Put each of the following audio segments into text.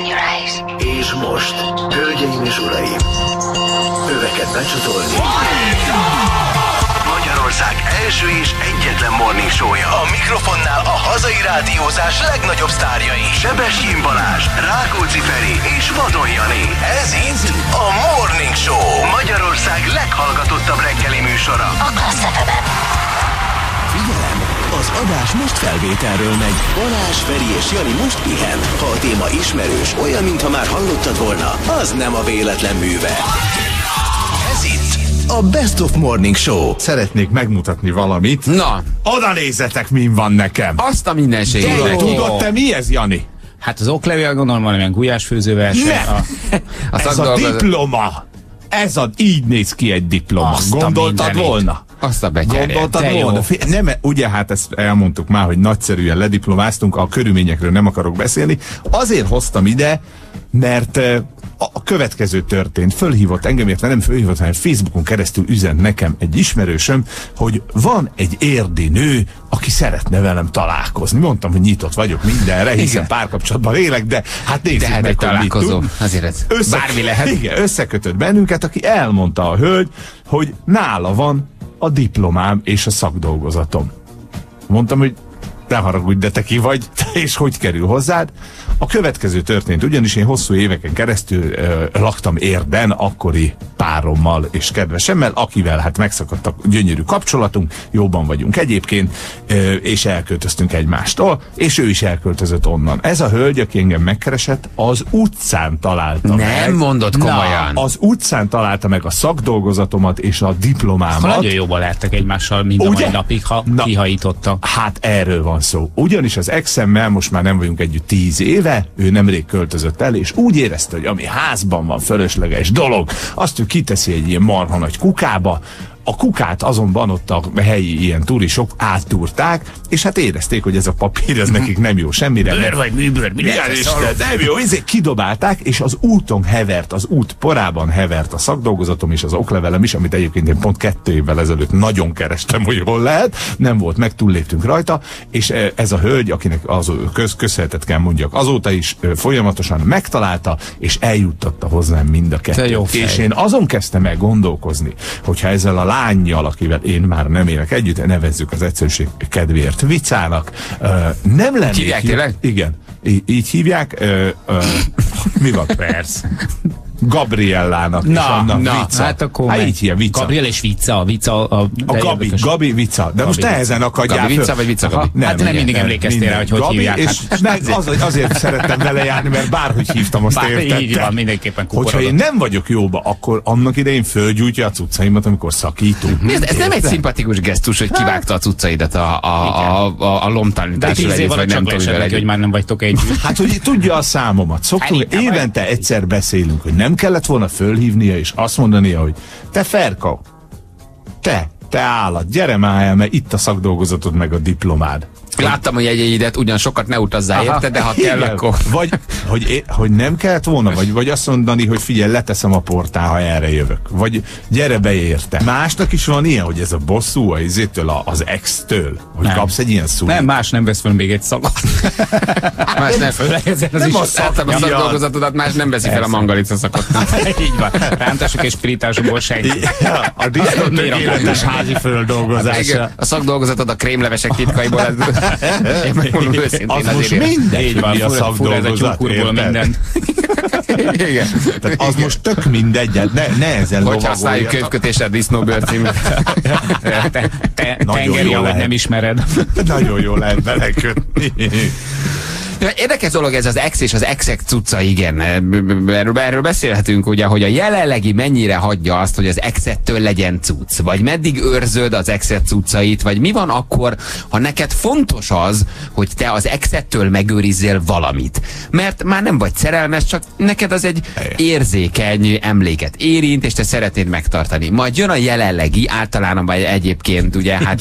your eyes. És most, hölgyeim és uraim, öveket becsatolni. Magyarország első és egyetlen morning show-ja. A mikrofonnál a hazai rádiózás legnagyobb sztárjai. Sebestyén Balázs, Rákóczi Feri és Vadon Jani. Ez itt a Morning Show. Magyarország leghallgatottabb reggeli műsora. A Klassz FM-en. Figyelem! Az adás most felvételről megy. Balázs, Feri és Jani most pihen. Ha a téma ismerős, olyan, mintha már hallottad volna, az nem a véletlen műve. Ez itt a Best of Morning Show. Szeretnék megmutatni valamit. Na, Oda nézzetek, min van nekem. azt a mindenségét. Tudod te mi ez, Jani? Hát az oklevél, gondolom valamilyen gulyásfőzőverseny. Nem! Ez a diploma. Így néz ki egy diploma. Azt a Gondoltad mindenit. volna? Azt a betyárját. Gondoltad de jó. volna? Nem, ugye hát ezt elmondtuk már, hogy nagyszerűen lediplomáztunk, a körülményekről nem akarok beszélni. Azért hoztam ide, mert a következő történt. Fölhívott engem, illetve nem fölhívott, hanem Facebookon keresztül üzent nekem egy ismerősöm, hogy van egy érdi nő, aki szeretne velem találkozni. Mondtam, hogy nyitott vagyok mindenre, hiszen párkapcsolatban élek, de hát nézzük De hát meg, egy hogy mit találkozó. tud. Azért ez bármi lehet. Igen, összekötött bennünket, aki elmondta a hölgy, hogy nála van a diplomám és a szakdolgozatom. Mondtam, hogy ne haragudj, de te ki vagy, és hogy kerül hozzád? A következő történt, ugyanis én hosszú éveken keresztül laktam Érden, akkori párommal és kedvesemmel, akivel hát megszakadt a gyönyörű kapcsolatunk, jóban vagyunk egyébként, és elköltöztünk egymástól, és ő is elköltözött onnan. Ez a hölgy, aki engem megkeresett, az utcán találta meg. Nem mondod komolyan. Az utcán találta meg a szakdolgozatomat és a diplomámat. Nagyon jóban lehettek egymással mind a mai napig, ha kihajította. Hát erről van szó. Ugyanis az exemmel most már nem vagyunk együtt 10 éve, ő nemrég költözött el, és úgy érezte, hogy ami házban van fölösleges dolog, azt ő kiteszi egy ilyen marha nagy kukába. A kukát azonban ott a helyi ilyen turisok áttúrták, és hát érezték, hogy ez a papír, ez nekik nem jó semmire. Bőr vagy műbőr, mi Igen, lehet és szarul? nem jó, ezért kidobálták, és az úton hevert, az út porában hevert a szakdolgozatom és az oklevelem is, amit egyébként én pont 2 évvel ezelőtt nagyon kerestem, hogy hol lehet, nem volt meg, túlléptünk rajta, és ez a hölgy, akinek az köszönhetet kell mondjak, azóta is folyamatosan megtalálta, és eljuttatta hozzám mind a kettőt. jó fej. És én azon kezdtem el gondolkozni, hogyha ezzel a lánnyal, akivel én már nem élek együtt, nevezzük az egyszerűség kedvéért Vicának, nem lennék... Hívják tényleg? Igen. Így hívják. Mi van? Persze. Gabriellának. és annak Vica. hát akkor így hívja, Vica. Gabriel és Vica. A Gabi Vica. De most nehezen akadjál Gabi föl. Vica vagy Vica Gabi? Hát nem mindig emlékeztél rá, hogy Gabi, hívják. És azért szerettem vele járni, mert bárhogy hívtam, azt értettem. Így van, mindenképpen Hogyha kuporodott. én nem vagyok jóba, akkor annak idején fölgyújtja a cuccaimat, amikor szakítunk. Ez nem egy szimpatikus gesztus, hogy kivágta a cuccaidat a lomtalanításra. De 10 év alatt csak leesett neki, hogy már nem vagytok együtt. Hát, hogy tudja a számomat. Szoktunk, Hát, évente egyszer beszélünk, hogy nem kellett volna fölhívnia, és azt mondania, hogy te Ferka, te állat, gyere már el, mert itt a szakdolgozatod meg a diplomád. Láttam, hogy jegyeidet ugyan sokat ne utazzál érte, de ha kell, Igen. akkor... Vagy, hogy nem kellett volna, vagy azt mondani, hogy figyelj, leteszem a portál, ha erre jövök. Vagy gyere be érte. Másnak is van ilyen, hogy ez a bosszú az ex-től, hogy Nem. kapsz egy ilyen szúrt. Nem, más nem vesz föl még egy szagot. Más nem Főleg ezen az Nem is. a szak a miatt. szakdolgozatodat, más nem veszi fel a mangalica szakot. Így van. Rántások és pirításokból senki. Ja, a disznó Miért tökéletes házi földolgozása. Igen, a szakdolgozatod a krémlevesek titkaiból. Én megmondom őszintén Az most azért. mindegy, Így van, mi a fura ez a szakdolgozat, tyúkurból érted? minden. Igen. Tehát az most tök mindegy, ne ezen Hogy lovagoljatok. használjuk könyvkötésre disznóbőr című. Tengeri, jó ahogy lehet. nem ismered. Nagyon jól lehet belekötni. Érdekes dolog ez az ex és az exek cucca, igen. Erről beszélhetünk, ugye, hogy a jelenlegi mennyire hagyja azt, hogy az exettől legyen cucc, vagy meddig őrzöd az exet cuccait, vagy mi van akkor, ha neked fontos az, hogy te az exettől megőrizzél valamit. Mert már nem vagy szerelmes, csak neked az egy érzékeny emléket érint, és te szeretnéd megtartani. Majd jön a jelenlegi, általában vagy egyébként, ugye, hát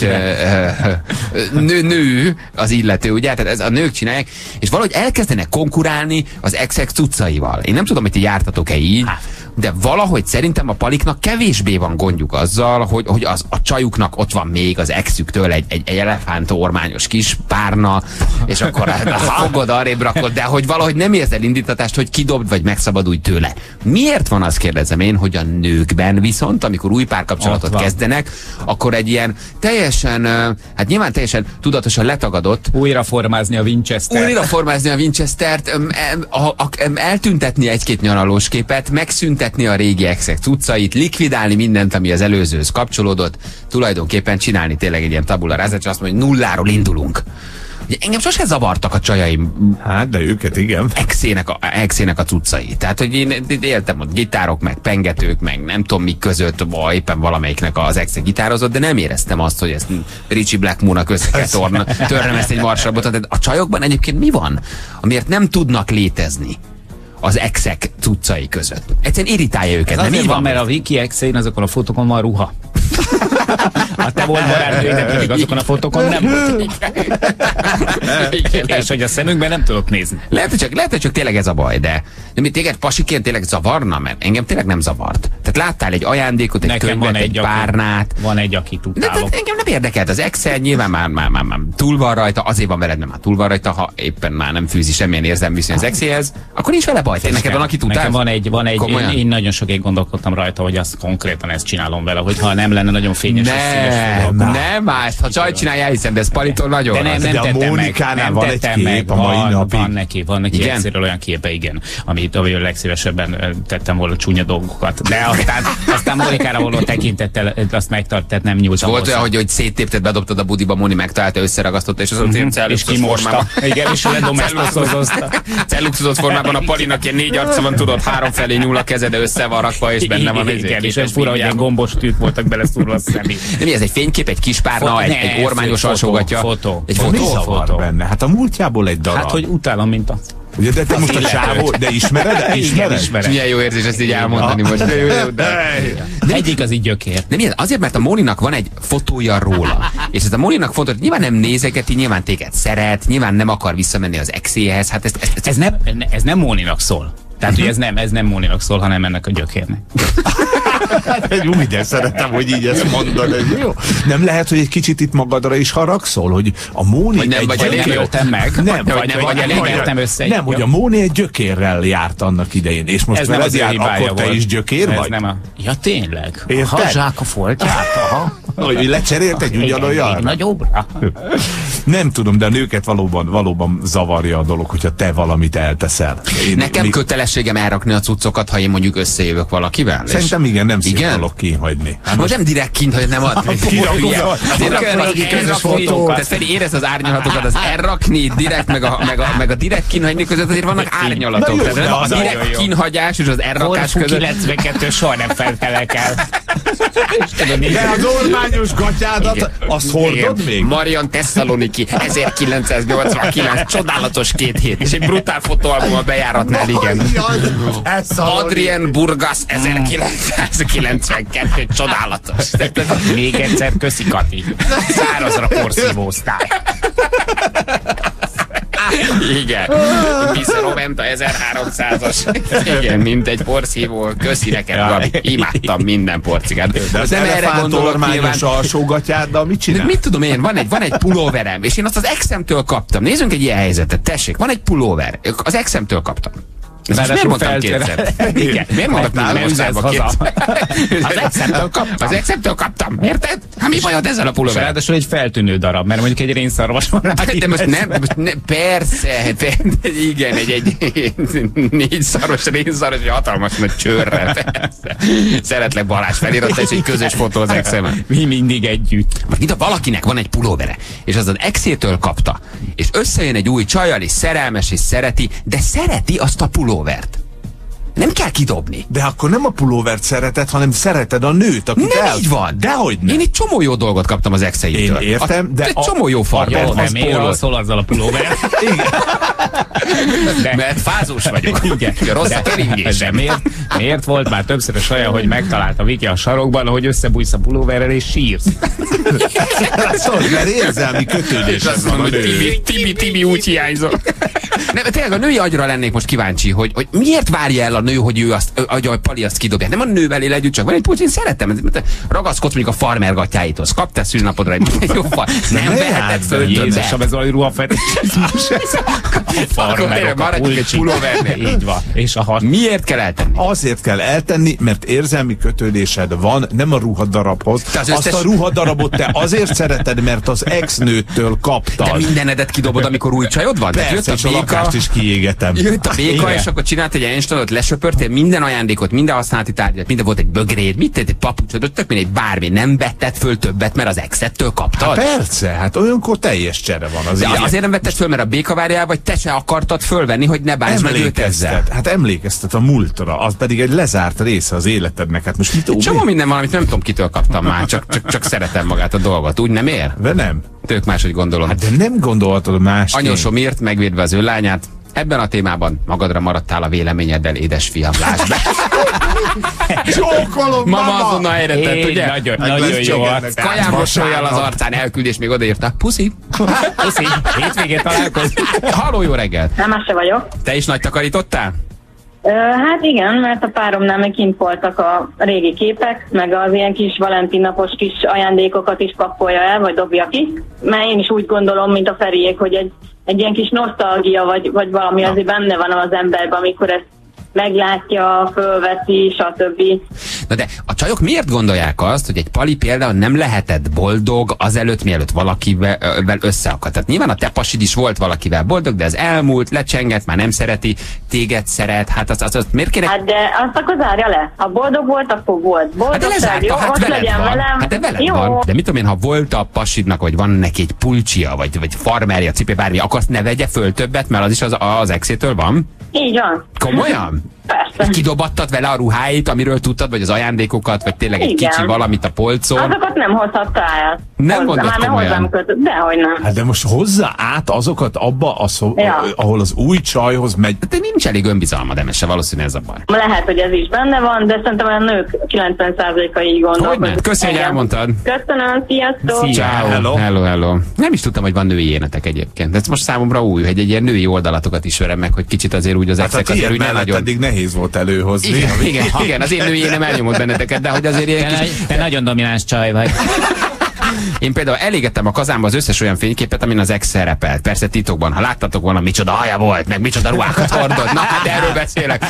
nő az illető, ugye, tehát ez a nők csinálják, és valahogy elkezdenek konkurálni az exek cuccaival. Én nem tudom, hogy ti jártatok-e így, de valahogy szerintem a paliknak kevésbé van gondjuk azzal, hogy a csajuknak ott van még az exüktől egy elefántormányos kis párna, és akkor fogod, arrébb rakod, de hogy valahogy nem érzel indítatást, hogy kidobd, vagy megszabadulj tőle. Miért van, azt kérdezem én, hogy a nőkben viszont, amikor új párkapcsolatot kezdenek, akkor egy ilyen teljesen, hát nyilván teljesen tudatosan letagadott. Újra formázni a Winchestert, eltüntetni egy-két nyaralós képet, megszüntetni a régi exek cuccait, likvidálni mindent, ami az előzőhöz kapcsolódott, tulajdonképpen csinálni tényleg egy ilyen tabula rasa, és azt mondja, hogy nulláról indulunk. Ugye, engem sose zavartak a csajaim. Hát, de őket igen. Exének a cuccai. Tehát, hogy én éltem ott gitárok, meg pengetők, meg nem tudom mik között, éppen valamelyiknek az exe gitározott, de nem éreztem azt, hogy ezt Richie Blackmore-nak össze kell törnem ezt egy marsrabotot. De a csajokban egyébként mi van, amiért nem tudnak létezni az exek cuccai között? Egyszerűen irritálja őket. Ez azért van, mert a Viki exein azokon a fotókon van ruha. A te volt barátnőidnek pedig azokon a fotókon nem volt. És hogy a szemünkben nem tudok nézni. Lehet, hogy csak tényleg ez a baj, de mi téged pasiként tényleg zavarna, mert engem tényleg nem zavart. Tehát láttál egy ajándékot, egy könyvet, egy párnát. Van egy, akit utálok. De engem nem érdekelt. Az Excel nyilván már túl van rajta, azért van veled, mert már túl van rajta, ha éppen már nem fűzi semmilyen érzelmi viszony az Excelhez, akkor nincs vele baj. Neked van, akit utálsz? Nekem van egy én nagyon sokáig gondolkodtam rajta, hogy azt konkrétan ezt csinálom vele, hogyha nem lenne nagyon fényes. Nem más, ha csaj csinálja, hiszem, de ez Palitól nagyon. De nem tettem meg. Nem van egy kép a mai napig. Van neki egyszerűen olyan képe, igen, amit legszívesebben tettem volna csúnya dolgokat. De aztán Mónikára való tekintettel azt megtart, tehát nem nyúltam. Volt olyan, hogy széttépted, bedobtad a budiba, Móni megtalálta, összeragasztotta, és az és kimosta. Igen, és ledomesztozta. Celluxozott formában a Palinak ilyen 4 arca van, tudod, 3 felé nyúl a keze, de össze van rakva, és benne van egy igen, és ez fura, hogy ilyen gombos tűk voltak beleszúrva a szemét. De mi ez, egy fénykép, egy kis párna, egy ormányos alsógatja? Fotó. Egy fotó benne. Hát a múltjából egy darab. Hát, hogy utálom, mint a... Ugye, de te most a csávó, de ismered? Ismered. Milyen jó érzés ezt így elmondani most. De egyik az így gyökér. De miért? Azért, mert a Móninak van egy fotója róla. És ez a Móninak fontos, hogy nyilván nem nézegeti, nyilván téged szeret, nyilván nem akar visszamenni az exéhez. Hát ez nem Móninak szól. Tehát, hogy ez nem Móninak szól, hanem ennek a gyökérnek. Úgy, de szeretem, hogy így ezt mondod. Jó. Nem lehet, hogy egy kicsit itt magadra is haragszol, hogy a Móni vagy nem, vagy elégültem meg, vagy elégültem össze. Nem, hogy a Móni egy gyökérrel járt annak idején, és most veled jár, akkor te is gyökér vagy? Ja, tényleg? Érted? Hazsák a foltját, hogy lecserélt egy ugyanolyan? Nagyobbra? Nem tudom, de a nőket valóban zavarja a dolog, hogyha te valamit elteszel. Nekem kötelességem elrakni a cuccokat, ha én mondjuk összejövök valakivel? Szerintem igen, nem szép dolog kihagyni. Hát most nem direkt kihagyni, nem adni. Tehát Feri, érezd az árnyalatokat, az elrakni, direkt, meg a direkt kinhagyni között azért vannak árnyalatok. A direkt kinhagyás és az elrakás között. 92 soha nem felkelek el. De az ormányos gatyádat, azt hordod még? Marian Thessaloniki, 1989, csodálatos 2 hét, és egy brutál fotóalbum a bejáratnál, igen. Adrien Burgas, 1992, csodálatos. Még egyszer, köszi Kati. Szárazra porszívóztál. Igen. Biszeroventa 1300-as. Igen, mint egy porszívó. Köszi neked, Gabi. Imádtam minden porcigát. De az nem erre gondolok nyilván. Alsógatyáddal mit csinál? Mit tudom én, van egy pulóverem, és én azt az exemtől kaptam. Nézzünk egy ilyen helyzetet. Tessék, van egy pulóver. Az exemtől kaptam. Miért mondtam kétszer? Igen. Miért mondtam kétszer? Az exemtől kaptam. Érted? Hát mi bajod ezzel a pulóverrel? Ráadásul egy feltűnő darab, mert mondjuk egy rénszarvas van rá. De most nem, persze, igen, egy 4 szaros rénszarvas, egy hatalmas nagy csőrrel, persze. Szeretlek Balázs feliratta, és egy közös fotó az exemen. Mi mindig együtt. Most itt valakinek van egy pulóvere, és az exétől kapta, és összejön egy új csajjal, és szerelmes, és szereti, de szereti azt a pulóvert. Nem kell kidobni. De akkor nem a pulóvert szereted, hanem szereted a nőt, akit nem így van. Dehogy nem. Én egy csomó jó dolgot kaptam az exeitől. Én értem, de egy csomó jó farmer. Nem ér, szól azzal a pulóver. Mert fázós vagyok. Igen. Rossz a keringésem. Miért volt már többszörös olyan, hogy megtalálta Viki a sarokban, hogy összebújsz a pulóverrel és sírsz? Szóval, mert érzelmi kötődés. És azt mondom, hogy Tibi úgy hiányzol. Nem, tényleg a női agyra lennék most kíváncsi, hogy miért várja el a nő, hogy ő azt, a Pali azt kidobja. Nem a nővel él együtt, csak van egy pulcs, én szeretem. Ragaszkodsz mondjuk a farmer gatyáithoz. Kaptál szülinapodra egy jó fal. Nem veheted föl többet. Jézusom, ez valami ruhafetésizmus. A farmerok a pulcsi. Így van. És a hat. Miért kell eltenni? Azért kell eltenni, mert érzelmi kötődésed van, nem a ruhadarabhoz. Azt a ruhadarabot te azért szereted, mert az ex-nőttől kaptad. De mindenedet kidobod, amikor új csajod van? Persze, és a lakást is kiégetem. Jött a béka, és akkor csinált egy Einsteinot, lesöpörtél minden ajándékot, minden használati tárgyat, minden volt egy bögréd, mit tett, egy papucsod, tök mindegy, bármi, nem vetted föl többet, mert az exettől kaptad. Hát persze, hát olyankor teljes csere van. De azért nem vetted föl, mert a béka várjál, vagy te se akartad fölvenni, hogy ne bánts meg őt ezzel. Hát emlékeztet a múltra, az pedig egy lezárt része az életednek. Hát most mit csomó minden van, amit nem tudom, kitől kaptam már, csak szeretem magát a dolgot. Úgy nem ér? De nem. Tök máshogy gondolom. Hát de nem gondolhatod más. Anyósom írt, megvédve az ő lányát. Ebben a témában magadra maradtál a véleményeddel, édesfiam, lásd be. Csókolom, mama azonnal helyre tett, ugye? Nagyon jó. Kajámrosoljal az arcán elküld, és még odaírta. Puszi. Puszi. Hétvégén találkozunk. Halló, jó reggelt. Nem, azt se vagyok. Te is nagy takarítottál? Hát igen, mert a páromnál még kint voltak a régi képek, meg az ilyen kis Valentin napos kis ajándékokat is pakolja el, vagy dobja ki. Mert én is úgy gondolom, mint a Feriék, hogy egy ilyen kis nosztalgia, vagy valami azért benne van az emberben, amikor ezt meglátja, fölveszi, stb. Na de a csajok miért gondolják azt, hogy egy Pali például nem lehetett boldog azelőtt, mielőtt valakivel összeakadt? Tehát nyilván a te pasid is volt valakivel boldog, de ez elmúlt, lecsengett, már nem szereti, téged szeret, hát azt miért kéne... Hát de azt akkor zárja le. Ha boldog volt, akkor volt. Boldogság, jó, ott legyen velem. Hát de veled jó. van. De mit tudom én, ha volt a pasidnak, vagy van neki egy pulcsia, vagy farmerja, cipő, bármi, akkor azt ne vegye föl többet, mert az is az exétől van? Így van. Komolyan? Persze. Kidobattad vele a ruháit, amiről tudtad, vagy az ajándékokat, vagy tényleg egy Igen. kicsi valamit a polcon? Azokat nem hozhatta el. Nem mondod komolyan. Dehogy nem. Hát de most hozzá át azokat abba, Ja. ahol az új csajhoz megy. De nincs elég önbizalmad, Emese, valószínűleg ez a baj. Lehet, hogy ez is benne van, de szerintem a nők 90%-a így gondolkodik. Hogyne? Köszi, hogy Igen. elmondtad. Köszönöm, sziasztok! Szia. Ciao. Hello. Nem is tudtam, hogy van női énetek egyébként. De ez most számomra új, hogy egy ilyen női oldalatokat ismerem meg, hogy kicsit azért úgy az Hát a exek tiéd azért úgy ne mellett nagyon... eddig nehéz volt előhozni. Igen, az én női énem elnyomott benneteket, de hogy azért ilyen kis... Te nagyon domináns csaj vagy. Én például elégettem a kazánba az összes olyan fényképet, amin az ex szerepelt. Persze titokban, ha láttatok volna, micsoda haja volt, meg micsoda ruhákat hordott. Na hát erről beszélek.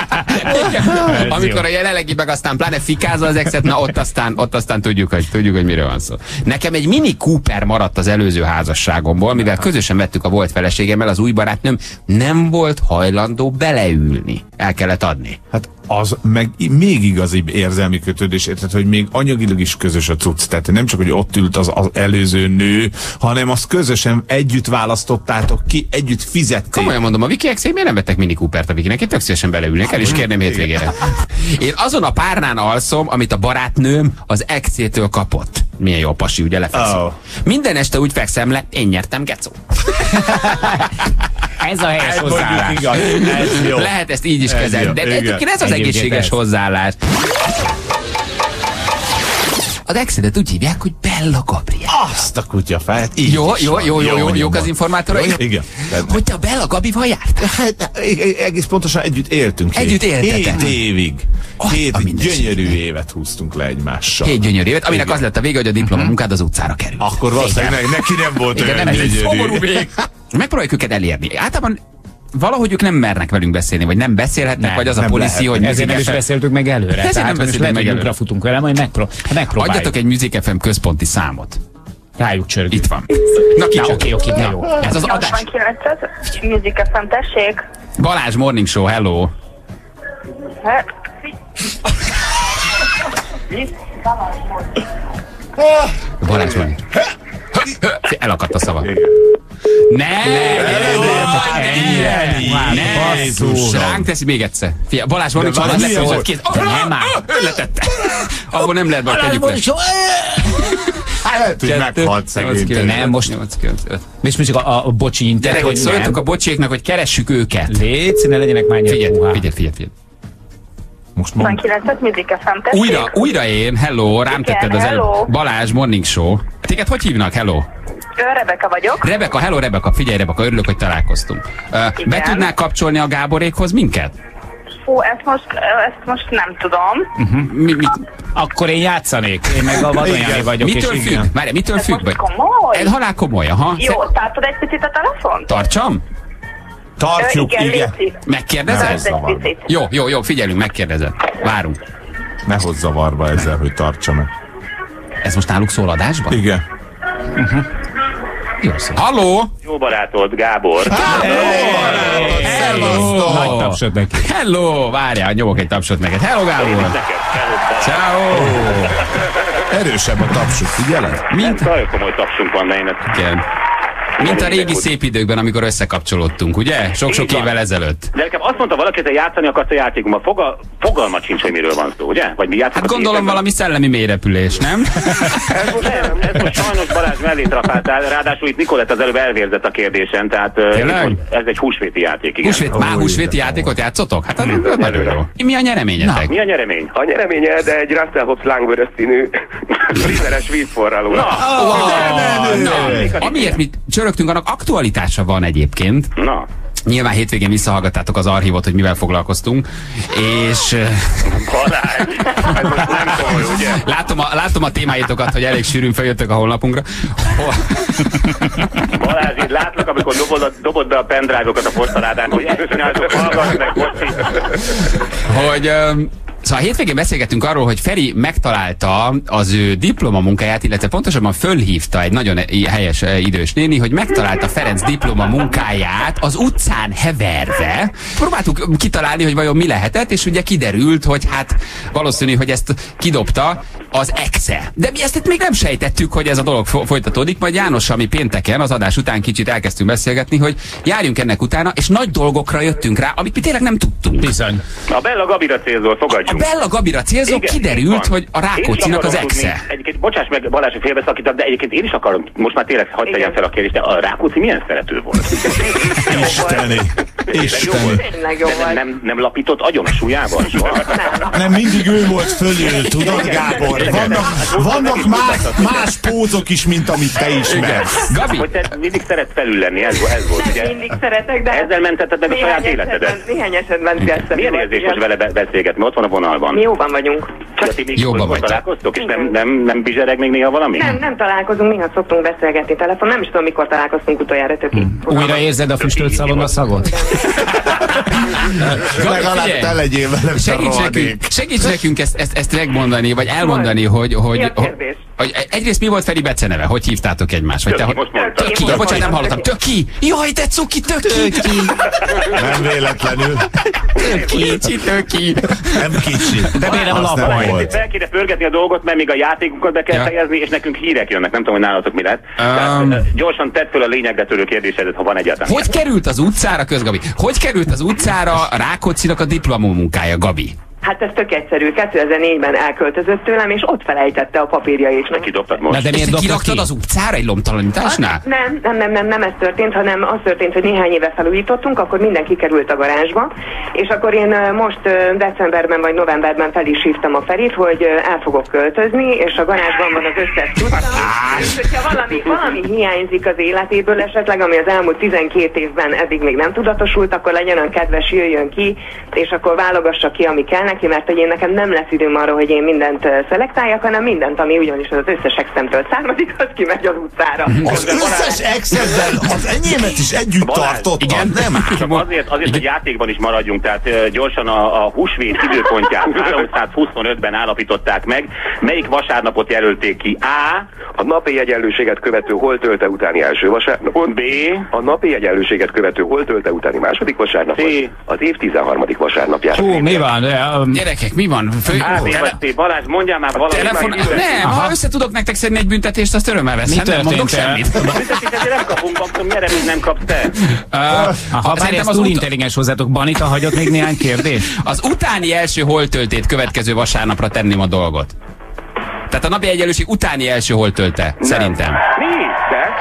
Amikor a jelenlegi meg aztán pláne fikázza az exet, na ott aztán tudjuk, hogy miről van szó. Nekem egy Mini Cooper maradt az előző házasságomból, mivel közösen vettük a volt feleségemmel, az új barátnőm nem volt hajlandó beleülni. El kellett adni. Hát az meg még igazibb érzelmi kötődés, érted, hogy még anyagilag is közös a cucc. Tehát nem csak, hogy ott ült az előző nő, hanem azt közösen együtt választottátok ki, együtt fizették. Komolyan mondom, a Viki exé miért nem vettek Mini Coopert a Vikinek? Én tök szívesen beleülnék, el is kérném hétvégére. Én azon a párnán alszom, amit a barátnőm az exétől kapott. Milyen jó pasi, ugye lefekszik. Oh. Minden este úgy fekszem le, én nyertem, gecó. Ez a helyes hozzáállás. Ez jó. Lehet ezt így is Ez kezelni, jó, de igen. egyébként ez az Egyébként egészséges ez. hozzáállás. Az exedet úgy hívják, hogy Bella Gabriel. Azt a kutyafáját. Jók az informátorai. Igen. Hogy te a Bella Gabival járt? Hát, egész pontosan együtt éltünk. Együtt éltetek? 7 évig. Azt a 7 mindenségét. gyönyörű évet húztunk le egymással. 7 gyönyörű évet, aminek Igen. az lett a vége, hogy a diplomamunkád az utcára került. Akkor valószínűleg neki nem volt Igen, olyan nem egy szomorú gyönyörű. vég. Megpróbáljuk őket elérni. Általában valahogy ők nem mernek velünk beszélni, vagy nem beszélhetnek, Nem, vagy az a nem policy, lehet. hogy Ezért nem is beszéltük meg előre. Ezért nem Tehát most beszéltük lehet, meg hogy előre. lyukra futunk vele, majd megpróbáljuk. adjatok egy Music FM központi számot. Rájuk csörgünk. Itt van. Na ki Na, csak? oké, na jó. Ez az adás. 89-et, Music FM, tessék. Balázs Morning Show, hello. Balázs Morning. Elakadt a szava. Jézusom. Ránk teszi még egyszer. Fia, Balázs Morning Show, várj, az lesz, mi hogy volt? kész. Nem áll. Ő letette. Abból nem lehet baj, tegyük le. Hát, hogy meghalt szegény. Nem, most- 8, 9, 5. És mondjuk a bocsi intet, Gyerek, hogy hogy szóljatok nem. a bocséknak, hogy keressük őket. Légy, ne legyenek már Figyelj. nyilván. Most mond. 89-et, Music FM, tessék. Újra én, hello, rám Igen, tetted az előbb. hello. Balázs Morning Show. Téged hogy hívnak, hello? Rebeka vagyok. Rebeka, hello Rebeka, figyelj Rebeka, örülök, hogy találkoztunk. Be tudnál kapcsolni a Gáborékhoz minket? Fú, ezt most nem tudom. Akkor én játszanék. Én meg a Vadonyani vagyok. Mitől és függ? Várj, mitől függ? Most komoly? Halál komoly, aha. Jó, tartod egy picit a telefont? Tartsam? Tartjuk, igen. Léci. Megkérdezed? Tartsd egy picit. Jó, figyelünk, megkérdezed. Várunk. Ne hozz zavarba ezzel, hogy tartsa meg. Ez most náluk szól adásban? Igen. Jó szó. Halló! Jó barátod, Gábor. Szevasztok! Nagy tapsot neki. Hello! Várjál, nyomok egy tapsot neked. Hello, Gábor! Neked, Ciao! Erősebb a tapsuk, figyeled? Mint, nagyon komoly tapsunk van, de én ezt... igen. Mint a régi szép időkben, amikor összekapcsolódtunk, ugye? Sok-sok Így van. évvel ezelőtt. De nekem azt mondta valaki, hogy játszani akarsz a játékban. Fogalmat sincs, hogy miről van szó, ugye? Vagy mi játszunk? Hát gondolom valami szellemi mélyrepülés, nem? Ez most sajnos Balázs mellé trafáltál, ráadásul itt Nikolett az előbb elvérzett a kérdésen, tehát ez egy húsvéti játék, igen. Húsvéti játékot játszotok? Hát az nagyon jó. Mi a nyereményetek? Mi a nyeremény? A nyereménye, de egy Russell Hobbs lángvörös színű frizeres vízforraló. Amiért mi csörögtünk, annak aktualitása van egyébként. Na. Nyilván hétvégén visszahallgattátok az archívot, hogy mivel foglalkoztunk, és Balázs, ez most nem komoly, ugye? látom a témáitokat, hogy elég sűrűn feljöttök a honlapunkra. Balázs, így látlak, amikor dobod be a pendrive-okat a posztaládán, hogy csináltok, hallgass meg, bocsi. Hogy... Szóval a hétvégén beszélgettünk arról, hogy Feri megtalálta az ő diplomamunkáját, illetve pontosabban fölhívta egy nagyon helyes idős néni, hogy megtalálta Ferenc diplomamunkáját az utcán heverve. Próbáltuk kitalálni, hogy vajon mi lehetett, és ugye kiderült, hogy hát valószínű, hogy ezt kidobta az exe. De mi ezt még nem sejtettük, hogy ez a dolog folytatódik, majd Jánossal mi pénteken az adás után kicsit elkezdtünk beszélgetni, hogy járjunk ennek utána, és nagy dolgokra jöttünk rá, amit mi tényleg nem tudtunk. Bizony. A Bella Gabira célzol, fogadjunk. A Bella Gabira célzó, kiderült, hogy a Rákóczinak az exe. Egyébként, bocsáss meg, Balázs, hogy félbeszakítok, de egyébként én is akarom, most már tényleg hagyd tegyem fel a kérdést, de a Rákóczi milyen szerető volt? Isteni. Isteni. Tényleg jó volt. Nem lapított agyon a súlyában? Soha? Nem, mindig ő volt fölül, tudod, Gábor? Vannak más pózok is, mint amit te ismersz. Gabi? Hogy te mindig szeretsz felül lenni, ez volt, ugye? Mindig szeretek, de... Ezzel mentetted meg a saját életedet. Néhány esetben persze. Milyen érzés most vele beszélgetni? Ott van a vonalban. Mi jóban vagyunk. Jóban vagy. vagy. Találkoztok, és nem bizsereg még néha valami? Nem találkozunk, néha szoktunk beszélgetni telefon. Nem is tudom, mikor találkoztunk utoljára, töki. Újra érzed a füstölt szalonna szagot? Legalább te legyél velem, te rohadék. Segíts nekünk ezt megmondani, vagy elmondani, hogy egyrészt mi volt Feri beceneve? Hogy hívtátok egymást? Vagy Töki, most mondtad. Töki, bocsánat, nem hallottam. Töki! Jaj, te cuki, Töki! Nem véletlenül. Kicsi Töki! Nem kicsi. De miért nem Az nem lapaj? volt. Fel kéne pörgetni a dolgot, mert még a játékunkat be kell fejezni, és nekünk hírek jönnek. Nem tudom, hogy nálatok mi lett. Gyorsan tedd föl a lényegre törő kérdésedet, ha van egyáltalán. Hogy került az utcára, Közgabi? Hogy került az utcára a Rákóczinak a diplomamunkája, Gabi? Hát ez tök egyszerű. 2004-ben elköltözött tőlem, és ott felejtette a papírjait. Neki dobtad Na most. de miért Ezt dobtad kiraktad ki? az utcára egy lomtalanításnál? Nem ez történt, hanem az történt, hogy néhány éve felújítottunk, akkor mindenki került a garázsba, és akkor én most decemberben vagy novemberben fel is hívtam a Ferit, hogy el fogok költözni, és a garázsban van az összes tudtam, és hogyha valami hiányzik az életéből esetleg, ami az elmúlt 12 évben eddig még nem tudatosult, akkor legyen olyan kedves, jöjjön ki, és akkor válogassa ki, ami kell neki, mert hogy én nekem nem lesz időm arra, hogy én mindent szelektáljak, hanem mindent, ami ugyanis az összes exemtől származik, az kimegy az utcára. Az összes exedben az enyémet is együtt tartottam, nem áll. Csak azért, hogy játékban is maradjunk, tehát gyorsan a húsvét időpontját 325-ben állapították meg. Melyik vasárnapot jelölték ki? A. A napi egyenlőséget követő holtölte utáni első vasárnapot. B. A napi egyenlőséget követő holtölte utáni második vasárnapot. C. Az év 13. vasárnapját. Hú, mi van? Gyerekek, mi van? A. B. vagy C. Balázs, mondjál már valamit. Nem, ha össze tudok nektek szedni egy büntetést, azt örömmel veszem. Mi Nem mondok történt? semmit. Büntetésre nem kapunk, akkor miért nem kapsz te? Ha bár ez túl intelligens hozzátok, Banita hagyott még néhány kérdés? Az utáni első holtöltét következő vasárnapra tenném a dolgot. Tehát a napi egyenlőség utáni első holtölte, szerintem. Mi? De?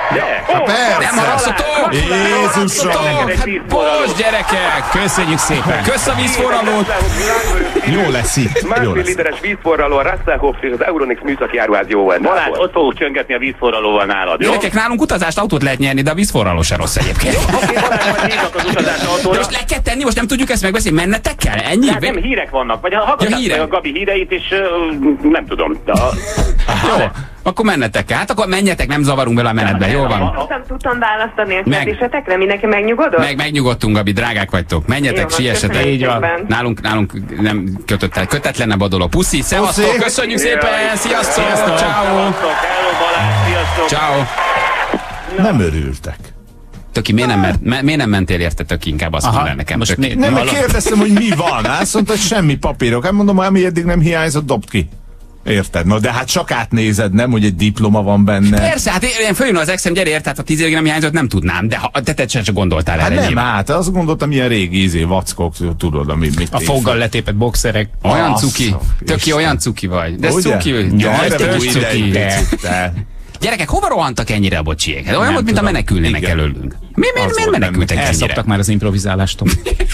Nem haragszatok! Jézusom! Hát most, gyerekek! Köszönjük szépen! Kösz a vízforralót! Jó lesz itt. Jó Másfél lesz. literes vízforraló, a Rasselhoff és az Euronix műszaki áruház jó volt. Balázs, ott fogok csöngetni a vízforralóval nálad, jó? Gyerekek, nálunk utazást, autót lehet nyerni, de a vízforraló se rossz egyébként. Oké, Balázs, majd hívnak az utazás De autóra. most le kell tenni, most nem tudjuk ezt megbeszélni, mennetek kell? Ennyi? Hát nem, hírek vannak. Vagy hallgassák hírek. meg a Gabi híreit, és nem tudom. Jó, akkor mennetek kell. Hát akkor menjetek, nem zavarunk vele a menetben, jól van? Tudtam választani a Meg. kérdésetekre? Mindenki megnyugodott? Megnyugodtunk, Gabi, drágák vagytok. Menjetek, Jó van, siessetek. köszönjük Így van. szépen. Nálunk nem kötetlenebb a dolog. Puszi, szevasztok, köszönjük szépen, sziasztok, ciao. Hello, Balázs, sziasztok. Ciao. Nem örültek. Töki, miért nem mentél érte, Töki? Inkább azt mondd el nekem, most Töki. Nem, meg kérdeztem, hogy mi van. Azt mondta, hogy semmi papírok. Hát mondom, ami eddig nem hiányzott, dobd ki. Érted? Na de hát csak átnézed, nem, hogy egy diploma van benne. Persze, hát én följön az exem, gyere, tehát ha 10 évig nem hiányzott, nem tudnám, de te csak gondoltál Hát erre nem, nyilván. hát azt gondoltam, ilyen régi vackok, tudod, mit A foggal letépett boxerek. Olyan Azt, cuki, Töki, Isten. olyan cuki vagy. De Ugye? cuki vagy. Gyere, Te bújj is ide cuki. egy picit, te. Gyerekek, hova rohantak ennyire a bocsiék? Hát olyan Nem volt, mint a tudom. menekülnének Igen. előlünk. Miért volt menekültek ennyire? Elszoktak már az improvizálástól.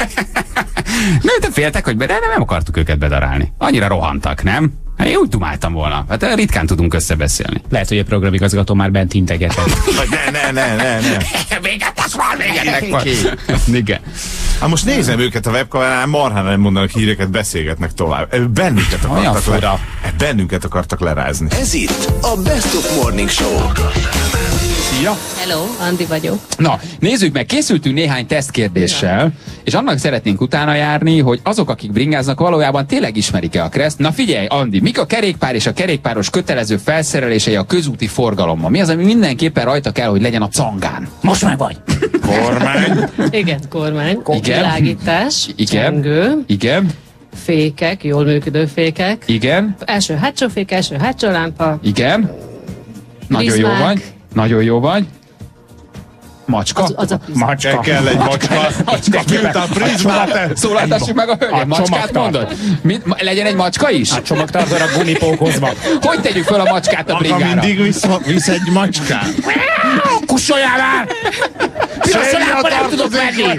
Nem, te féltek, hogy nem akartuk őket bedarálni. Annyira rohantak, nem? Hát én úgy dumáltam volna. Hát ritkán tudunk összebeszélni. Lehet, hogy a programigazgató már bent integetett. Ne. Végetek van, végetek van. Igen. Hát most nézem őket a webkamerán, marhán nem mondanak híreket, beszélgetnek tovább. Olyan fura. Bennünket akartak lerázni. Ez itt a Best of Morning Show. Szia! Hello, Andi vagyok. Na, nézzük meg, készültünk néhány tesztkérdéssel, és annak szeretnénk utána járni, hogy azok, akik bringáznak, valójában tényleg ismerik-e a Kreszt. Na figyelj, Andi, mik a kerékpár és a kerékpáros kötelező felszerelései a közúti forgalomban? Mi az, ami mindenképpen rajta kell, hogy legyen a cangán? Most már vagy! Kormány. Igen, kormány, Igen. világítás, Igen. csengő, Igen, fékek, jól működő fékek, igen, első hátsó fék, első hátsó lámpa, igen. Nagyon jó Prizmák. vagy. Nagyon jó vagy. Macska? az a Macska. Kell egy macska. Miután prizmát. Szólaltassuk meg a hölgyet. A Macskát csomagtar. mondod? Legyen egy macska is? Hát csomagtartóra gumipókozva. Hogy tegyük föl a macskát a Maga bringára? mindig visz egy macskát. Kussoljál már! Piros lámpa nem tudok venni!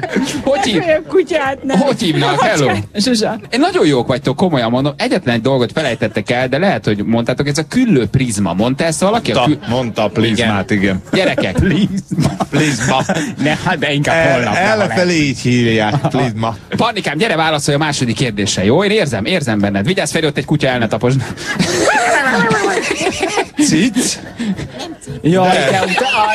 Hogy hívnak? Hello! Zsuzsa. Nagyon jók vagytok, komolyan mondom. Egyetlen egy dolgot felejtettek el, de lehet, hogy mondtátok, ez a küllő prizma. Mondta ezt valaki? Mondta a prizmát, igen. Gyerekek, Prizma. Ne, hát de inkább holnap. Elfelé így hívják, prizma. Pannikám, gyere válaszolj a második kérdésre, jó? Én érzem benned. Vigyázz, Feri, ott egy kutya el ne taposd. Cic? Jaj, De. te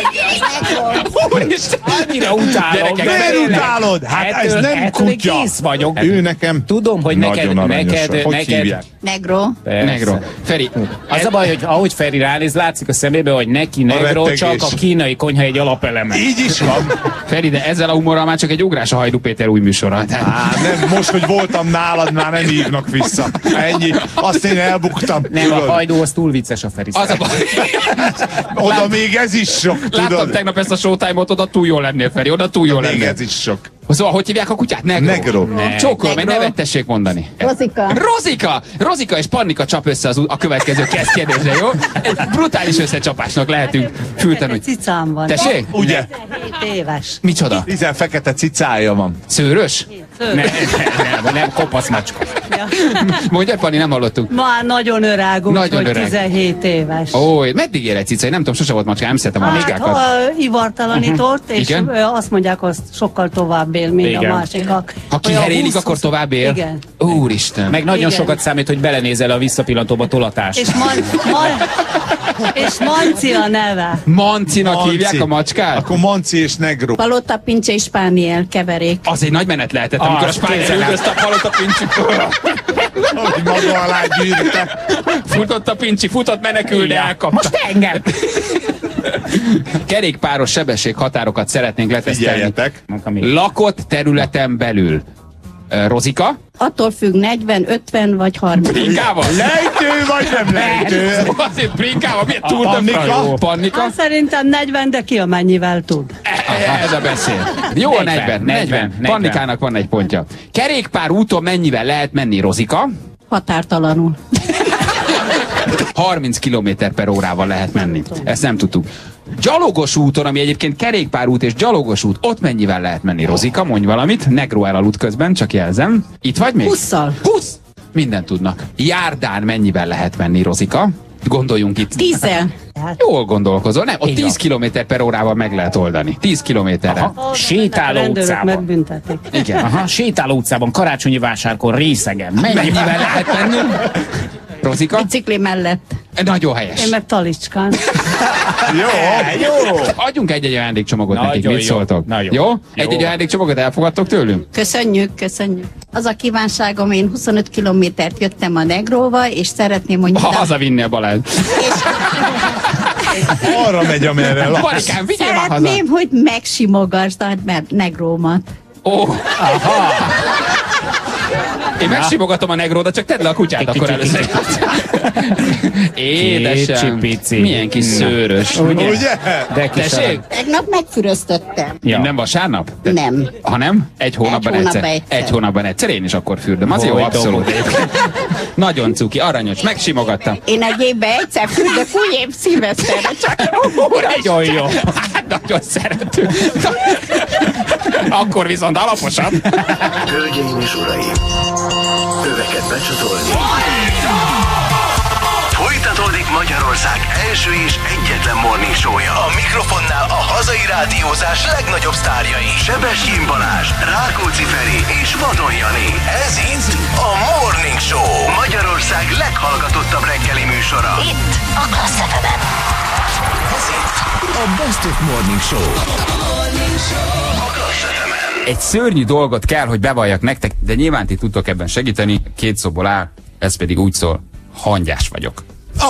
annyira utálom. Gyerekek, de Miért tényleg. utálod? Hát ez Ettől- nem ettől én kutya. kész vagyok. Ő nekem Tudom, hogy nagyon aranyosak. Hogy hívják? Negro. Negro. Feri, Az a baj, hogy ahogy Feri ránéz, látszik a szemébe, hogy neki negro rettegés. csak a kínai konyha egy alapeleme. Így is van. Feri, de ezzel a humorral már csak egy ugrás a Hajdú Péter új műsora. Nem, most, hogy voltam nálad, már nem hívnak vissza. Ennyi. Azt én elbuktam. Nem, a tudod. hajdú az túl vicces a Feri. Az a baj. Oda még ez is sok, Láttam tudod? tegnap ezt a Showtime-ot, oda túl jól lennél, Feri, oda túl jól Még lennél. ez is sok. Szóval, hogy hívják a kutyát? Negro. Negro. Csókol, meg Negro. nevet tessék mondani. Rozika. Rozika és Pannika csap össze a következő kérdésre, jó? Egy brutális összecsapásnak lehetünk fültenni. Cicám van. Tessék? Ugye? 7 éves. Micsoda? 10 fekete cicája van. Szőrös? Nem, kopasz macska. Mondja, Pani, nem hallottuk. Már nagyon öreg, Nagyon úgyhogy öreg. 17 éves. Ó, meddig él egy cica? Én nem tudom, sose volt macska, nem szeretem a Hát, macskákat. ha ivartalanított, és Igen? azt mondják, azt sokkal tovább él, mint Igen. a másikak. Ha Olyan kiherélik, 20-20 akkor tovább él? Igen. Úristen. Meg nagyon Igen. sokat számít, hogy belenézel a visszapillantóba tolatás. És Manci a neve. Mancinak Manci. hívják a macskát? Akkor Manci és Negro. Palota Pince és Spániel keverék. Az egy nagy menet lehetett, amikor a spányol kézzel áll. üldözte a halott a pincsi. Hogy maga alá gyűrte. Futott a pincsi, futott menekül, de elkapta. Most engem! Kerékpáros sebességhatárokat szeretnénk letesztelni. Figyeljetek. Lakott területen belül. Rozika? Attól függ 40, 50 vagy 30. Brinkával? Lejtő vagy nem lejtő? Azért brinkával? Milyen túl Pannika? Pannika? Hát szerintem 40, de ki amennyivel tud. Ez a beszél. Jó a 40. 40. Pannikának van egy pontja. Kerékpár úton mennyivel lehet menni, Rozika? Határtalanul. 30 km/órával lehet menni. Ezt nem tudtuk. Gyalogos úton, ami egyébként kerékpárút és gyalogos út, ott mennyivel lehet menni? Rozika, mondj valamit. Negro elaludt közben, csak jelzem. Itt vagy még? 20-szal. 20? Mindent tudnak. Járdán mennyivel lehet menni, Rozika? Gondoljunk itt. 10-el. Jól gondolkozol, nem? Ott Így 10 km/h meg lehet oldani. 10 kilométerre. Sétáló Rendőrök utcában. megbüntetik. Igen. Aha, sétáló utcában, karácsonyi vásárkor részegen. Mennyivel lehet menni? Rozika? Bicikli mellett. Nagyon helyes. Én meg Talicskán. Jó! Adjunk egy ajándékcsomagot Nagyon nekik, mit jó. szóltok? Nagyon. Jó? Jó. Egy ajándékcsomagot elfogadtok tőlünk? Köszönjük, köszönjük. Az a kívánságom, én 25 kilométert jöttem a Negróval, és szeretném, hogy... Ha hazavinni a Balázs. Arra megy, amerre laksz. Marikám, vigyél már haza! Szeretném, hogy megsimogasd a Negrómat. Ó, aha! Én megsimogatom a Negródat, csak tedd le a kutyát akkor először. Édesem, Kicsi-pici. milyen kis szőrös. Ugye? De kis Tessék? Tegnap megfüröztöttem. Ja. Nem vasárnap? Nem. Ha nem? Egy hónapban hónapban egyszer. egyszer. Egy hónapban egyszer, én is akkor fürdöm. Az jó, Hogy abszolút. Nagyon cuki, aranyos, megsimogattam. Én egy évben egyszer fürdök, úgy épp szilveszterre, csak Nagyon jó. Hát nagyon szerető. Akkor viszont alaposan. Hölgyeim és uraim, öveket becsatolni. Folytatódik Magyarország első és egyetlen morning show-ja. A mikrofonnál a hazai rádiózás legnagyobb sztárjai. Sebestyén Balázs, Rákóczi Feri és Vadon Jani. Ez itt a Morning Show. Magyarország leghallgatottabb reggeli műsora. Itt a Klassz FM-en. Ez itt a Best of Morning Show. A Klassz FM-en. Egy szörnyű dolgot kell, hogy bevalljak nektek, de nyilván ti tudtok ebben segíteni. 2 szóból áll, ez pedig úgy szól, hangyás vagyok.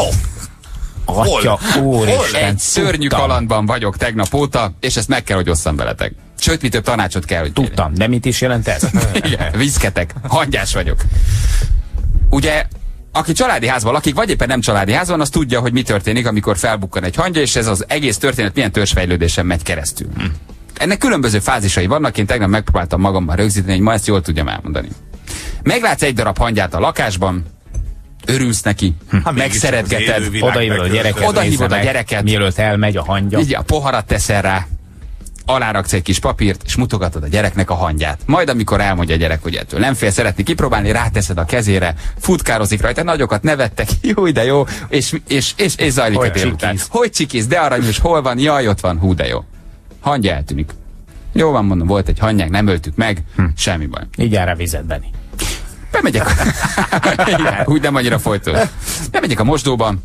Atya, úristen. Egy szörnyű kalandban vagyok tegnap óta, és ezt meg kell, hogy osszam veletek. Sőt, mi több tanácsot kell, hogy Tudtam, de mit is jelent ez? igen, viszketek, hangyás vagyok. Ugye, aki családi házban lakik, vagy éppen nem családi házban, az tudja, hogy mi történik, amikor felbukkan egy hangya, és ez az egész történet milyen törzsfejlődésen megy keresztül. Ennek különböző fázisai vannak, én tegnap megpróbáltam magammal rögzíteni, hogy ma ezt jól tudjam elmondani. Meglátsz egy darab hangyát a lakásban, örülsz neki, megszeretgeted, Odaívod a gyereket, Odahívod nézze a meg, gyereket. mielőtt elmegy a hangya. így a poharat teszel rá, aláraksz egy kis papírt, és mutogatod a gyereknek a hangyát. Majd amikor elmondja a gyerek, hogy ettől nem fél szeretni kipróbálni, ráteszed a kezére, futkározik rajta, nagyokat nevettek, jó, de jó, és zajlik Hogy a délután. csikiz. Hogy csikiz, de aranyos, hol van, jaj, ott van, hú, de jó. Hangya eltűnik. Jó van, mondom, volt egy hangyánk, nem öltük meg, semmi baj. Így áll rá vizet, Benni. Bemegyek. Igen, úgy nem annyira folytól. Bemegyek a mosdóban,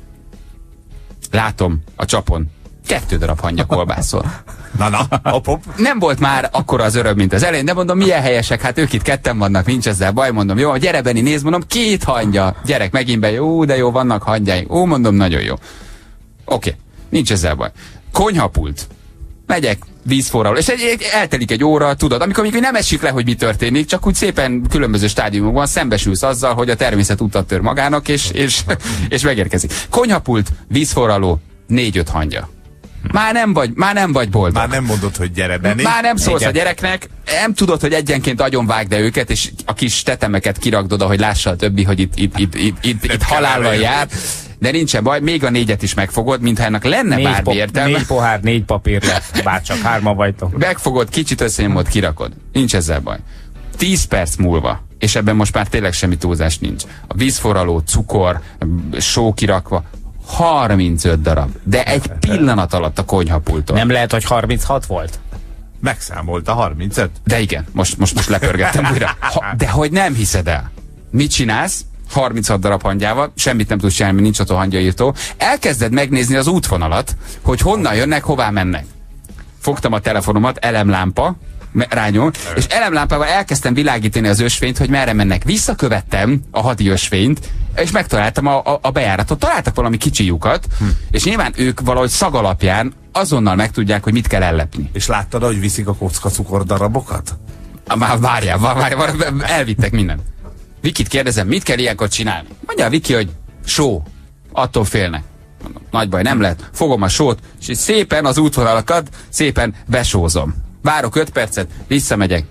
látom a csapon 2 darab hangya kolbászol. Na, hop. Nem volt már akkora az öröm, mint az elején, de mondom, milyen helyesek, hát ők itt ketten vannak, nincs ezzel baj, mondom, jó, gyere Benni, nézd, mondom, 2 hangya. Gyerek megint be, jó, de jó, vannak hangyáink. Ó, mondom, nagyon jó. Oké, nincs ezzel baj. Konyhapult. Megyek, vízforraló, és eltelik egy óra, tudod, amikor még nem esik le, hogy mi történik, csak úgy szépen különböző stádiumokban szembesülsz azzal, hogy a természet utat tör magának, és megérkezik. Konyhapult, vízforraló, 4-5 hangya. Már nem vagy boldog. Már nem mondod, hogy gyere, Benni. Már nem szólsz Igen. a gyereknek, nem tudod, hogy egyenként agyon vágd le őket, és a kis tetemeket kirakdod, ahogy lássa a többi, hogy itt halállal jár. De nincsen baj, még a 4-et is megfogod, mintha ennek lenne bármi értelme. 4 pohár, 4 papír lett, bár csak 3 vagytok. Megfogod, kicsit összenyomod, kirakod. Nincs ezzel baj. 10 perc múlva, és ebben most már tényleg semmi túlzás nincs. A vízforraló, cukor, só kirakva, 35 darab. De egy pillanat alatt a konyhapulton. Nem lehet, hogy 36 volt? Megszámolta 35. De igen, most lepörgettem újra. De hogy nem hiszed el. Mit csinálsz? 36 darab hangyával, semmit nem tudsz csinálni, nincs ott a hangyaírtó. Elkezded megnézni az útvonalat, hogy honnan jönnek, hová mennek. Fogtam a telefonomat, elemlámpa, rányom, és elemlámpával elkezdtem világítani az ösvényt, hogy merre mennek. Visszakövettem a hadi ösvényt, és megtaláltam a bejáratot. Találtak valami kicsi lyukat, és nyilván ők valahogy szag alapján azonnal megtudják, hogy mit kell ellepni. És láttad, hogy viszik a kocka cukordarabokat? Már várjál, elvittek mindent. Vikit kérdezem, mit kell ilyenkor csinálni? Mondja a Viki, hogy só. Attól félnek. Mondom, nagy baj, nem lehet. Fogom a sót, és szépen az útvonalakat szépen besózom. Várok 5 percet, visszamegyek.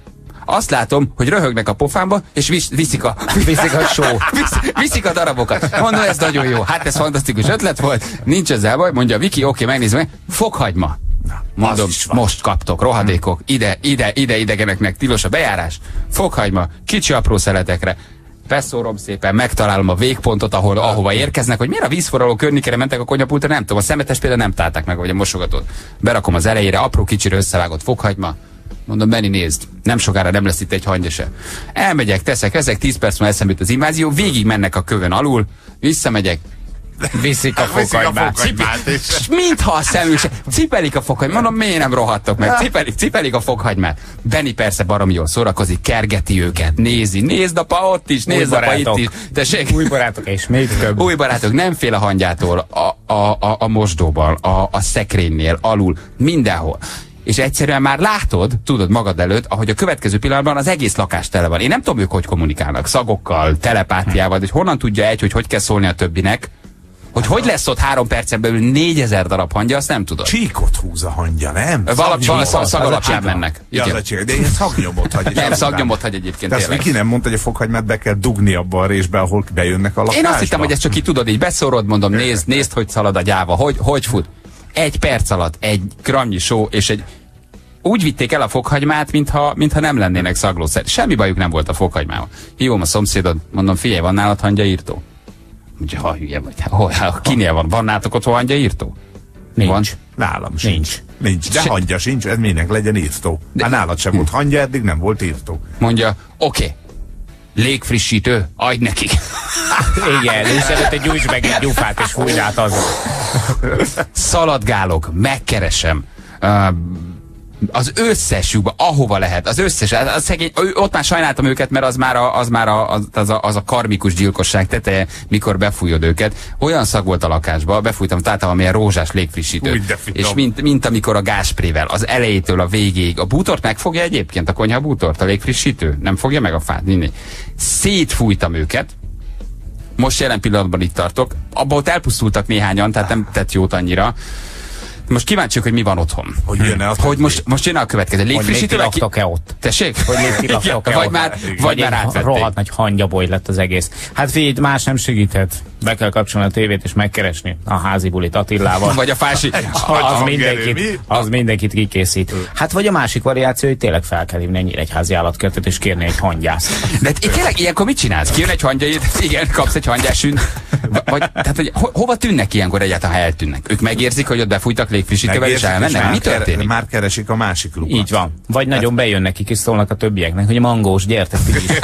azt látom, hogy röhögnek a pofámba, és viszik a viszik a darabokat. Mondom, ez nagyon jó. Hát ez fantasztikus ötlet volt, nincs ezzel baj, mondja Viki, oké, megnézem meg, fokhagyma. Mondom, most kaptok, rohadékok, ide idegeneknek tilos a bejárás, fokhagyma, kicsi apró szeletekre. Beszórom szépen, megtalálom a végpontot, ahova érkeznek, hogy miért a vízforraló környékére mentek a konyhapultra, nem tudom, a szemetes például nem találták meg, vagy a mosogatót. Berakom az elejére, apró kicsire összevágott fokhagyma. Mondom, Benni, nézd, nem sokára nem lesz itt egy hangya se. Elmegyek, teszek, ezek 10 perc múlva eszembe jut az invázió, végig mennek a kövön alul, visszamegyek, viszik a fokhagymát. És mintha a szemük se. Cipelik a fokhagymát. Mondom, miért nem rohadtok meg? Cipelik a fokhagymát. Benni persze baromi jól szórakozik, kergeti őket, nézd apa ott is, nézd apa itt is. Tessék? Új barátok és még több. Új barátok, nem fél a hangyától, a mosdóban, a szekrénynél, alul, mindenhol. És egyszerűen már látod, tudod magad előtt, ahogy a következő pillanatban az egész lakás tele van. Én nem tudom, ők hogy kommunikálnak, szagokkal, telepátiával, hogy honnan tudja hogy kell szólni a többinek. Hogy lesz ott 3 percen belül 4000 darab hangya, azt nem tudod. Csíkot húz a hangya, nem? Szag alapján mennek. De ilyen szagnyomot hagy. Nem, szagnyomot hagy egyébként tényleg. De azt Viki nem mondta, hogy a fokhagymát be kell dugni abba a részbe, ahol bejönnek a lakásba? Én azt hittem, hogy ezt csak így tudod, így beszórod, mondom, nézd, hogy szalad a gyáva, hogy fut. 1 perc alatt egy gramnyi só, és úgy vitték el a fokhagymát, mintha nem lennének szaglószer. Semmi bajuk nem volt a fokhagymával. Hívom a szomszédot, mondom, figyelj, van nálad hangyaírtó? Ugye, ha hülye vagy, kinél van nálatok otthon hangyaírtó? Nincs. Van? Nálam sincs. Nincs, de hangya sincs, ez minek legyen írtó. Hát nálad sem volt hangya, eddig nem volt írtó. Mondja, oké. Légfrissítő, adj neki. Igen, és előtte gyújts meg egy gyufát, és fújj át azon. Szaladgálok, megkeresem. Az összes lyukba, ahova lehet, az összes, a szegény, ott már sajnáltam őket, mert az a karmikus gyilkosság teteje, mikor befújod őket. Olyan szag volt a lakásba, befújtam, találtam amilyen rózsás légfrissítő. És mint amikor a gázsprével, az elejétől a végéig. A bútort megfogja egyébként, a konyha bútort, a légfrissítő? Nem fogja meg a fát? Szétfújtam őket. Most jelen pillanatban itt tartok. Abba ott elpusztultak néhányan, tehát nem tett jót annyira. Most kíváncsiak, hogy mi van otthon. Hogy jön-e a most jön a következő. Légfrissítővel laktok-e ott? Tessék? Hogy légtilaktok-e ott? Vagy már átvették. Rohadt nagy hangyaboly lett az egész. Hát figyelj, más nem segíthet. Be kell kapcsolni a tévét és megkeresni a házi bulit Attillával. Vagy a fási. Az mindenkit kikészít. Hát vagy a másik variáció, hogy tényleg fel kell hívni egy nyíregyházi állatkertet és kérni egy hangyászt. De tényleg ilyenkor mit csinálsz? Kijön egy hangyaid, igen, kapsz egy hangyásűnt. Tehát, hogy hova tűnnek ilyenkor egyáltalán, ha eltűnnek? Ők megérzik, hogy ott befújtak légfrissítővel és elmennek? Mi történik? Már keresik a másik lukat. Így van. Vagy nagyon bejön nekik és szólnak a többieknek, hogy Mangós, gyertek ti is.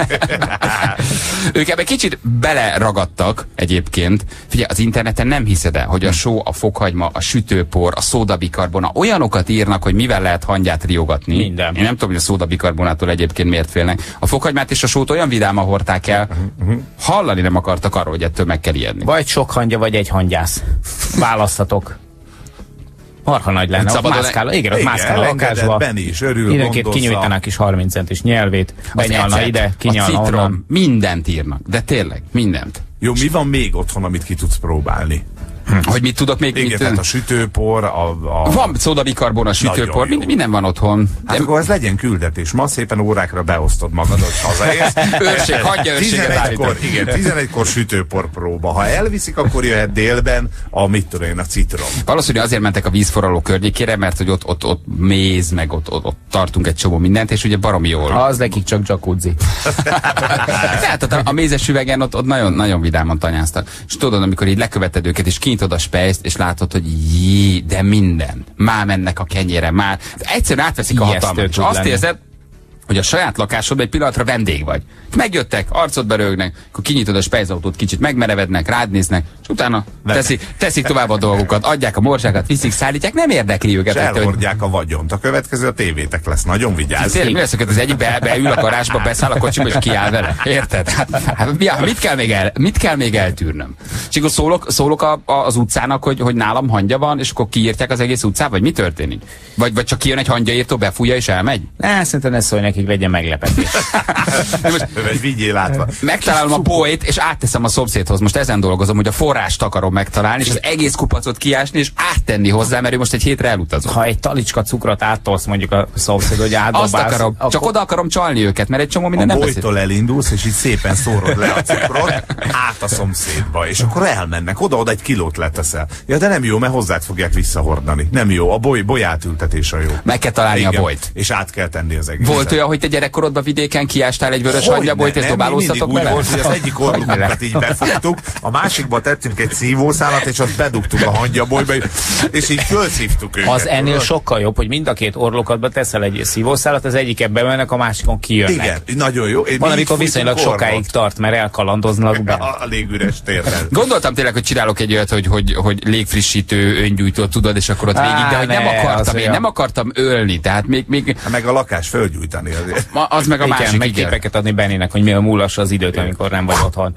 Ők ebben kicsit beleragadtak egyébként. Figyelj, az interneten nem hiszed el, hogy a só, a fokhagyma, a sütőpor, a szódabikarbona olyanokat írnak, hogy mivel lehet hangyát riogatni. Minden. Én nem tudom, hogy a szódabikarbonától egyébként miért félnek. A fokhagymát és a sót olyan vidáman hordták el, hallani nem akartak arról, hogy ettől meg kell ijedni. Vagy sok hangya, vagy egy hangyász. Választatok. Marha nagy lenne, ott mászkál, igen, ott mászkál a lakásba. Benni is örül, időnként kinyújtanak is 30 centis nyelvét, benyalna ide, kinyalna a citrom, onnan. Mindent írnak, de tényleg, mindent. Jó, mi van még otthon, amit ki tudsz próbálni? Hogy mit tudok még? Igen, tehát a sütőpor, Van szódabikarbona, sütőpor, minden van otthon. Hát akkor ez legyen küldetés. Ma szépen órákra beosztod magadot, hazaérsz. Őrség, hagyja őrséget állítani. Igen, 11-kor sütőpor próba. Ha elviszik, akkor jöhet délben a a citrom. Valószínűleg azért mentek a vízforraló környékére, mert hogy ott méz, meg ott tartunk egy csomó mindent, és ugye baromi jól. Az nekik csak jacuzzi. Tehát a mézes üvegen ott nagyon, nagyon vidáman tanyáztak. És tudod, amikor így leköveted őket, és kinyitod a spejzt, és látod, hogy de minden. Már mennek a kenyére, már. Egyszerűen átveszik a hatalmat. És azt érzed, hogy a saját lakásodban egy pillanatra vendég vagy. Megjöttek, arcodba rögnek, akkor kinyitod a spejzautót, kicsit megmerevednek, rád néznek, és utána teszik tovább a dolgokat, adják a morzsákat, viszik, szállítják, nem érdekli őket. És elhordják a vagyont. A következő a tévétek lesz, nagyon vigyázz. Tényleg, mi lesz, hogy az egyik beül a garázsba, beszáll a kocsiba, és kiáll vele? Érted? Mit kell még eltűrnöm? És akkor szólok az utcának, hogy nálam hangya van, és akkor kiírtják az egész utcát, vagy mi történik? Vagy csak kijön egy hangyaírtó, befújja és elmegy? Szerintem ne szólj neki. akik legyen meglepetés. Vigyél átva. Megtalálom a bolyt, és átteszem a szomszédhoz. Most ezen dolgozom, hogy a forrást akarom megtalálni, és az egész kupacot kiásni, és áttenni hozzá, mert ő most egy hétre elutazom. Ha egy talicska cukrot áttolsz mondjuk a szomszéd, hogy átdobálsz... Azt akarom, akkor... csak oda akarom csalni őket, mert egy csomó minden nem beszél. A bolytól elindulsz, és így szépen szórod le a cukrot át a szomszédba, és akkor elmennek, oda egy kilót leteszel. Ja, de nem jó, mert hozzád fogják visszahordani. Nem jó, a boly átültetés a jó. Meg kell találni a bolyt. És át kell tenni az egészet. Volt olyan, hogy te gyerekkorodban vidéken kiástál egy vörös hangyabolyt, és dobálóztatok vele? Volt, hogy az egyik orrukat így befogtuk, a másikba tettünk egy szívószálat, és azt bedugtuk a hangyabolyba, és így fölszívtuk őket. Az ennél sokkal jobb, hogy mind a két orlokatba teszel egy szívószálat, az egyikebb bemennek, a másikon kijönnek. Igen, nagyon jó. Van, amikor viszonylag sokáig tart, mert elkalandoznak be. A légüres térrel. Gondoltam tényleg, hogy csinálok egy olyat, hogy légfrissítő öngyújtót, tudod, és akkor ott végig, de hogy nem akartam, én nem akartam ölni, tehát még... Meg a lakás fölgyújtani azért. Az meg a igen, másik, meg képeket adni Bennének, hogy milyen múlassa az időt, amikor nem vagy otthon.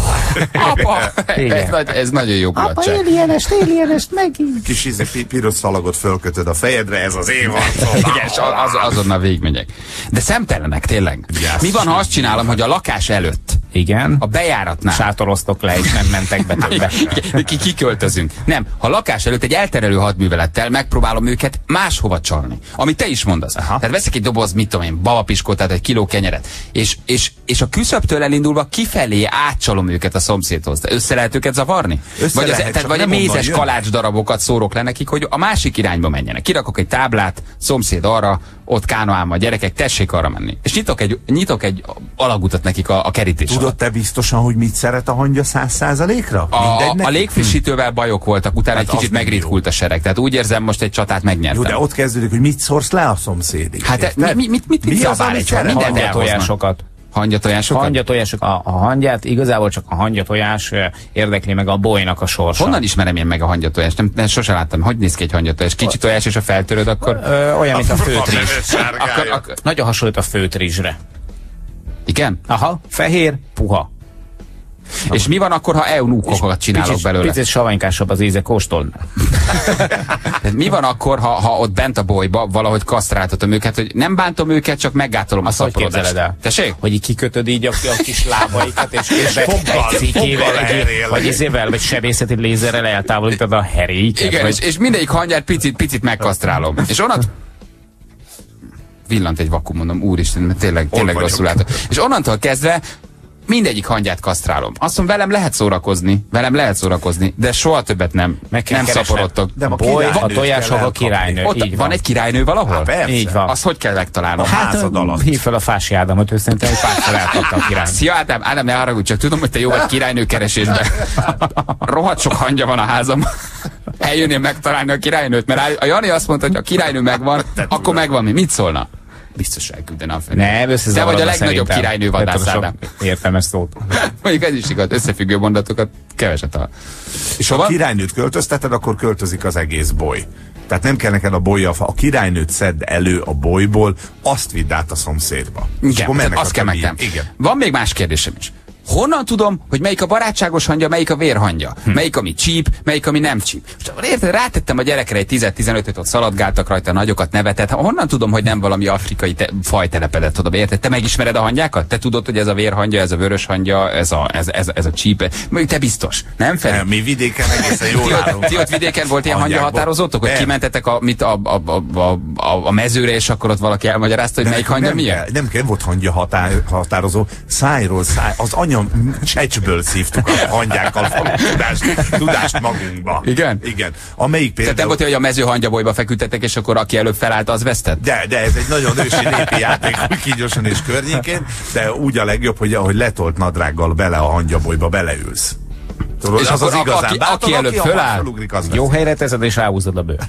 Apa! Ez nagyon jó mulatság. Apa, élienest megint. Kis piros szalagot fölkötöd a fejedre, ez az év. Igen, azonnal végigmegyek. De szemtelenek, tényleg. Yes. Mi van, ha azt csinálom, hogy a lakás előtt, igen, a bejáratnál sátoroztok le, és nem mentek be többe. Kiköltözünk. Nem, ha lakás előtt egy elterelő hadművelettel megpróbálom őket máshova csalni. Amit te is mondasz. Aha. Tehát veszek egy doboz, mit tudom én, babapiskót, tehát egy kiló kenyeret, és a küszöbtől elindulva kifelé átcsalom őket a szomszédhoz. De össze lehet őket zavarni? Vagy a mézes kalács darabokat szórok le nekik, hogy a másik irányba menjenek. Kirakok egy táblát, szomszéd arra, ott kánoálma a gyerekek, tessék arra menni. És nyitok egy alagutat nekik a kerítés. Tudod te biztosan, hogy mit szeret a hangya 100%-ra? A légfrissítővel bajok voltak, utána egy kicsit megritkult a sereg. Tehát úgy érzem, most egy csatát megnyertem. Jó, de ott kezdődik, hogy mit szórsz le a szomszédig. Hát mit szabál egy hangyatojásokat? Hangyatojásokat? Hangyatojásokat. A hangyát igazából csak a hangyatojás érdekli meg a bolynak a sorsa. Honnan ismerem én meg a hangyatojást? Nem sosem láttam. Hogy néz ki egy hangyatojást? Kicsi tojás, és a feltöröd, akkor... Olyan, mint a főtrizs. Nagyon hasonlít a főtrizsre. Igen? Aha, fehér, puha. És mi van akkor, ha eunukokat csinálok belőle? Picit savanykásabb az íze, kóstolni. Mi van akkor, ha ott bent a bolyba valahogy kasztráltatom őket, hogy nem bántom őket, csak meggátolom a szaporodást. Tessék? Hogy így kikötöd így a kis lábaikat, és egy cikével, vagy izével, vagy sebészeti lézerrel eltávolítod a heréiket. Igen, vagy... és mindegyik hangyát picit megkasztrálom. És villant egy vakuum, mondom, úristen, mert tényleg rosszul látok. És onnantól kezdve mindegyik hangyát kasztrálom. Azt mondom, velem lehet szórakozni, de soha többet nem szaporodtok. De a tojások a királynő. Ott van egy királynő valahol? Persze. Így van. Azt hogy kell megtalálnom? Hív fel a Fási Ádámot, ő szerintem egy párszor elkapta a királynő. Szia Ádám, ne haragudj, csak tudom, hogy te jó vagy királynő keresésben. Rohadt sok hangya van a házam. Eljönnél megtalálni a királynőt, mert a Jani azt mondta, hogy a királynő megvan, akkor megvan mi. Mit szólna? Biztos elküldene a fenn. Te vagy a legnagyobb királynő vadász, Ádám. Értelmes szót. Mondjuk ez is igaz, összefüggő mondatokat keveset hall. És ha a királynőt költözteted, akkor költözik az egész boly. Tehát nem kell neked a bolyja, a királynőt szedd elő a bolyból, azt vidd át a szomszédba. Igen, azt kell megtenni. Van még más kérdésem is. Honnan tudom, hogy melyik a barátságos hangya, melyik a vérhangya? Melyik, ami csíp, melyik, ami nem csíp? Most érted, rátettem a gyerekre egy 10-15-öt, ott szaladgáltak rajta, nagyokat nevetett. Honnan tudom, hogy nem valami afrikai faj telepedett oda? Érted? Te megismered a hangyákat? Te tudod, hogy ez a vérhangya, ez a vörös hangya, ez a csíp? Mondjuk te biztos. Nem, Feri? Nem, mi vidéken egészen jól állunk. Ti ott vidéken volt ilyen hangya határozótok, hogy kimentetek a mezőre, és akkor ott valaki elmagyarázta, hogy melyik hangya milyen? Nem kell, volt hangya határozó. Szájról száj. Az csecsből szívtuk a hangyákkal tudást magunkba. Igen? Igen. Amelyik például... Tehát nem volt, hogy a mező hangyabolyba feküdtetek, és akkor aki előbb felállt, az vesztett? De ez egy nagyon ősi népi játék, Kígyóson és környékén, de úgy a legjobb, hogy letolt nadrággal bele a hangyabolyba beleülsz. Tudod, és az akkor az igazán. aki előbb föláll, jó helyre teszed, és ráhúzod a bőr.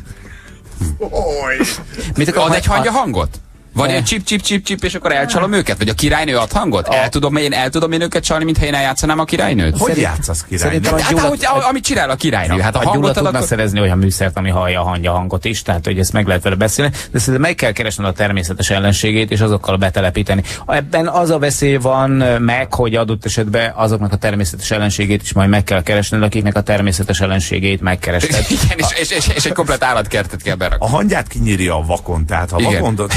Ad egy hangya hangot? Van egy csip, és akkor elcsalom őket? Vagy a királynő ad hangot? El tudom én őket csalni, mintha én eljátszanám a királynőt? Hogy játszasz királynőt? Amit csinál a királynő. Hát a hangot tudna szerezni olyan műszert, ami hallja a hangya hangot is, tehát hogy ezt meg lehet vele beszélni, de szerintem meg kell keresned a természetes ellenségét, és azokkal betelepíteni. Ebben az a veszély van meg, hogy adott esetben azoknak a természetes ellenségét is majd meg kell keresned, akiknek a természetes ellenségét megkerested. Igen, és egy komplet állatkertet kell berakni. A hangyát kinyírja a vakon, tehát ha vakondot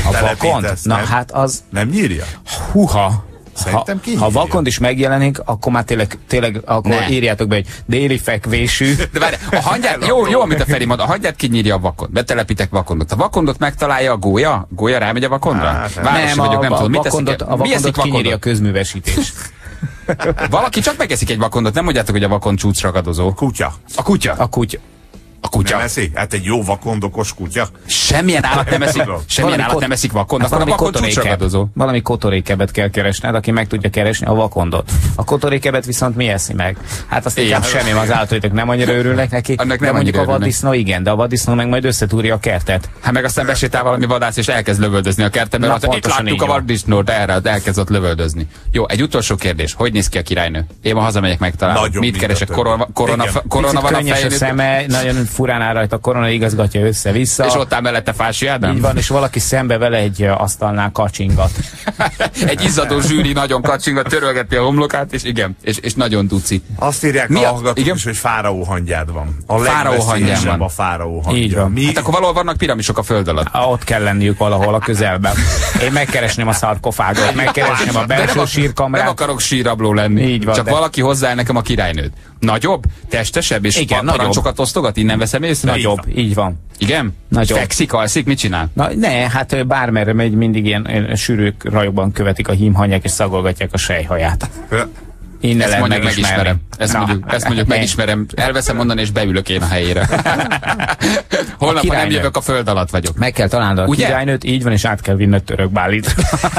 vakond? ezt, Na nem? hát az... Nem nyírja? Húha! Szerintem kinyírja. Ha vakond is megjelenik, akkor már tényleg akkor Ne. írjátok be, hogy déli fekvésű. De várj, a hangyát, jó, amit a Feri mond, a hangyát kinyírja a vakond. Betelepítek vakondot. A vakondot megtalálja a gólya? Gólya rámegy a vakondra? Hát, Városi vagyok, nem tudom. Mit teszik? vakondot, a Mi eszik vakondot kinyírja a vakondot? közművesítés. Valaki csak megeszik egy vakondot, nem mondjátok, hogy a vakond csúcsragadozó. Kutya. A kutya. A kutya. A kutya. Nem eszi? Hát egy jó vakondokos kutya. Semmilyen állat nem eszik, Valami vakond, Hát akkor a valami vakond csúcsragadozó. Valami kotorékebet kell keresned, aki meg tudja keresni a vakondot. A kotorékebet viszont mi eszi meg? Hát azt inkább Igen. semmi, az állatok nem annyira örülnek neki. Annak De nem mondjuk a annyira örülnek. vaddisznó igen, de a vaddisznó meg majd összetúrja a kertet. Hát meg aztán besétál valami vadász, és elkezd lövöldözni a kertben, Na, mert itt pontosan láttuk így a van. vaddisznót, erre elkezd ott lövöldözni. Jó, egy utolsó kérdés. Hogy néz ki a királynő? Én ma hazamegyek megtalálni. Nagyon Mit mind a keresek? többi. Korona Igen. van a Könnyes a fején. szeme, nagyon furán áll rajta, a korona igazgatja össze-vissza. És ott áll mellette Fási Ádám? Így van, és valaki szembe vele egy asztalnál kacsingat. Egy izzadó zsűri nagyon kacsingat, törölgeti a homlokát, és igen, és nagyon duci. Azt írják Mi a a- hallgatók igen? is, hogy fáraó hangyád van. A Fáraó hangyám legveszélyesebb van. a fáraó hangja. Így van. Mi? Hát akkor valahol vannak piramisok a föld alatt. Ott kell lenniük valahol a közelben. Én megkeresném a szarkofágot, megkeresném a De belső nem, nem sírkamrát. akarok sírabló lenni. Így van, Csak de- valaki hozzá nekem a királynőt. Nagyobb, testesebb, és Igen, nagyobb. parancsokat osztogat, innen veszem észre? Nagyobb, így van. Igen? Nagyobb. Fekszik, alszik, mit csinál? Na, ne, hát bármerre megy, mindig ilyen sűrűk rajokban követik a hímhanyák, és szagolgatják a sejhaját. Innen Ezt lehet mondjuk megismerem. Ezt mondjuk ne. megismerem. Elveszem mondani, és beülök én a helyére. Holnap, ha nem királynő. jövök, a föld alatt vagyok. Meg kell találnod a Ugye? királynőt, így van, és át kell vinned Törökbálitra.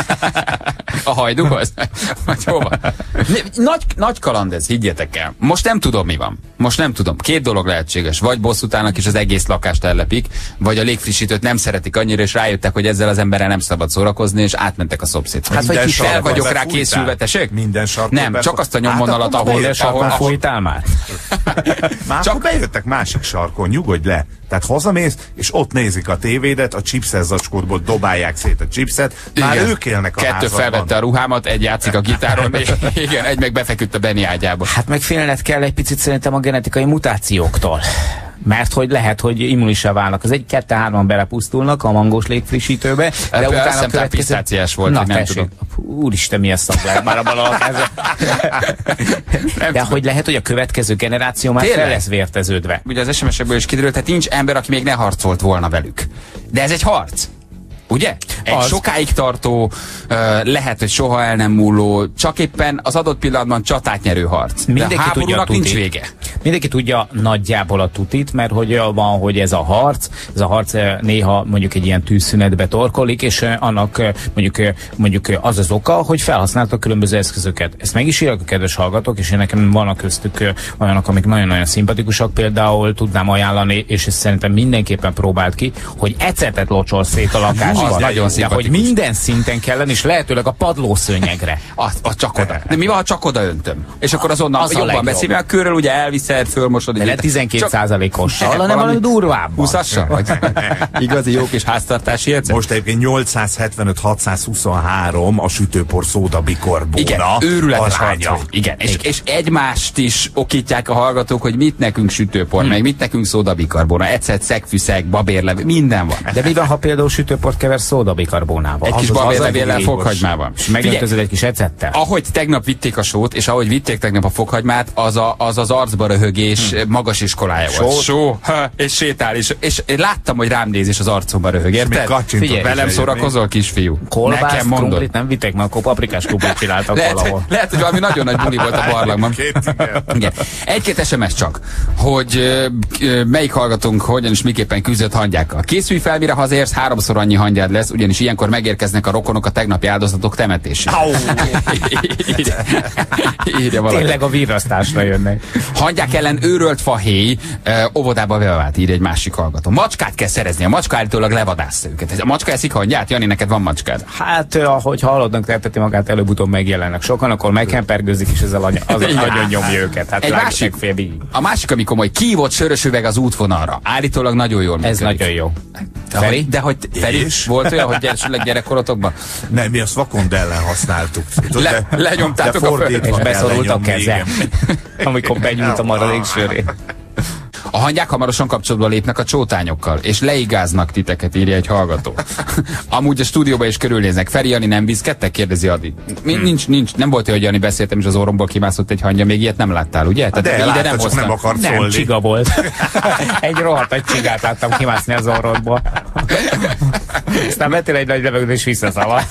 A hajdúhoz? Vagy hova? Nagy kaland ez, higgyetek el. Most nem tudom, mi van. Most nem tudom. Két dolog lehetséges. Vagy bosszút állnak, és az egész lakást ellepik, vagy a légfrissítőt nem szeretik annyira, és rájöttek, hogy ezzel az emberrel nem szabad szórakozni, és átmentek a szomszédhoz. Hát, vagy Minden kis sarkon el vagyok rá befújtál? készülve, tessék? Minden sarkon Nem, csak azt a nyomvonalat, ahol... Minden sarkon fújtál már? Már csak bejöttek másik sarkon, nyugodj le. Tehát hazamész, és ott nézik a tévédet, a chipses zacskódból dobálják szét a chipset. Már Igen. ők élnek a Kettő házadban. felvette a ruhámat, egy játszik a gitáron, és igen, egy meg befeküdt a Benny ágyába. Hát meg félned kell egy picit szerintem a genetikai mutációktól. Mert hogy lehet, hogy immunissá válnak. Az 1-2-3-an belepusztulnak a mangós légfrissítőbe, de Azt utána hiszem, talán pisztáciás volt, Na, hogy nem tessék. tudom. Úristen, milyen szak lehet már abban a lakásban. De hogy lehet, hogy a következő generáció már Tényleg? fel lesz vérteződve. Ugye az SMS-ekből is kiderült, tehát nincs ember, aki még ne harcolt volna velük. De ez egy harc. Ugye? Egy Az. sokáig tartó, lehet, hogy soha el nem múló, csak éppen az adott pillanatban csatát nyerő harc. De Mindenki a tudja a háborúnak nincs tutit. vége. Mindenki tudja nagyjából a tutit, mert hogy van, hogy ez a harc néha mondjuk egy ilyen tűzszünetbe torkolik, és annak mondjuk az az oka, hogy felhasználtak különböző eszközöket. Ezt meg is írják a kedves hallgatók, és én nekem vannak köztük olyanok, amik nagyon-nagyon szimpatikusak, például tudnám ajánlani, és ezt szerintem mindenképpen próbált ki, hogy ecetet locsol szét a lakásban. Az nagyon de szimpatikus. hogy minden szinten kell lenni, és lehetőleg a padlószőnyegre. Az csak oda. De mi van, ha csak oda öntöm? És akkor azonnal Az a jobban legjobb. beszél, mert a körrel ugye elviszed, fölmosod. De le 12%-ossal, hanem valami valami durvábban. 20-assal? Vagy igazi jó kis háztartási ecet? Most egyébként 875-623 a sütőpor szódabikorból. Igen, őrületes harc vagy. Igen. És egymást is okítják a hallgatók, hogy mit nekünk sütőpor, meg mit nekünk szódabikarbóna, ecet, szegfűszeg, babérlevél, minden van. De mi van, ha például sütőport keversz szódabikarbónával? Egy kis babérlevéllel, fokhagymával. És megöltözöd egy kis ecettel. Ahogy tegnap vitték a sót, és ahogy vitték tegnap a fokhagymát, az arcba röhögés magas iskolája volt. Só, és sétál is. És én láttam, hogy rám néz, és az arcomba röhög, érted? Figyelj, velem szórakozol, kisfiú. Kolbászt, Nekem mondod. krumplit nem vitték, mert akkor paprikás krumplit csináltak valahol. Lehet, hogy valami nagyon nagy buli volt a barlangban. Igen. Egy-két SMS csak, hogy melyik hallgatónk hogyan és miképpen küzdött hangyákkal. Készülj fel, mire hazérsz, 3-szor annyi hangyád lesz, ugyanis ilyenkor megérkeznek a rokonok a tegnapi áldozatok temetésére. Írja valaki. Tényleg a virrasztásra jönnek. Hangyák ellen őrölt fahéj, óvodába bevált, ír egy másik hallgató. Macskát kell szerezni, a macska állítólag levadászta őket. A macska eszik hangyát? Jani, neked van macskád? Hát, ahogy halottnak terteti magát, előbb-utóbb megjelennek sokan, akkor megkempergőzik, és ezzel nagyon nyomja őket. Hát Egy másik, a másik, ami komoly, kívott sörös üveg az útvonalra. Állítólag nagyon jól működik. Ez nagyon jó. De hogy Feri, volt olyan, hogy gyerekkorotokban? Nem, mi azt vakond ellen használtuk. Lenyomtátok de a föld. És fordítva kell beszorult a lenyomni, keze, igen. amikor benyújt a maradék sörét. A hangyák hamarosan kapcsolatba lépnek a csótányokkal, és leigáznak titeket, írja egy hallgató. Amúgy a stúdióban is körülnéznek. Feri, Jani nem viszkedtek? Kérdezi Adi. Nincs, nem volt olyan, hogy Jani beszéltem, és az orromból kimászott egy hangya, még ilyet nem láttál, ugye? De ide nem hoztam. Nem akart szólni. Nem, csiga volt. Egy rohadt nagy csigát láttam kimászni az orrodból. Aztán vettél egy nagy levegőt és visszaszavart.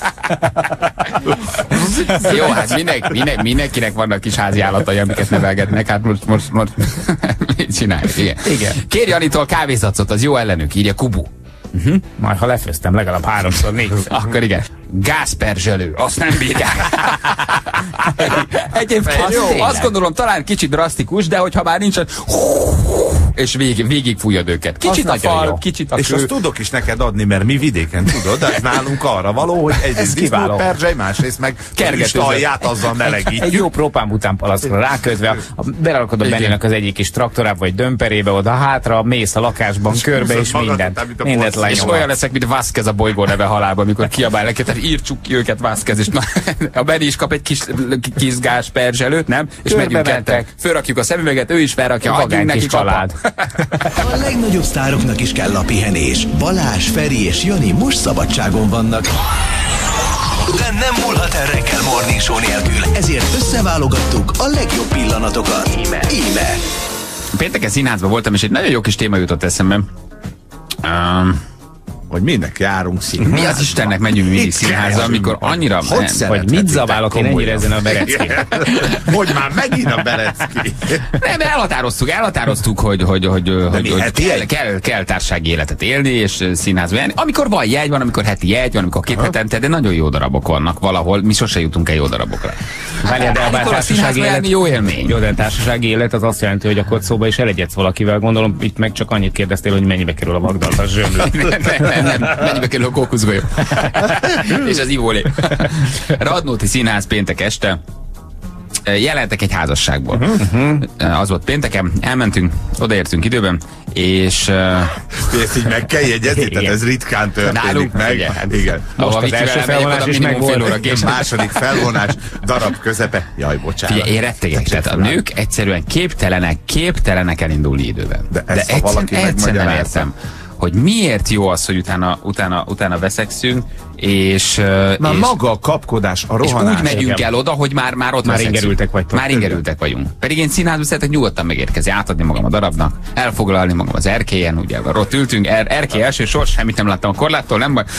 Jó, hát mindenkinek vannak kis házi állatai, amiket nevelgetnek, hát most mit csináljuk, igen. Kérj Janitól kávézacot, az jó ellenük, írja Kubu. Majd ha lefőztem legalább 3-4. Akkor igen. Gázperzselő, azt nem bírják. Egyébként azt gondolom talán kicsit drasztikus, de hogyha már nincsen, és végig fújjad őket. Kicsit a fal, kicsit a és kő. azt tudok is neked adni, mert mi vidéken tudod, de ez nálunk arra való, hogy egyrészt disznóperzsely, másrészt meg kergető alját azzal melegítjük. Egy jó propánbután palasztra rákötve, berakod a Bennének az egyik kis traktorába vagy dömperébe, oda hátra, mész a lakásban körbe, és mindent lenyomod. És olyan leszek, mint Vázquez a Bolygó neve halálban, amikor kiabál neki, tehát írtsuk ki őket Vázquez, és a Benni is kap egy kis gázperzselőt, nem? És megyünk ketten. Fölrakjuk a szemüveget, ő is felrakja, adjunk neki család. A legnagyobb sztároknak is kell a pihenés. Balázs, Feri és Jani most szabadságon vannak. De nem múlhat el reggel Morning Show nélkül. Ezért összeválogattuk a legjobb pillanatokat. Íme. Pénteken színházban voltam, és egy nagyon jó kis téma jutott eszembe. Hogy minek járunk színházba. Mi az Istennek megyünk mindig színházba, amikor annyira... Hogy mit zabálok én ennyire ezen a Berecki? Hogy már megint a Berecki? Nem, elhatároztuk, hogy kell társasági életet élni, és színházba járni. Amikor van jegy, van, amikor heti jegy, van, amikor 2 hetente, de nagyon jó darabok vannak valahol. Mi sose jutunk el jó darabokra. Várjál, de a társasági élet jó élmény. Jó, de a társasági élet az azt jelenti, hogy akkor szóba is elegyedsz valakivel. Gondolom, itt meg csak annyit kérdeztél, hogy mennyibe kerül a Magdalena zsömlő. Nem, mennyibe kerül a kókuszgolyó. És az ivólé. Radnóti Színház péntek este. Jelentek egy házasságból. Az volt pénteken, elmentünk, odaértünk időben, és... Ezt így meg kell jegyezni, tehát ez ritkán történik meg. Igen. Most az első felvonás is meg volt. Második felvonás, darab közepe. Jaj, bocsánat. Figyelj, én rettegek, tehát a nők egyszerűen képtelenek elindulni időben. De egyszer nem értem, hogy miért jó az, hogy utána veszekszünk, és... Már maga a kapkodás, a rohanás. És úgy megyünk el oda, hogy már ott ingerültek vagytok. Már ingerültek vagyunk. Pedig én színházba szeretek nyugodtan megérkezni, átadni magam a darabnak, elfoglalni magam az erkélyen, ugye ott ültünk, erkély első sor, semmit nem láttam a korláttól, nem baj.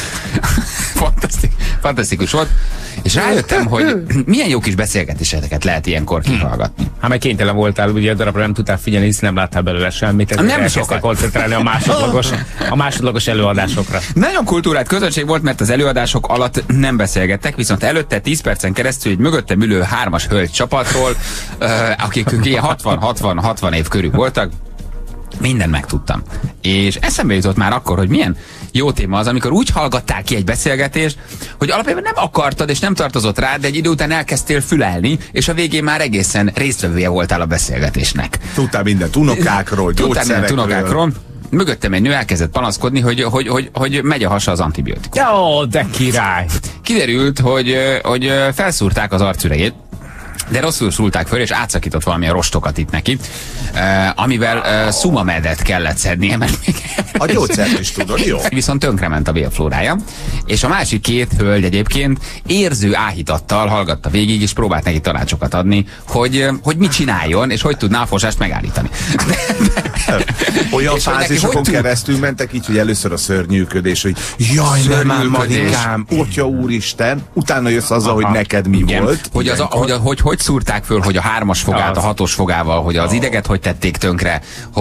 Fantasztikus volt. És rájöttem, hogy milyen jó kis beszélgetéseket lehet ilyenkor kihallgatni. Hát meg kénytelen voltál, ugye a darabra nem tudtál figyelni, hisz nem láttál belőle semmit, ezért elkezdtek koncentrálni a másodlagos előadásokra. Nagyon kultúrált közönség volt, mert az előadások alatt nem beszélgettek, viszont előtte 10 percen keresztül egy mögöttem ülő 3-as hölgy csapatról, akik ilyen 60 év körül voltak, mindent megtudtam. És eszembe jutott már akkor, hogy milyen jó téma az, amikor úgy hallgattál ki egy beszélgetést, hogy alapjában nem akartad és nem tartozott rád, de egy idő után elkezdtél fülelni, és a végén már egészen résztvevője voltál a beszélgetésnek. Tudtál mindent unokákról, gyógyszerekről. Mögöttem egy nő elkezdett panaszkodni, hogy megy a hasa az antibiotikum. Jó, de király! Kiderült, hogy felszúrták az arcüregét, de rosszul szúrták föl, és átszakított valamilyen rostokat itt neki, amivel Sumamedet kellett szednie, mert még... A gyógyszert is tudod, jó? Viszont tönkrement a vérflórája, és a másik 2 hölgy egyébként érző áhítattal hallgatta végig, és próbált neki tanácsokat adni, hogy mit csináljon, és hogy tudná a fosást megállítani. Olyan fázisokon keresztül mentek így, hogy először a szörnyűködés, hogy jaj, nem ám, Marikám, Atya úristen, utána jössz azzal, hogy neked mi volt. Hogy szúrták föl, hogy a 3-as fogát a 6-os fogával, hogy az ideget hogy tették tönkre,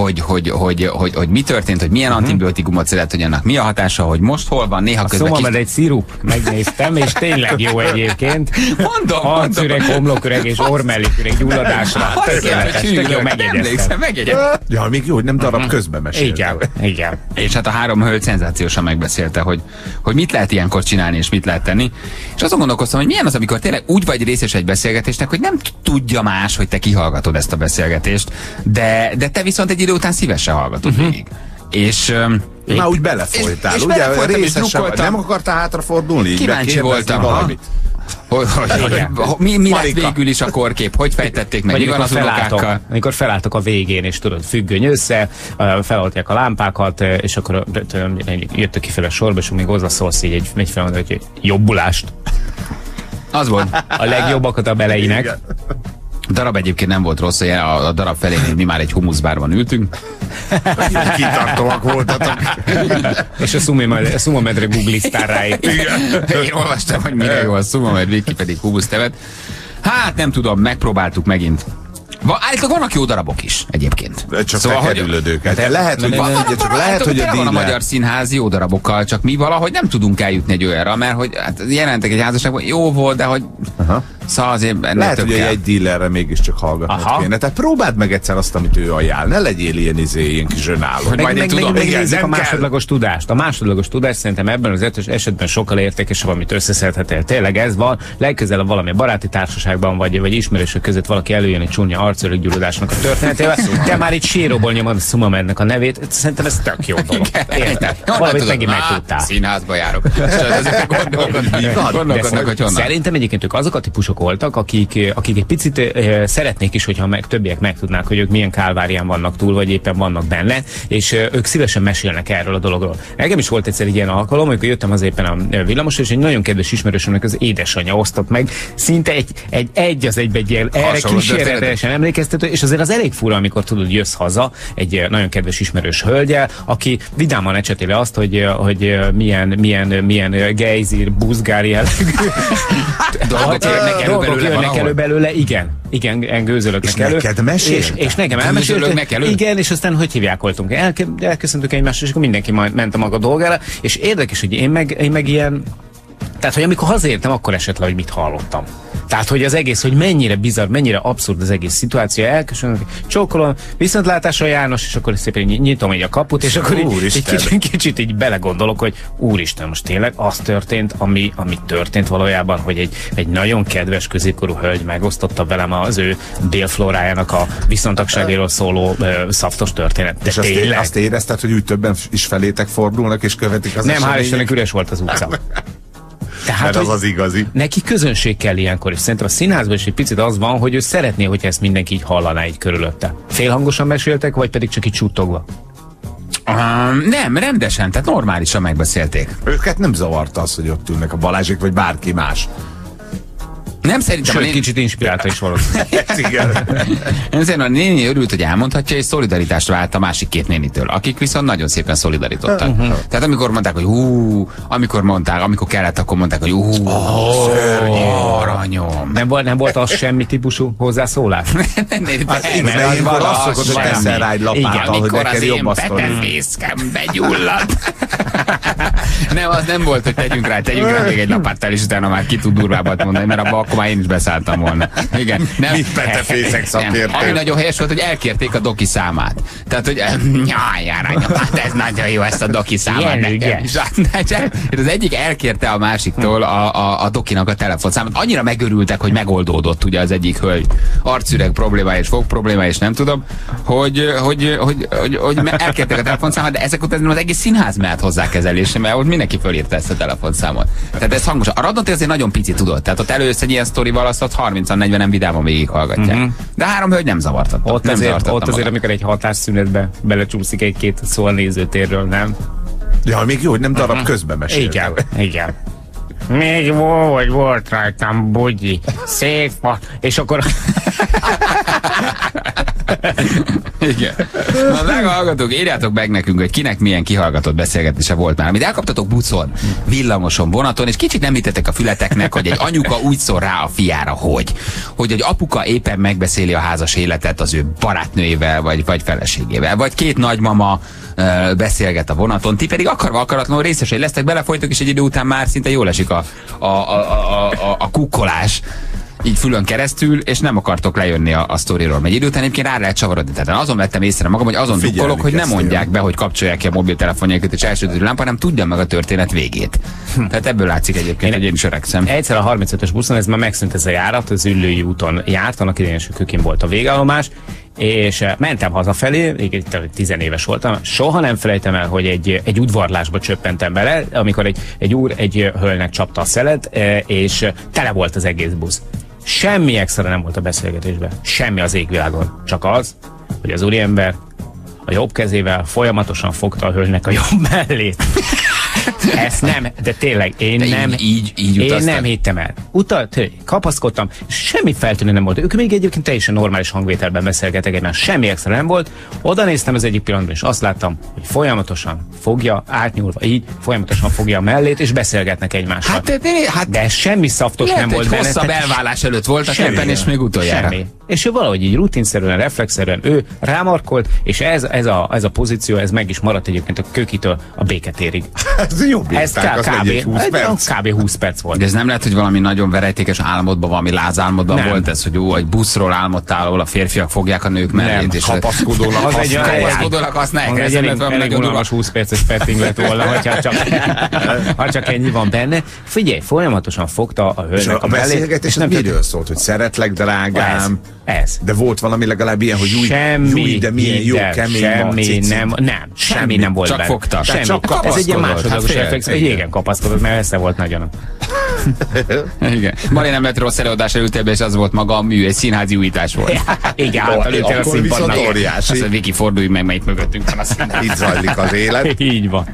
hogy mi történt, hogy milyen antibiotikumot szedett, hogy annak mi a hatása, hogy most hol van, néha közben... Szóval egy szirup, megnéztem, és tényleg jó egyébként. Mondom. Arcüreg, homloküreg és orrmelléküreg gyulladásra. Tökéletes, tök jó, megjegyeztem. Ja, még jó, hogy nem darab közben meséltem. Igen. És hát a 3 hölgy szenzációsan megbeszélte, hogy mit lehet ilyenkor csinálni, és mit lehet tenni. És azon gondolkoztam, hogy milyen az, amikor tényleg úgy vagy részes egy beszélgetésnek, hogy nem tudja más, hogy te kihallgatod ezt a beszélgetést, de te viszont egy idő után szívesen hallgatod végig. És már úgy belefolytál, ugye? Részesen, nem akartál hátrafordulni? Kíváncsi voltam. Mi lett végül is a korkép? Hogy fejtették meg? Mi van az unokákkal? Amikor felálltok a végén, és tudod, függöny össze, feloldják a lámpákat, és akkor jöttök kifele sorba, és még hozzászólsz így egy felmondani, hogy jobbulást. Az volt. A legjobbakat a beleinek. A darab egyébként nem volt rossz, a darab felén mi már egy humuszbárban ültünk. Kitartóak voltatok. És a Szumamedre googliztál rájuk. Én olvastam, hogy mire jó a Szumamed, Viki pedig humusz tevet. Hát nem tudom, megpróbáltuk megint. Állítólag vannak jó darabok is egyébként. Csak szóval, kerülődőket. Lehet, hogy a van a Magyar Színház jó darabokkal, csak mi valahogy nem tudunk eljutni egy olyanra, mert hogy hát jelentek egy házasságban, jó volt, de hogy szóval azért lehet, hogy egy dílerre mégiscsak hallgatnod kéne. Tehát próbáld meg egyszer azt, amit ő ajánl. Ne legyél ilyen kis zsönáló. Megnézzük a másodlagos tudást. A másodlagos tudás szerintem ebben az esetben sokkal értékesebb, amit összeszedhetél. Tényleg ez van. Legközelebb valami baráti társaságban vagy ismerősök között valaki előjön egy csúnya arcörökgyulladásnak a történetével. Te már itt síróból nyomod a Szumamednek a nevét. Szerintem ez tök jó dolog. Érted? Valamit megint megtudtál. Színházba járok. Gondolkodnak, hogy honnan. Szerintem egyébként ők azok a típusok voltak, akik egy picit szeretnék is, hogyha többiek megtudnák, hogy ők milyen kálvárián vannak túl, vagy éppen vannak benne, és ők szívesen mesélnek erről a dologról. Nekem is volt egyszer egy ilyen alkalom, amikor jöttem az éppen a villamos, és egy nagyon kedves ismerősömnek az édesanyja osztott meg, szinte egy az egybe egy ilyen erre kísérletesen emlékeztető, és azért az elég fura, amikor tudod, jössz haza egy nagyon kedves ismerős hölgyel, aki vidáman ecsetéli azt, hogy milyen gejzír, buzgár jellegű dolgok jönnek elő belőle, igen, gőzölöknek elő. És nekem elmesélte. Igen, és aztán hogy hívják voltunk? Elköszöntük egymást, és akkor mindenki majd ment a maga dolgára, és érdekes, hogy én meg ilyen, tehát, hogy amikor hazaértem, akkor esett le, hogy mit hallottam. Tehát, hogy az egész, hogy mennyire bizarr, mennyire abszurd az egész szituáció, elköszönök, csókolom, viszontlátásra János, és akkor szépen nyitom így a kaput, és akkor egy kicsit így belegondolok, hogy úristen, most tényleg az történt, ami történt valójában, hogy egy nagyon kedves középkorú hölgy megosztotta velem az ő bélflórájának a viszontagságéről szóló szaftos történet. De és azt érezted, hogy úgy többen is felétek fordulnak, és követik az nem, hál' Istennek üres volt az utca. Tehát, az az igazi. Neki közönség kell ilyenkor, és szerintem a színházban is egy picit az van, hogy ő szeretné, hogy ezt mindenki így hallaná így körülötte. Félhangosan meséltek, vagy pedig csak így suttogva? Nem, rendesen, tehát normálisan megbeszélték. Őket nem zavarta az, hogy ott ülnek a Balázsék, vagy bárki más. Nem szerintem. Sőt, kicsit inspirálta is valószínűleg. Nem szerintem a néni örült, hogy elmondhatja, és szolidaritást vált a másik két nénitől, akik viszont nagyon szépen szolidarítottak. Tehát amikor mondták, hogy amikor kellett, akkor mondták, hogy szörnyű, aranyom. Nem volt az semmi típusú hozzászólás? Amikor azt szokott, hogy teszel rá egy lapáttal, hogy neked jobb asztal. Igen, amikor az én petefészkem begyulladt. Nem, az nem volt, hogy tegyünk rá még egy lapáttal, és utána már ki tud durvábbat mondani, mert abban akkor már én is beszálltam volna. Igen. Mit petefészek szakértő? Ami nagyon helyes volt, hogy elkérték a doki számát. Tehát, hogy hát ez nagyon jó, ezt a doki számát nekem. És az egyik elkérte a másiktól a dokinak a telefonszámát. Annyira megörültek, hogy megoldódott ugye az egyik hölgy arcüreg problémája és fog problémája, és nem tudom, hogy elkérték a telefonszámát, de ezek után az egész színház mehet hozzá kezelésre, mert ott mindenki fölírta ezt a telefonszámot. Tehát ez hangos. A Radnóti azért nagyon pici tudott. Tehát ott először egy ilyen sztorival azt ott 30-40-en vidáman végighallgatják. De három hölgy nem zavartatta. Ott azért, amikor egy hatásszünetbe belecsúszik egy-két szó a nézőtérről, nem? Ja, még jó, hogy nem darab közben meséltem. Igen. Még volt rajtam bugyi, szép volt, és akkor... Igen. Na, meghallgatók, írjátok meg nekünk, hogy kinek milyen kihallgatott beszélgetése volt már, amit elkaptatok buszon, villamoson, vonaton, és kicsit nem hittetek a fületeknek, hogy egy anyuka úgy szól rá a fiára, hogy egy apuka éppen megbeszéli a házas életet az ő barátnőjével, vagy feleségével, vagy két nagymama beszélget a vonaton, ti pedig akarva akaratlanul részesei lesztek, belefolytok, és egy idő után már szinte jól esik a kukkolás így fülön keresztül, és nem akartok lejönni a sztoriról. Egy idő után egyébként rá lehet csavarodni. Tehát azon vettem észre magam, hogy azon dukkolok, hogy nem mondják be, hogy kapcsolják ki a mobiltelefonjaikat és elsődöző lámpa, hanem tudjam meg a történet végét. Tehát ebből látszik egyébként, hogy én is öregszem. Egyszer a 35-ös buszon ez már megszűnt ez a járat, az Üllői úton járt, annak idején Sökőkén volt a végállomás, és mentem hazafelé, itt 10 éves voltam, soha nem felejtem el, hogy egy udvarlásba csöppentem bele, amikor egy úr egy hölgynek csapta a szelet, és tele volt az egész busz. Semmi extra nem volt a beszélgetésben, semmi az égvilágon, csak az, hogy az úriember a jobb kezével folyamatosan fogta a hölgynek a jobb mellét. Ezt nem, de tényleg, én nem hittem el. Kapaszkodtam, semmi feltűnő nem volt. Ők még egyébként teljesen normális hangvételben beszélgetek egymás, semmi extra nem volt. Oda néztem az egyik pillanatban, és azt láttam, hogy folyamatosan fogja, átnyúlva így, folyamatosan fogja a mellét, és beszélgetnek egymással. De semmi szaftos nem volt benne. Hosszabb elválás előtt voltak ebben, és még utoljára. Semmi. És ő valahogy így rutinszerűen, reflexzerűen ő rámarkolt, és ez a pozíció, ez meg is maradt egyébként a Kökitől a Béketérig. Ez jó bírták, az egy 20 perc. Kb. 20 perc volt. De ez nem lehet, hogy valami nagyon verejtékes álmodban, valami lázálmodban volt ez, hogy egy buszról álmodtál, ahol a férfiak fogják a nők mellét, és kapaszkodólag használják. Ez elég unalmas 20 perces petting lett volna, ha csak ennyi van benne. Figyelj, folyamatosan fogta a hölgynek a mellét. A beszélgetés miről szólt, hogy szeretlek, drágám? Ez. De volt valami legalább ilyen, hogy semmi, de milyen jó, kemény semmi nem volt csak benne. fogta. Ez egy ilyen másodlagos reflex, hogy igen, kapaszkodott, mert esze volt nagyon. Igen. Mari nem lett rossz előadásra ültél be, és az volt maga a mű, egy színházi újítás volt. Igen, általában a színpadnak. Óriási. Azt a Viki, fordulj meg, mert itt mögöttünk van a színház. Itt zajlik az élet. Így van.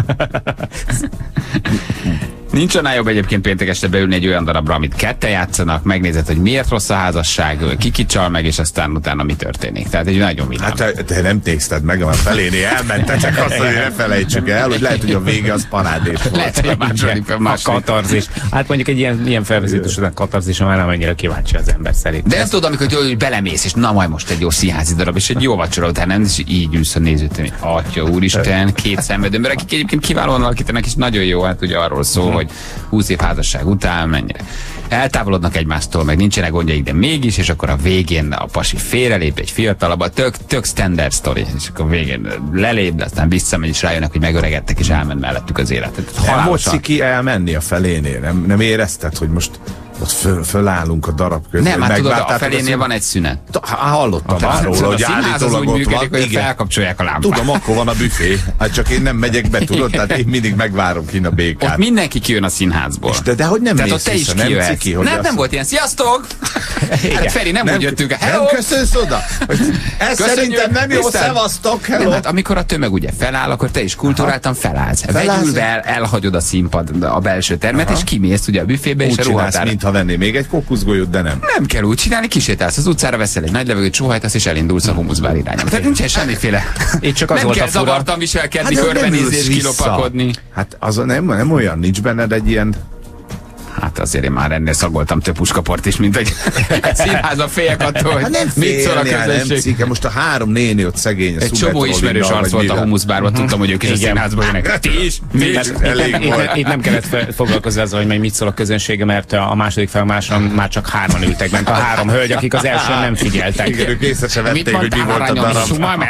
Nincs annál jobb egyébként péntek este beülni egy olyan darabra, amit ketten játszanak, megnézed, hogy miért rossz a házasság, ki csal meg, és aztán utána mi történik. Tehát egy nagyon vidám. Hát te nem tészted meg, a felénél elmentetek azt, hogy ne felejtsük el, hogy lehet, hogy a vége az parádés volt. Lehet, hogy a második. A katarzis. Hát mondjuk egy ilyen felvezetős után katarzisra már nem annyira kíváncsi az ember szerint. De ezt tudod, amikor belemész, és na majd most egy jó színházi darab, és egy jó vacsora után nem, és így ülsz a nézőtől, atya úristen, két szenvedőmber, akik egyébként kiválóan alakítanak, és nagyon jó, hát ugye arról szól, hogy 20 év házasság után mennyire eltávolodnak egymástól, meg nincsenek gondjaik, de mégis, és akkor a végén a pasi félrelép egy fiatalabb, tök standard story, és akkor a végén lelép, de aztán visszamegy, és rájönnek, hogy megöregedtek, és elment mellettük az életet. Nem moci ki elmenni a felénél, nem érezted, hogy most ott fölállunk a darab közül. Nem, hát tudod, a felénél van egy szünet. Hallottam már róla, hogy állítólag ott van. Hogy felkapcsolják a lámpát. Tudom, akkor van a büfé. Hát csak én nem megyek be, tudod, tehát én mindig megvárom kinn a békát. Ott mindenki kijön a színházból. De hogy nem mész vissza, nem ciki, hogy nem volt ilyen, sziasztok! Hát Feri, nem úgy jöttünk. Nem köszönsz oda? Ez szerintem nem jó, szevasztok, hello! Hát amikor a tömeg ugye feláll, akkor te is kultúráltan felállsz. Vegyülve elhagyod a színpad, a belső termet, és kimész ugye a büfébe, és a ruhatára. Ha venné még egy kókuszgolyót, de nem. Nem kell úgy csinálni, kisétálsz az utcára, veszel egy nagy levegőt, sóhajtasz, és elindulsz a humuszbár irányába. Tehát nincsen semmiféle. Itt csak az nem volt kell a fura. zavartan viselkedni, körbenézni és kilopakodni. Hát az nem olyan, nincs benned egy ilyen. Hát azért én már ennél szagoltam több puskaport is, mint egy színházban féljek attól, hogy hát mit szól a közönség. Nem most a 3 néni ott szegény. Egy csomó ismerős arc volt a humuszbárban, tudtam, hogy ők is a színházban jönnek. Ti is? Itt nem kellett foglalkozni azzal, hogy mit szól a közönsége, mert a második felmáson már csak 3-an ültek bent. A 3 hölgy, akik az elsőn nem figyeltek. Igen, ők észre se vették, hogy mi volt a darab.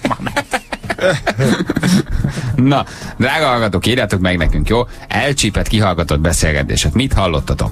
Na, drága hallgatók, írjátok meg nekünk, jó? Elcsípett, kihallgatott beszélgetések. Mit hallottatok?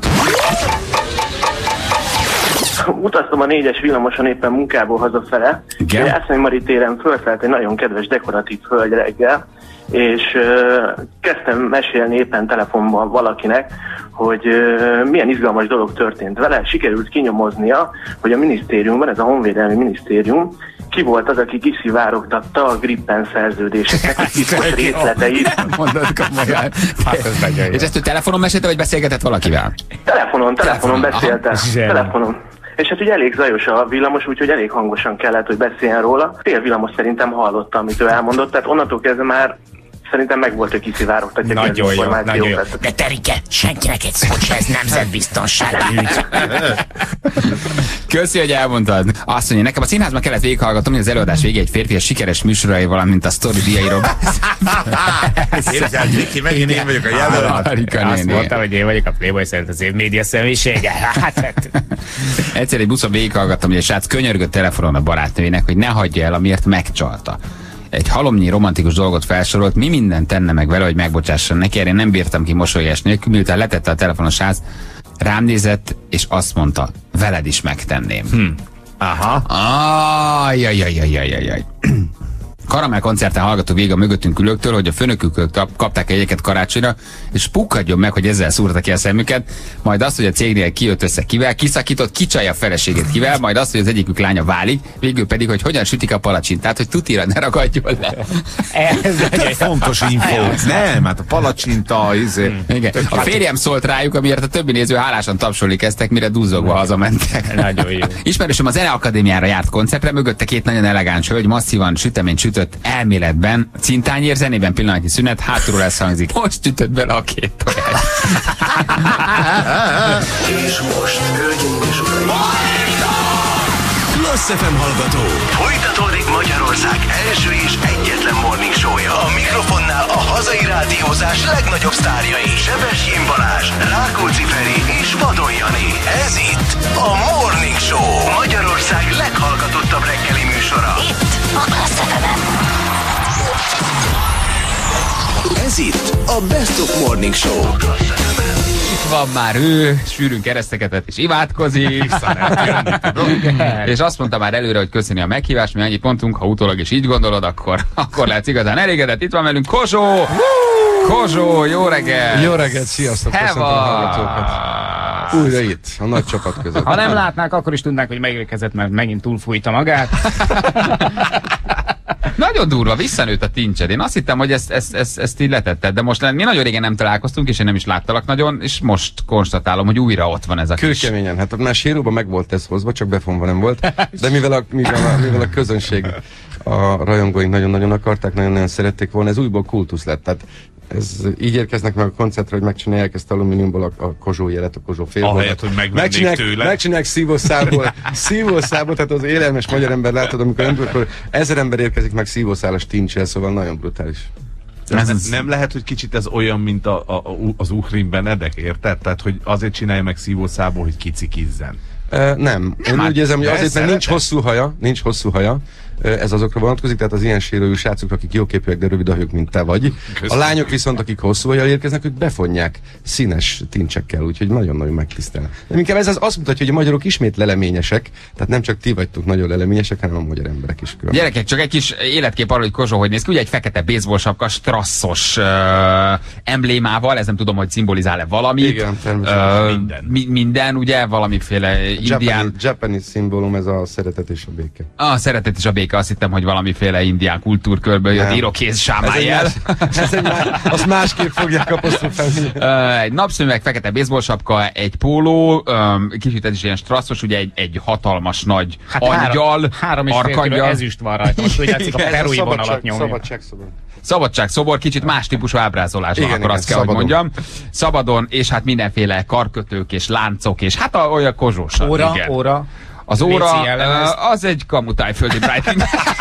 Utaztam a 4-es villamoson éppen munkából hazafele. Jászai Mari téren fölszállt egy nagyon kedves dekoratív hölgy reggel, és kezdtem mesélni éppen telefonban valakinek, hogy milyen izgalmas dolog történt vele. Sikerült kinyomoznia, hogy a minisztériumban, ez a Honvédelmi Minisztérium, ki volt az, aki kiszivárogtatta a Gripen szerződéseknek a titkos részleteit. Mondod komolyan. És ezt ő telefonon mesélte, vagy beszélgetett valakivel? Telefonon beszéltem. Telefonon. És hát ugye elég zajos a villamos, úgyhogy elég hangosan kellett, hogy beszéljen róla. Fél villamos szerintem hallotta, amit ő elmondott, tehát onnantól kezdve már szerintem meg volt, hogy kiszivárogtatja. Nagyon jó, nagyon jó. De Terike, senkinek egy szót se, ez nemzetbiztonsági ügy. Köszi, hogy elmondtad. Azt mondja, nekem a színházban kellett végighallgatnom, hogy az előadás végé egy férfias sikeres műsorai, valamint a sztori diairól. Képzeld, Viki, megint én vagyok a jelölt. Azt mondtam, hogy én vagyok a Playboy szerint az év média személyisége. Egyszer egy buszon végighallgattam, hogy egy srác könyörgött telefonon a barátnőjének, hogy ne hagyja el, amiért megcsalta. Egy halomnyi romantikus dolgot felsorolt, mi mindent tenne meg vele, hogy megbocsásson neki, erre nem bírtam ki mosolyás nélkül, miután letette a telefonos srác, rám nézett, és azt mondta, veled is megtenném. Aha. Ajjajjajjajjajjaj. Karamell koncerten hallgató vége a mögöttünk ülőktől, hogy a főnökük kapták egyeket karácsonyra, és pukkadjon meg, hogy ezzel szúrta ki a szemüket, majd azt, hogy a cégnél kijött össze kivel, kiszakított, kicsalja a feleségét kivel, majd azt, hogy az egyikük lánya válik, végül pedig, hogy hogyan sütik a palacsintát, hogy tutira ne ragadjon le. Ez egy fontos info. Nem, hát a palacsinta, Igen. A férjem szólt rájuk, amiért a többi néző hálásan tapsolni kezdtek, mire duzzogva hazamentek. Nagyon jó. Ismerősöm az Zeneakadémiára járt koncertre, mögötte két nagyon elegáns hölgy, masszívan süteményt sütött elméletben, cintányér, zenében pillanatnyi szünet, hátulról ez hangzik. Most ütött bele a két tojás. És most, hölgyeim és uraim, Klassz FM hallgató, folytatódik Magyarország első és egyetlen morning show-ja. A mikrofonnál a hazai rádiózás legnagyobb sztárjai, Sebestyén Balázs, Rákóczi Feri és Vadon Jani. Ez itt a Morning Show, Magyarország leghallgatottabb reggeli műsora. Itt a Klassz FM-en. Ez itt a Best of Morning Show. Itt van már ő, sűrűn kereszteket vett és imádkozik, és azt mondta már előre, hogy köszöni a meghívást, mi annyit mondtunk, ha utólag is így gondolod, akkor lehetsz igazán elégedett. Itt van velünk Kozsó! Kozsó, jó reggel! Jó reggelt, sziasztok! Köszöntöm a hallgatókat! Újra itt, a nagy csapat között. Ha nem látnák, akkor is tudnák, hogy megérkezett, mert megint túlfújta magát. Nagyon durva, visszanőtt a tincsed. Én azt hittem, hogy ezt így letetted, de most mi nagyon régen nem találkoztunk, és én nem is láttalak nagyon, és most konstatálom, hogy újra ott van ez a kis... Kőkeményen, hát már séróban meg volt ez hozva, csak befonva nem volt, de mivel a közönség, a rajongóink nagyon-nagyon akarták, nagyon-nagyon szerették volna, ez újból kultusz lett. Tehát ez így érkeznek meg a koncertre, hogy megcsinálják ezt alumíniumból a Kozsó jelet, a Kozsó félből. Ahelyett, hogy megvennék tőle. Megcsinálják szívószából, tehát az élelmes magyar ember látod, amikor 1000 ember érkezik meg szívószálas tincsel, szóval nagyon brutális. Nem lehet, hogy kicsit ez olyan, mint az Uhrin Benedek, érted? Tehát, hogy azért csinálja meg szívószából, hogy kicikizzen. Nem. Én úgy érzem, hogy azért, mert nincs hosszú haja, ez azokra vonatkozik, tehát az ilyen sérülő srácokra, akik jóképűek, de rövid a hők, mint te vagy. A lányok viszont, akik hosszú hajjal érkeznek, ők befonják színes tincsekkel, úgyhogy nagyon-nagyon megtisztel. De inkább ez azt mutatja, hogy a magyarok ismét leleményesek, tehát nem csak ti vagytok nagyon leleményesek, hanem a magyar emberek is külön. Gyerekek, csak egy kis életkép arra, hogy Kozsó hogy néz ki, ugye egy fekete baseball sapka, strasszos emblémával, ez nem tudom, hogy szimbolizál-e valamit. Igen, természetesen. Minden, ugye, valamiféle indián... Japanese szimbólum, ez a szeretet és a béke. A szeretet és a béke, azt hittem, hogy valamiféle indián kultúrkörből jött irokéz sámájjel. Azt másképp fogják apostrofálni. Egy napszemüveg, fekete baseball sapka, egy póló, kicsit ez is ilyen strasszos, ugye egy hatalmas nagy angyal, 3,5 kg ezüst van rajta, most úgy látszik, a perui vonalat nyomja. Szabadságszobor, kicsit más típusú ábrázolás van, akkor azt kell, hogy mondjam. Szabadon, és hát mindenféle karkötők és láncok, és hát olyan kozsós. Óra. Az óra, az egy kamutájföldi Breitling.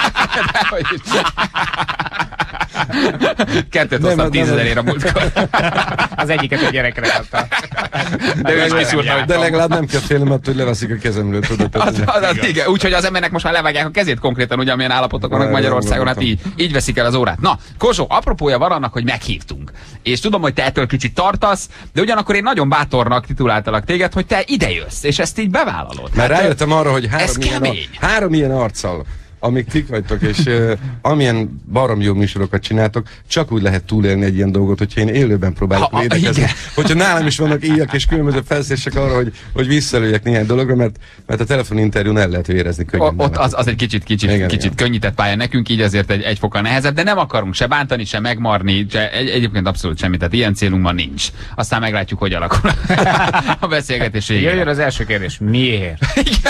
Kettőt hoztam 10 000-ére a múltkor. Az egyiket a gyerekre adta. De legalább nem kell félnem, mert hogy leveszik a kezemről, tudod. Igen, úgyhogy az embernek most már levágják a kezét konkrétan, ugye amilyen állapotok vannak Magyarországon, hát így veszik el az órát. Na, Kozsó, apropója van annak, hogy meghívtunk. És tudom, hogy te ettől kicsit tartasz, de ugyanakkor én nagyon bátornak tituláltalak téged, hogy te idejössz, és ezt így bevállalod. Mert rájöttem arra, hogy három ilyen arccal, amíg tik vagytok, és amilyen barom jó műsorokat csináltok, csak úgy lehet túlélni egy ilyen dolgot, hogyha én élőben próbálok védekezni. Hogyha nálam is vannak íjak és különböző felszések arra, hogy visszalőjek néhány dologra, mert a telefoninterjún el lehet vérezni könnyen. Ott az egy kicsit könnyített pálya nekünk, így azért egy fokkal nehezebb, de nem akarunk se bántani, se megmarni, egyébként abszolút semmit, tehát ilyen célunkban nincs. Aztán meglátjuk, hogy alakul a beszélgetés végén. Jöjjön az első kérdés, miért?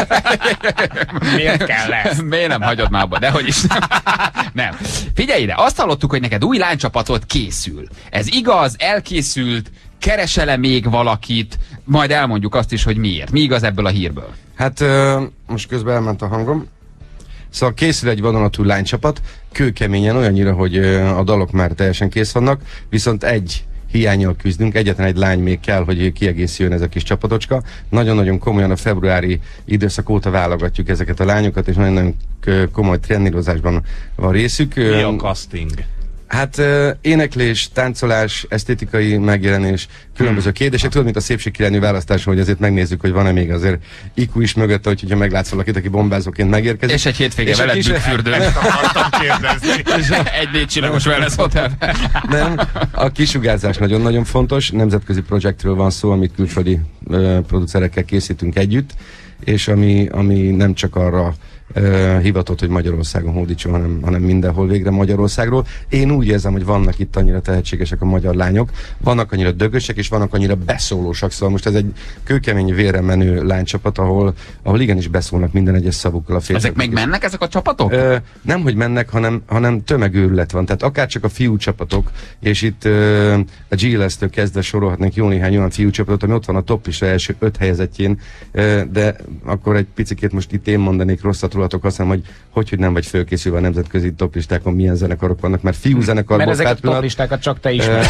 Miért kell ezt? Miért nem hagyod már abba, dehogy is. Nem. Figyelj ide, azt hallottuk, hogy neked új lánycsapatod készül. Ez igaz, elkészült, keresel-e még valakit, majd elmondjuk azt is, hogy miért. Mi igaz ebből a hírből? Hát most közben elment a hangom. Szóval készül egy vadonatúj lánycsapat, kőkeményen, olyannyira, hogy a dalok már teljesen kész vannak, viszont egy hiánnyal küzdünk, egyetlen egy lány még kell, hogy kiegészüljön ez a kis csapatocska. Nagyon-nagyon komolyan a februári időszak óta válogatjuk ezeket a lányokat, és nagyon-nagyon komoly trenírozásban van részük. Mi a casting? Hát éneklés, táncolás, esztétikai megjelenés, különböző kérdések. Tudod, mint a szépségkirálynő választáson, hogy azért megnézzük, hogy van-e még azért IQ is mögötte, hogyha meglátsz valakit, aki bombázóként megérkezik. És egy hétvége veled Bükkfürdőn. Akartam kérdezni. Egy 4 csillagos wellness hotel. Nem, a kisugárzás nagyon-nagyon fontos. Nemzetközi projektről van szó, amit külföldi producerekkel készítünk együtt, és ami nem csak arra hivatott, hogy Magyarországon hódítson, hanem mindenhol végre Magyarországról. Én úgy érzem, hogy vannak itt annyira tehetségesek a magyar lányok, vannak annyira dögösek, és vannak annyira beszólósak, szóval most ez egy kőkemény vérre menő lánycsapat, ahol igenis beszólnak minden egyes szavukkal a férfiak. Ezek még mennek, ezek a csapatok? Nem, hogy mennek, hanem tömegőrület van. Tehát akár csak a fiú csapatok, és itt a GLS-től kezdve sorolhatnék jó néhány olyan fiú csapatot, ami ott van a top is első 5 helyezettjén, de akkor egy picikét most itt én mondanék rosszat rólatok, azt mondom, hogy nem vagy fölkészülve a nemzetközi toplistákon, milyen zenekarok vannak, mert fiú zenekarból. Mert ezeket a toplistákat csak te ismered.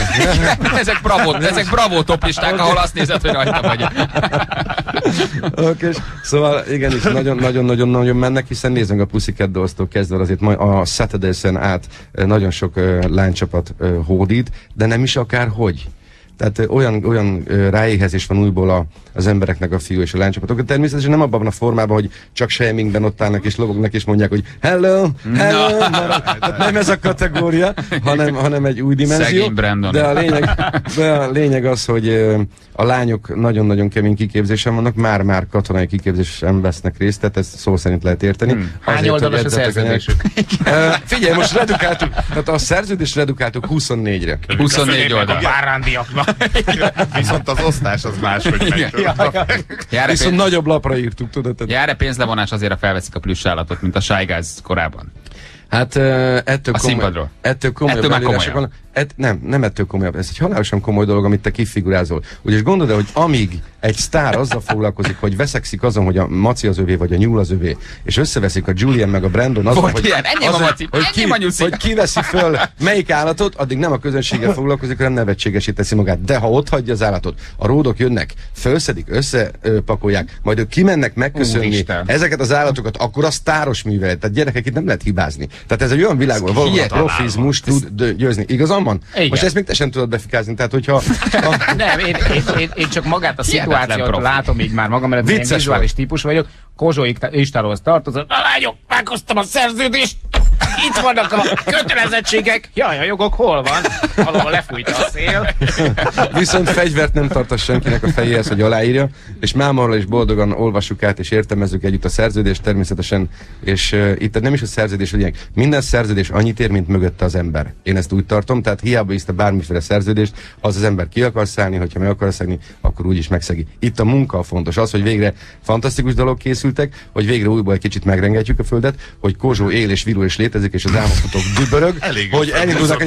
ezek bravo toplisták, ahol azt nézed, hogy rajta vagy. Oké, szóval igenis, nagyon-nagyon mennek, hiszen nézzünk a Pussycat Dolls-tól kezdve azért majd a Saturdays-en át nagyon sok lánycsapat hódít, de nem is akárhogy. Tehát olyan ráéhezés van újból az embereknek, a fiú és a lánycsapatok. Természetesen nem abban a formában, hogy csak shamingben ott állnak és lobognak és mondják, hogy hello. Tehát nem ez a kategória, hanem egy új dimenzió. De a lényeg az, hogy a lányok nagyon-nagyon kemény kiképzésen vannak, már katonai kiképzésen vesznek részt, tehát ezt szó szerint lehet érteni. Hány oldalas a szerződésük? Figyelj, most redukáltuk, tehát a szerződést redukáltuk 24-re. 24 oldal. Várándiaknak. Viszont az osztás az máshogy megy. Viszont nagyobb lapra írtuk, tudod? Jár-e pénzlevonás azért, ha felveszik a plüss állatot, mint a Shy Guys korábban? Hát ettől komolyabb előírások van. Nem ettől komolyabb. Ez egy halálosan komoly dolog, amit te kifigurázol. Ugyanis gondolod, hogy amíg egy sztár azzal foglalkozik, hogy veszekszik azon, hogy a Maci az övé, vagy a nyúl az övé, és összeveszik a Julian meg a Brandon azon, hogy kiveszi föl melyik állatot, addig nem a közönséggel foglalkozik, hanem nevetségesé teszi magát. De ha ott hagyja az állatot, a ródok jönnek, felszedik, összepakolják, majd ők kimennek megköszönni ezeket az állatokat, akkor a sztáros művelet. Tehát gyerekek, itt nem lehet hibázni. Tehát ez egy olyan világban valóban a profizmus tud győzni. Igazán van? Igen. Most ezt még te sem tudod befikázni. Tehát, hogyha... Nem, én csak magát a szituációt látom így már magam, mert én vizuális típus vagyok. Kozsó Istáról tartozom. A lányok, meghoztam a szerződést! Itt vannak a kötelezettségek! Jaj, a jogok hol van? Valahol lefújta a szél. Viszont fegyvert nem tart senkinek a fejéhez, hogy aláírja, és mámorral is boldogan olvassuk át és értelmezzük együtt a szerződést természetesen, és itt nem is a szerződés, hogy minden szerződés annyit ér, mint mögötte az ember. Én ezt úgy tartom, tehát hiába iszte bármiféle szerződést, az ember ki akar szállni, hogyha meg akar szállni, akkor úgyis megszegi. Itt a munka fontos, az, hogy végre fantasztikus dolog készültek, hogy végre újból egy kicsit megrengetjük a földet, hogy Kozsó él és virul és létezik, és az álmodhatók dübörög, hogy elindulnak.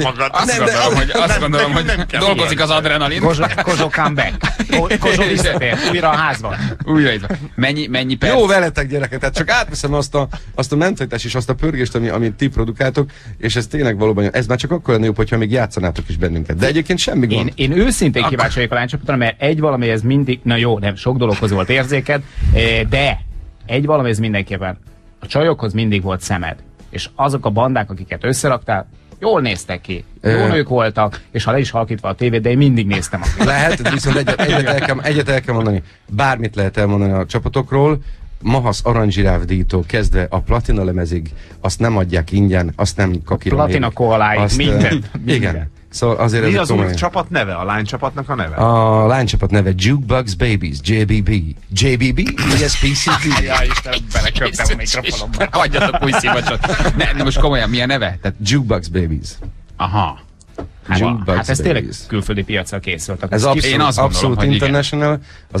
Azt gondolom, hogy dolgozik az adrenalin. Kozsó comeback. Kozsó visszatér. Újra a házban. Újra itt van. Mennyi perc? Jó veletek, gyerekek, tehát csak átveszem azt a mentalitást és azt a pörgést, amit ti produkáltok, és ez tényleg valóban, ez már csak akkor lenne jobb, hogyha még játszanátok is bennünket. De egyébként semmi gond. Én őszintén kíváncsi vagyok a lánycsapatra, mert egy valami ez mindig, na jó, nem sok dologhoz volt érzéked, de egy valami ez mindenképpen. A csajokhoz mindig volt szemed. És azok a bandák, akiket összeraktál, jól néztek ki. Jó nők voltak, és ha le is halkítva a tévét, de én mindig néztem. Lehet, viszont egyet el kell mondani. Bármit lehet elmondani a csapatokról. Mahasz Aranzsiráv díjtól kezdve a platina lemezig, azt nem adják ingyen, azt nem kakira. Platina koaláig, mindent. Igen. Szóval azért mi az új csapat neve? A lánycsapatnak a neve? A lánycsapat neve Jukebox Babies, JBB. JBB? ESPCT. Ja, Istenem, beleköptem a mikrofonomba. Hagyjatok új szívacsot. Ne, most komolyan, milyen neve? Tehát Jukebox Babies. Aha. Hát ez tényleg külföldi piacra készültek. Ez abszolút international. Az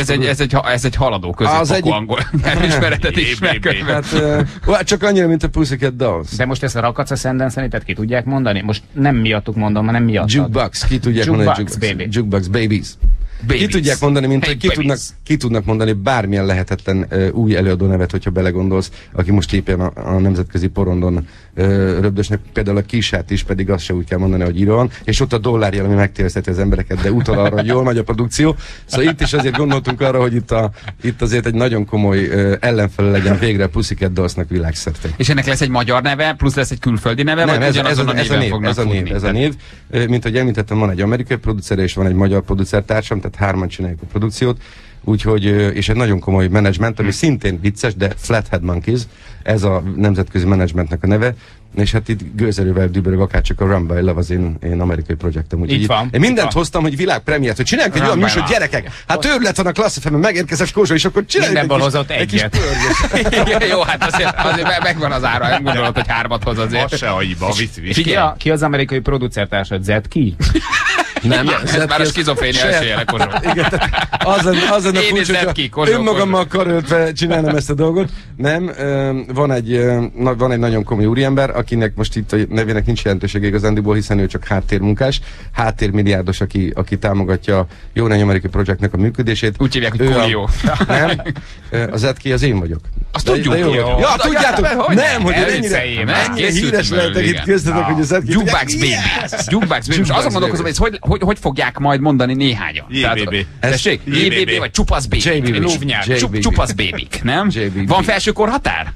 ez egy haladó középfokú angol ismeretet ismerkönyv. Hát, csak annyira, mint a Pussycat Dolls. De most ezt a Rakac Ascendancy-t ki tudják mondani? Most nem miattuk mondom, hanem miattuk. Jukebox, ki tudják mondani? Jukebox Babies. Ki tudják mondani, mint hogy ki tudnak mondani bármilyen lehetetlen új előadó nevet, hogyha belegondolsz, aki most éppen a nemzetközi porondon röbdösnek, például a Kisát is, pedig azt se úgy kell mondani, hogy író van, és ott a dollárjel, ami megtérzheti az embereket, de utal arra, hogy jól megy a produkció. Szóval itt is azért gondoltunk arra, hogy itt azért egy nagyon komoly ellenfele legyen végre Pussycat Dollsnak világszerte. És ennek lesz egy magyar neve, plusz lesz egy külföldi neve, nem, vagy ez a név. Mint hogy említettem, van egy amerikai producer és van egy magyar producertársam, tehát hárman csináljuk a produkciót. Úgyhogy, és egy nagyon komoly menedzsment, ami szintén vicces, de Flathead Monkeys, ez a nemzetközi menedzsmentnek a neve, és hát itt gőzerővel dübörög akárcsak a Run by Love az én amerikai projektem. Úgyhogy én mindent hoztam, hogy világpremiért, hogy csináljunk egy olyan műsor, gyerekek! Hát őrület van a Class FM-en, megérkezett Kózsa, és akkor csináljunk egy kis pörgés. Jó, hát azért megvan az ára, nem gondolod, hogy 3 hoz azért. Az se agyba, vicc. Ki az amerikai producertársad? Zetki? Nem, ez már a skizofrénia esélye, Kózsa. Igen, az lenne furcsa, hogyha önmagammal karöltve csinálnom ezt a dolgot. Nem, van egy nagyon komoly úriember, akinek most itt a nevének nincs jelentősége igazándiból, hiszen ő csak háttérmunkás, háttérmilliárdos, aki támogatja a Jó Nény Amerikai Projektnek a működését. Úgy hívják, hogy Coolio. Nem, az Zetki az én vagyok. Azt tudjuk. Ja, tudjátok, nem, hogy ennyire híres lehetek itt köztetek, hogy az Zetki. Jukebox Baby. Most azon gondolkozom, hogy fogják majd mondani néhányan. JBB. Tessék? JBB vagy Csupasz Baby. Csupasz Babyk, nem? Van felső korhatár?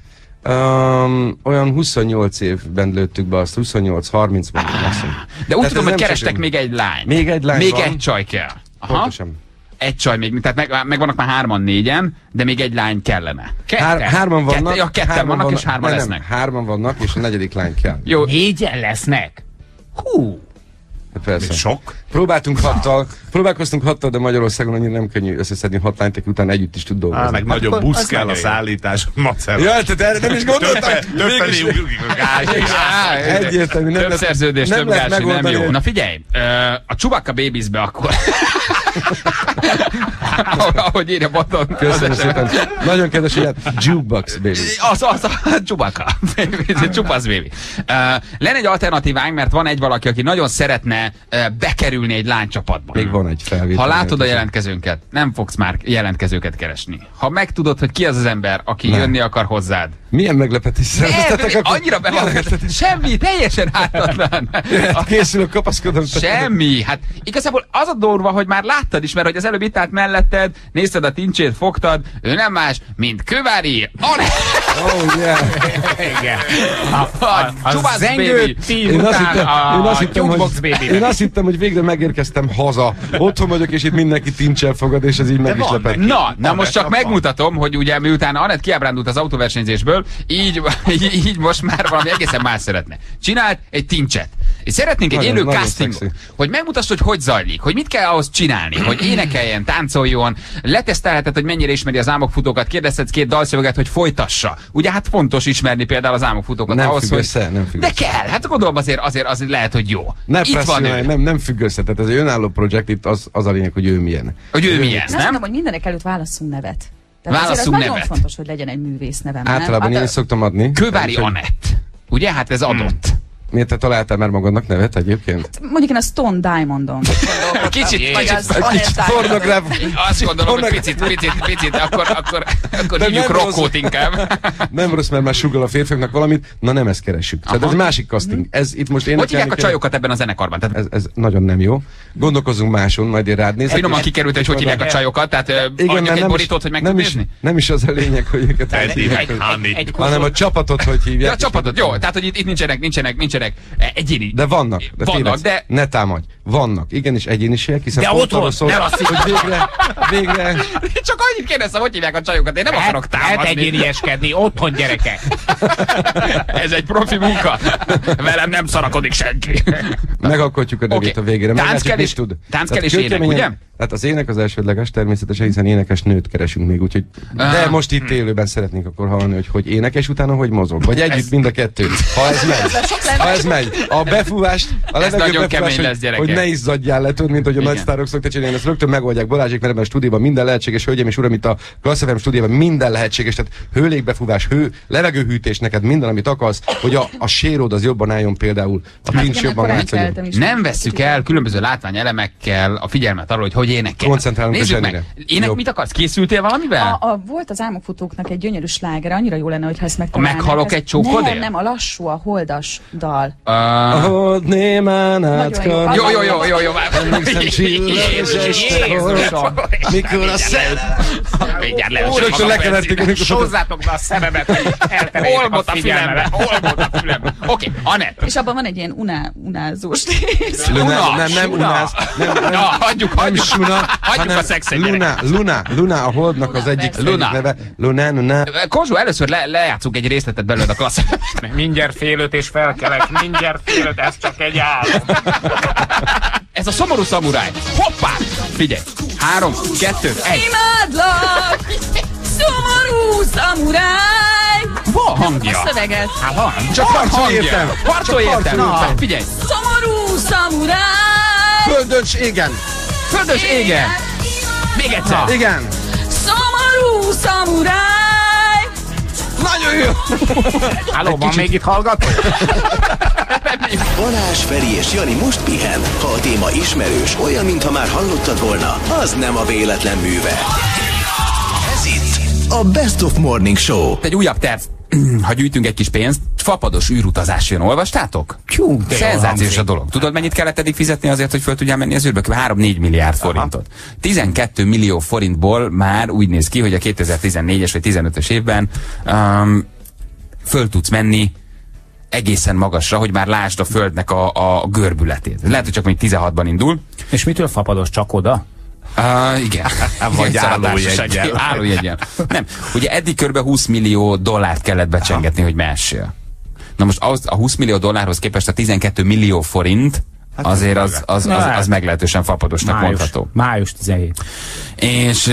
Olyan 28 évben lőttük be azt, 28-30 van. De úgy tudom, hogy kerestek még egy lány. Még egy lány még van. egy csaj kell. Aha. Pontosan. Egy csaj még, tehát megvannak már 3-4-en, de még egy lány kellene. Hárman vannak. Ketten vannak, és 3 lesznek. 3 vannak, és a 4. lány kell. Jó. 4-en lesznek? Hú! Persze. Sok. Próbálkoztunk 6-tal, de Magyarországon annyira nem könnyű összeszedni 6 lányt, akik után együtt is tud dolgozni. Meg nagyobb busz kell a szállítás, macer. Ja, tehát erre nem is gondoltam. Többfelé ugrunk a gáz. Egyértelmű. Több szerződés, több gási, nem jó. Na figyelj, a Chewbacca Babies-be akkor. Ahogy írja Boton. Köszönöm szépen. Nagyon kedves, ilyen Jukebox Baby. Az Chewbacca. Csupasz Baby. Lenne egy alternatívánk, mert van egy valaki, aki nagyon szeretne bekerülni egy lánycsapatba. Még van egy felvétel. Ha látod a jelentkezőnket, nem fogsz már jelentkezőket keresni. Ha megtudod, hogy ki az az ember, aki jönni akar hozzád. Milyen meglepetés szerveztetek akkor? Annyira behallgatott. Semmi, teljesen ártatlan. Készülök, kapaszkodom. Semmi. Hát igazából az a durva, hogy már láttad is, mert hogy az előbb itt állt melletted, nézted a tincsét, fogtad, ő nem más, mint Kövári Anett. Oh yeah. Igen. A zengő tíz után a Jukebox Baby. Én azt hittem, hogy végre megérkeztem haza. Otthon vagyok, és itt mindenki tincsel fogad, és ez így meg is lepett. Na most csak megmutatom, hogy ugye miután Anett kiábrándult az autóversenyzésből, így most már valami egészen más szeretne. Csinált egy tincset. És szeretnénk egy élő castingot, hogy megmutass, hogy zajlik, hogy mit kell ahhoz csinálni, hogy énekeljen, táncoljon, letesztelheted, hogy mennyire ismeri az álmokfutókat, kérdezhetsz 2 dalszöveget, hogy folytassa. Ugye hát fontos ismerni például az álmokfutókat. Nem ahhoz, függ össze, nem függ de kell, hát gondolom azért lehet, hogy jó. Itt van nem függ össze, tehát ez egy önálló projekt, itt az a lényeg, hogy ő milyen. Hogy ő milyen, nem? Mondom, hogy mindenek előtt válasszunk nevet. Válasszunk nevet. Nagyon fontos, hogy legyen egy művész nevem. Általában én is szoktam adni. Kövári Anett. Ugye? Hát ez adott. Miért te találtál már magadnak nevet egyébként? Hát, mondjuk én a Stone Diamondon. Kicsit pornográf. Azt gondolom, hogy picit, akkor hívjuk Rokkót inkább. Nem rossz, mert már sugall a férfiaknak valamit, na nem ezt keressük. Tehát ez másik casting. Ez itt most hogy hívják a csajokat ebben a zenekarban? Ez nagyon nem jó. Gondolkozunk máson, majd én rád nézek. Finoman kikerült, hogy hívják a csajokat, tehát adjak egy borítót, hogy meg tud nézni? Nem is az a lényeg, hogy őket hanem a csapatot, hogy hívják. A csapatot, jó, tehát hogy itt nincsenek egyéni. De vannak, de ne támadj. Vannak, igenis egyéniségek, hiszen de pont arról szól, hogy végre... Csak annyit kérdeztem, hogy hívják a csajokat, én nem akarok támadni. Lehet egyénieskedni, otthon gyerekek. Ez egy profi munka. Velem nem szarakodik senki. Megalkotjuk a nevét a végére. Tánc kell és ének, ugye? Hát az ének az elsődleges természetesen, hiszen énekes nőt keresünk még, úgyhogy... De most itt élőben szeretnénk akkor hallani, hogy énekes, utána hogy mozog. Vagy együtt mind a kettő. Ha ez megy. Ha ez megy. A befúvást, a levegő befúvást, hogy ne izzadjál le, tudod, mint hogy a nagy sztárok szoktak csinálni, ezt rögtön megoldják Balázsék, mert ebben a stúdióban minden lehetséges, hölgyeim és uram, itt a Klassz FM stúdióban minden lehetséges, tehát hőlégbefúvás, levegőhűtés, neked minden, amit akarsz, hogy a séród az jobban álljon például, a kincs jobban látszódjon. Nem vesszük el különböző látványelemekkel a figyelmet arról, hogy énekel. Koncentrálunk Nézzük meg. Mit akarsz? Készültél valamivel? Volt az Álmokfutóknak egy gyönyörű sláger, annyira jó lenne, hogyha ezt megtalálnák. Meghalok egy csókodél? Nem, a lassú, a holdas dal. A hold némán átkar. Jó. Emlékszem csillagos, mikor a szem... Mindjárt le. Rögtön lekeverték a mikrofont. Hozzátok be a szememet, hogy eltereljétek a figyelmet. Olmot a fülembe. Oké, Anett. És abban van egy ilyen unázós rész. Nem unáz. Hagyjuk a szexet. Luna, a holdnak az egyik neve. Luna. Kozsó, először lejátszunk egy részletet belőled a Klassz. Mindjárt 4:30 és felkelek, mindjárt 4:30, ez csak egy álom. Ez a szomorú szamuráj. Hoppá! Figyelj! 3, 2, 1. Imádlak! Szomorú szamuráj! Van hangja. A szöveget. Hát van. Csak harcolj értem. Na, figyelj. Szomorú szamuráj! Földös égen. Még egyszer. Igen. Szomorú szamuráj! Nagyon jó. Halló, van még itt hallgató? Balázs, Feri és Jani most pihen. Ha a téma ismerős, olyan, mintha már hallottad volna, az nem a véletlen műve. Ez itt a Best of Morning Show. Egy újabb terv. Ha gyűjtünk egy kis pénzt, fapados űrutazás jön, olvastátok? Szenzációs a dolog. Tudod, mennyit kellett eddig fizetni azért, hogy föl tudjál menni az űrbe? 3-4 milliárd forintot. 12 millió forintból már úgy néz ki, hogy a 2014-es vagy 15-ös évben föl tudsz menni egészen magasra, hogy már lásd a Földnek a görbületét. Lehet, hogy csak még 16-ban indul. És mitől fapados? Csak oda? Igen. Vagy állójegyen. Nem. Ugye eddig kb. 20 millió dollárt kellett becsengetni, hogy mehessél. Na most a 20 millió dollárhoz képest a 12 millió forint azért az meglehetősen fapadosnak mondható. Május 17. És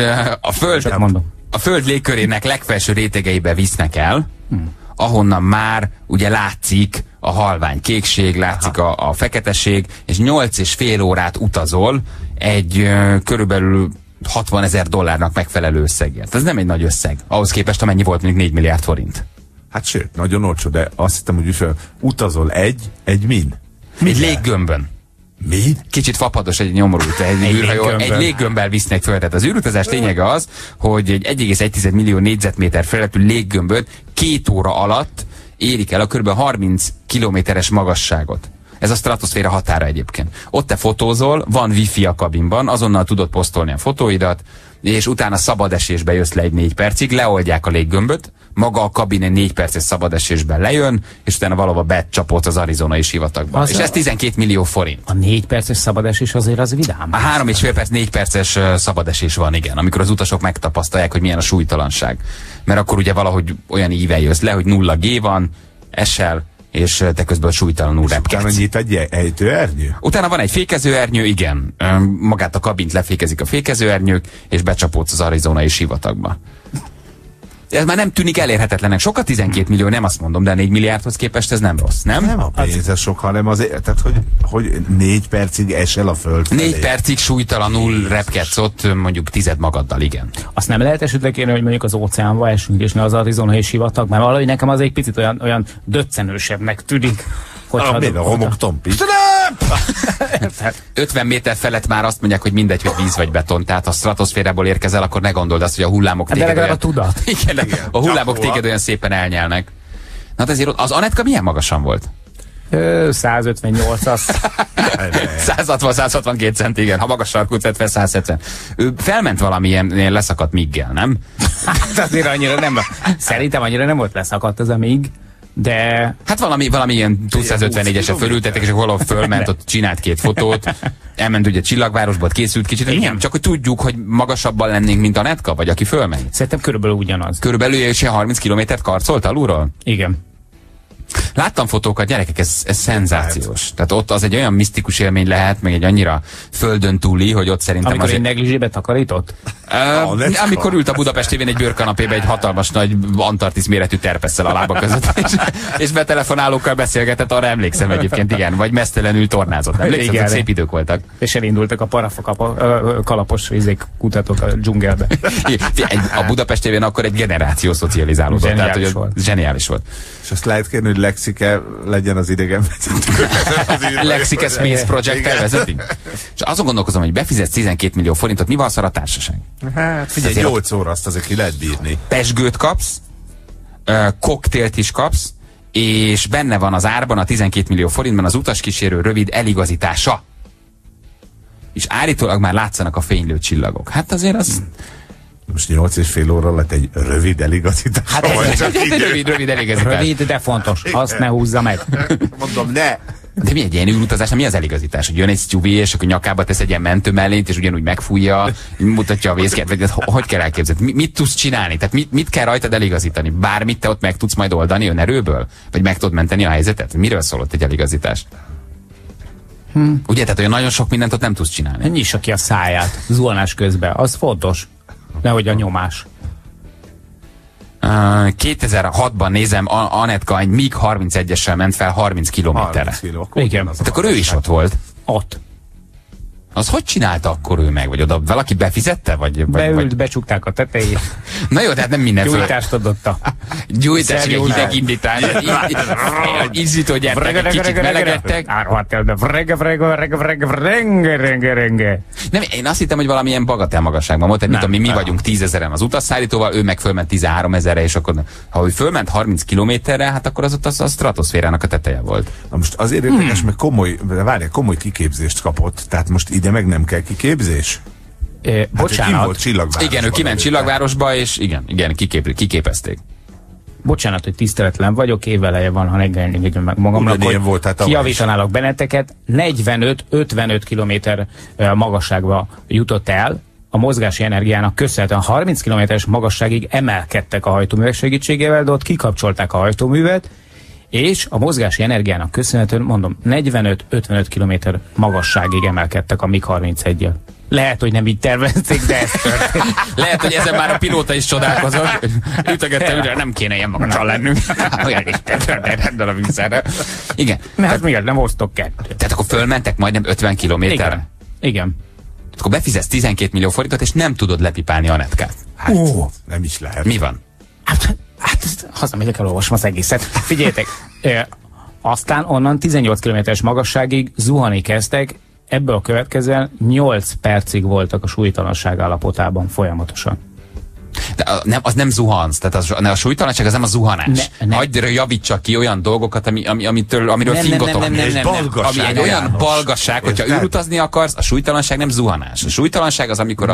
a Föld légkörének legfelső rétegeibe visznek el, ahonnan már ugye látszik a halvány kékség, látszik a feketeség, és 8,5 órát utazol egy körülbelül 60 000 dollárnak megfelelő összegért. Ez nem egy nagy összeg. Ahhoz képest, amennyi volt még 4 milliárd forint. Hát sőt, nagyon olcsó, de azt hittem, hogy utazol egy min? Egy léggömbön. Mi? Kicsit fapados egy nyomorult, egy léggömbbel visznek föl. Tehát az űrutazás lényege az, hogy egy 1,1 millió négyzetméter felületű léggömböt 2 óra alatt érik el a kb. 30 kilométeres magasságot. Ez a stratoszféra határa egyébként. Ott te fotózol, van wifi a kabinban, azonnal tudod posztolni a fotóidat, és utána szabad esésbe jössz le egy 4 percig, leoldják a léggömböt, maga a kabin egy 4 perces szabad esésben lejön, és utána valahol becsapott az arizonai sivatagba. És ez 12 millió forint. A 4 perces szabadesés azért az vidám. A 3,5 perc, 4 perces szabadesés van, igen, amikor az utasok megtapasztalják, hogy milyen a súlytalanság. Mert akkor ugye valahogy olyan íven jössz le, hogy 0G van, esel, és te közben súlytalanul repkedsz. Utána nyit egy ejtőernyő? Utána van egy fékezőernyő, igen. Magát a kabint lefékezik a fékezőernyők, és becsapódsz az arizonai sivatagba. Ez már nem tűnik elérhetetlenek. Sokat 12 millió, nem azt mondom, de 4 milliárdhoz képest ez nem rossz, nem? Nem a pénz ez sok, hanem azért, tehát, hogy 4 percig esel a föld felé. 4 percig súlytalanul repkedsz ott, mondjuk 10 magaddal, igen. Azt nem lehet esetleg kérni, hogy mondjuk az óceánba esünk, és ne az arizonai sivatag, mert valahogy nekem az egy picit olyan döccenősebbnek tűnik. A homoktompi. 50 méter felett már azt mondják, hogy mindegy, hogy víz vagy beton. Tehát ha a stratoszférából érkezel, akkor ne gondold azt, hogy a hullámok téged olyan... a tudat. Igen, a hullámok téged olyan szépen elnyelnek. Na, ezért az Anetka milyen magasan volt? 158 az. 160-162 cent, igen. Ha magas sarkú 170. Ő felment valamilyen leszakadt miggel, nem? Hát azért annyira nem. Szerintem annyira nem volt leszakadt az a mig. De... Hát valami ilyen 254-esre fölültettek, és valahol fölment, ott csinált 2 fotót, elment ugye Csillagvárosba, készült kicsit. Igen. Csak hogy tudjuk, hogy magasabban lennénk, mint Anetka, vagy aki fölmegy. Szerintem körülbelül ugyanaz. Körülbelül és 30 kilométert karcolt alulról? Igen. Láttam fotókat, gyerekek, ez szenzációs. Tehát ott az egy olyan misztikus élmény lehet, meg egy annyira földön túli, hogy ott szerintem amikor azért... egy negligébe takarított? Amikor ült a Budapest tévén egy bőrkanapébe egy hatalmas nagy Antarktisz méretű terpesszel a lába között, és betelefonálókkal beszélgetett, arra emlékszem egyébként, igen, vagy mesztelenül tornázott. Emlékszem, hogy szép idők voltak. És elindultak a kalapos kutatók a dzsungelbe. A Budapest tévén akkor egy generáció szocializálódott. Zseniális tehát, hogy zseniális volt. És azt lehet kérni, hogy Lexike legyen az idegenvezető. Lexike Space Project elvezeti. És azon gondolkozom, hogy befizetsz 12 millió forintot, mi van szar a társaság? Hát figyelj, 8 óra azt azért ki lehet bírni. Pezsgőt kapsz, koktélt is kapsz, és benne van az árban a 12 millió forintban az utaskísérő rövid eligazítása. És állítólag már látszanak a fénylő csillagok. Hát azért az... Most 8,5 óra lett egy rövid eligazítás. Hát rövid eligazítás. Rövid, de fontos. Azt ne húzza meg. Mondom, ne! De mi egy ilyen űrutazásnál, mi az eligazítás? Hogy jön egy sztyuvi, és akkor nyakába tesz egy ilyen mentőmellényt, és ugyanúgy megfújja, mutatja a vészket, vagy hogy kell elképzelni? Mit tudsz csinálni? Tehát mit kell rajtad eligazítani? Bármit te ott meg tudsz majd oldani önerőből? Vagy meg tudod menteni a helyzetet? Miről szólott egy eligazítás? Ugye, tehát olyan nagyon sok mindent ott nem tudsz csinálni. Nyissa ki a száját zuhanás közben, az fontos. Nehogy a nyomás. 2006-ban nézem, Anetka egy MiG-31-essel ment fel 30 kilométerre. Igen. Hát akkor ő is ott volt. Ott. Az hogy csinálta akkor ő meg? Vagy oda valaki befizette? Beült, becsukták a tetejét. Na jó, tehát nem minden föl. Gyújtást adott a... Gyújtás, egy hideg indítás. Izzító gyertek, kicsit melegedtek. Nem, én azt hittem, hogy valamilyen bagatel magasságban volt. Tehát mi vagyunk 10 000-en az utasszállítóval, ő meg fölment 13 000-re, és akkor ha ő fölment 30 kilométerre, hát akkor az ott a stratoszférának a teteje volt. Na most azért érdekes, mert komoly kiképzést kapott. Tehát most ide meg nem kell kiképzés? Bocsánat. Igen, ő kiment Csillagvárosba, és igen, kiképezték. Bocsánat, hogy tiszteletlen vagyok, éveleje van, ha megengedjem meg magamnak, hogy kijavítanálok benneteket. 45-55 kilométer magasságba jutott el, a mozgási energiának köszönhetően 30 kilométeres magasságig emelkedtek a hajtóművek segítségével, de ott kikapcsolták a hajtóművet, és a mozgási energiának köszönhetően, mondom, 45-55 kilométer magasságig emelkedtek a MiG-31-jel. Lehet, hogy nem így tervezték, de ez történt. Lehet, hogy ezen már a pilóta is csodálkozott. Ütögettem, hogy nem kéne ilyen magasan lennünk. Olyan is rendben a vízszerre. Igen. Mert miért nem osztok kettőt? Tehát akkor fölmentek majdnem 50 kilométerre? Igen. Akkor befizetsz 12 millió forintot, és nem tudod lepipálni Anetkát. Hát, nem is lehet. Mi van? Hát hazamegyek, elolvasom az egészet. Figyeljetek, aztán onnan 18 kilométeres magasságig zuhani kezdtek, ebből a következően 8 percig voltak a súlytalanság állapotában folyamatosan. De az nem zuhansz, tehát a súlytalanság az nem a zuhanás. Hagyd javítsak ki olyan dolgokat, amiről fingotok. Ami egy olyan balgasság, hogyha űrutazni akarsz, a súlytalanság nem zuhanás. A súlytalanság az, amikor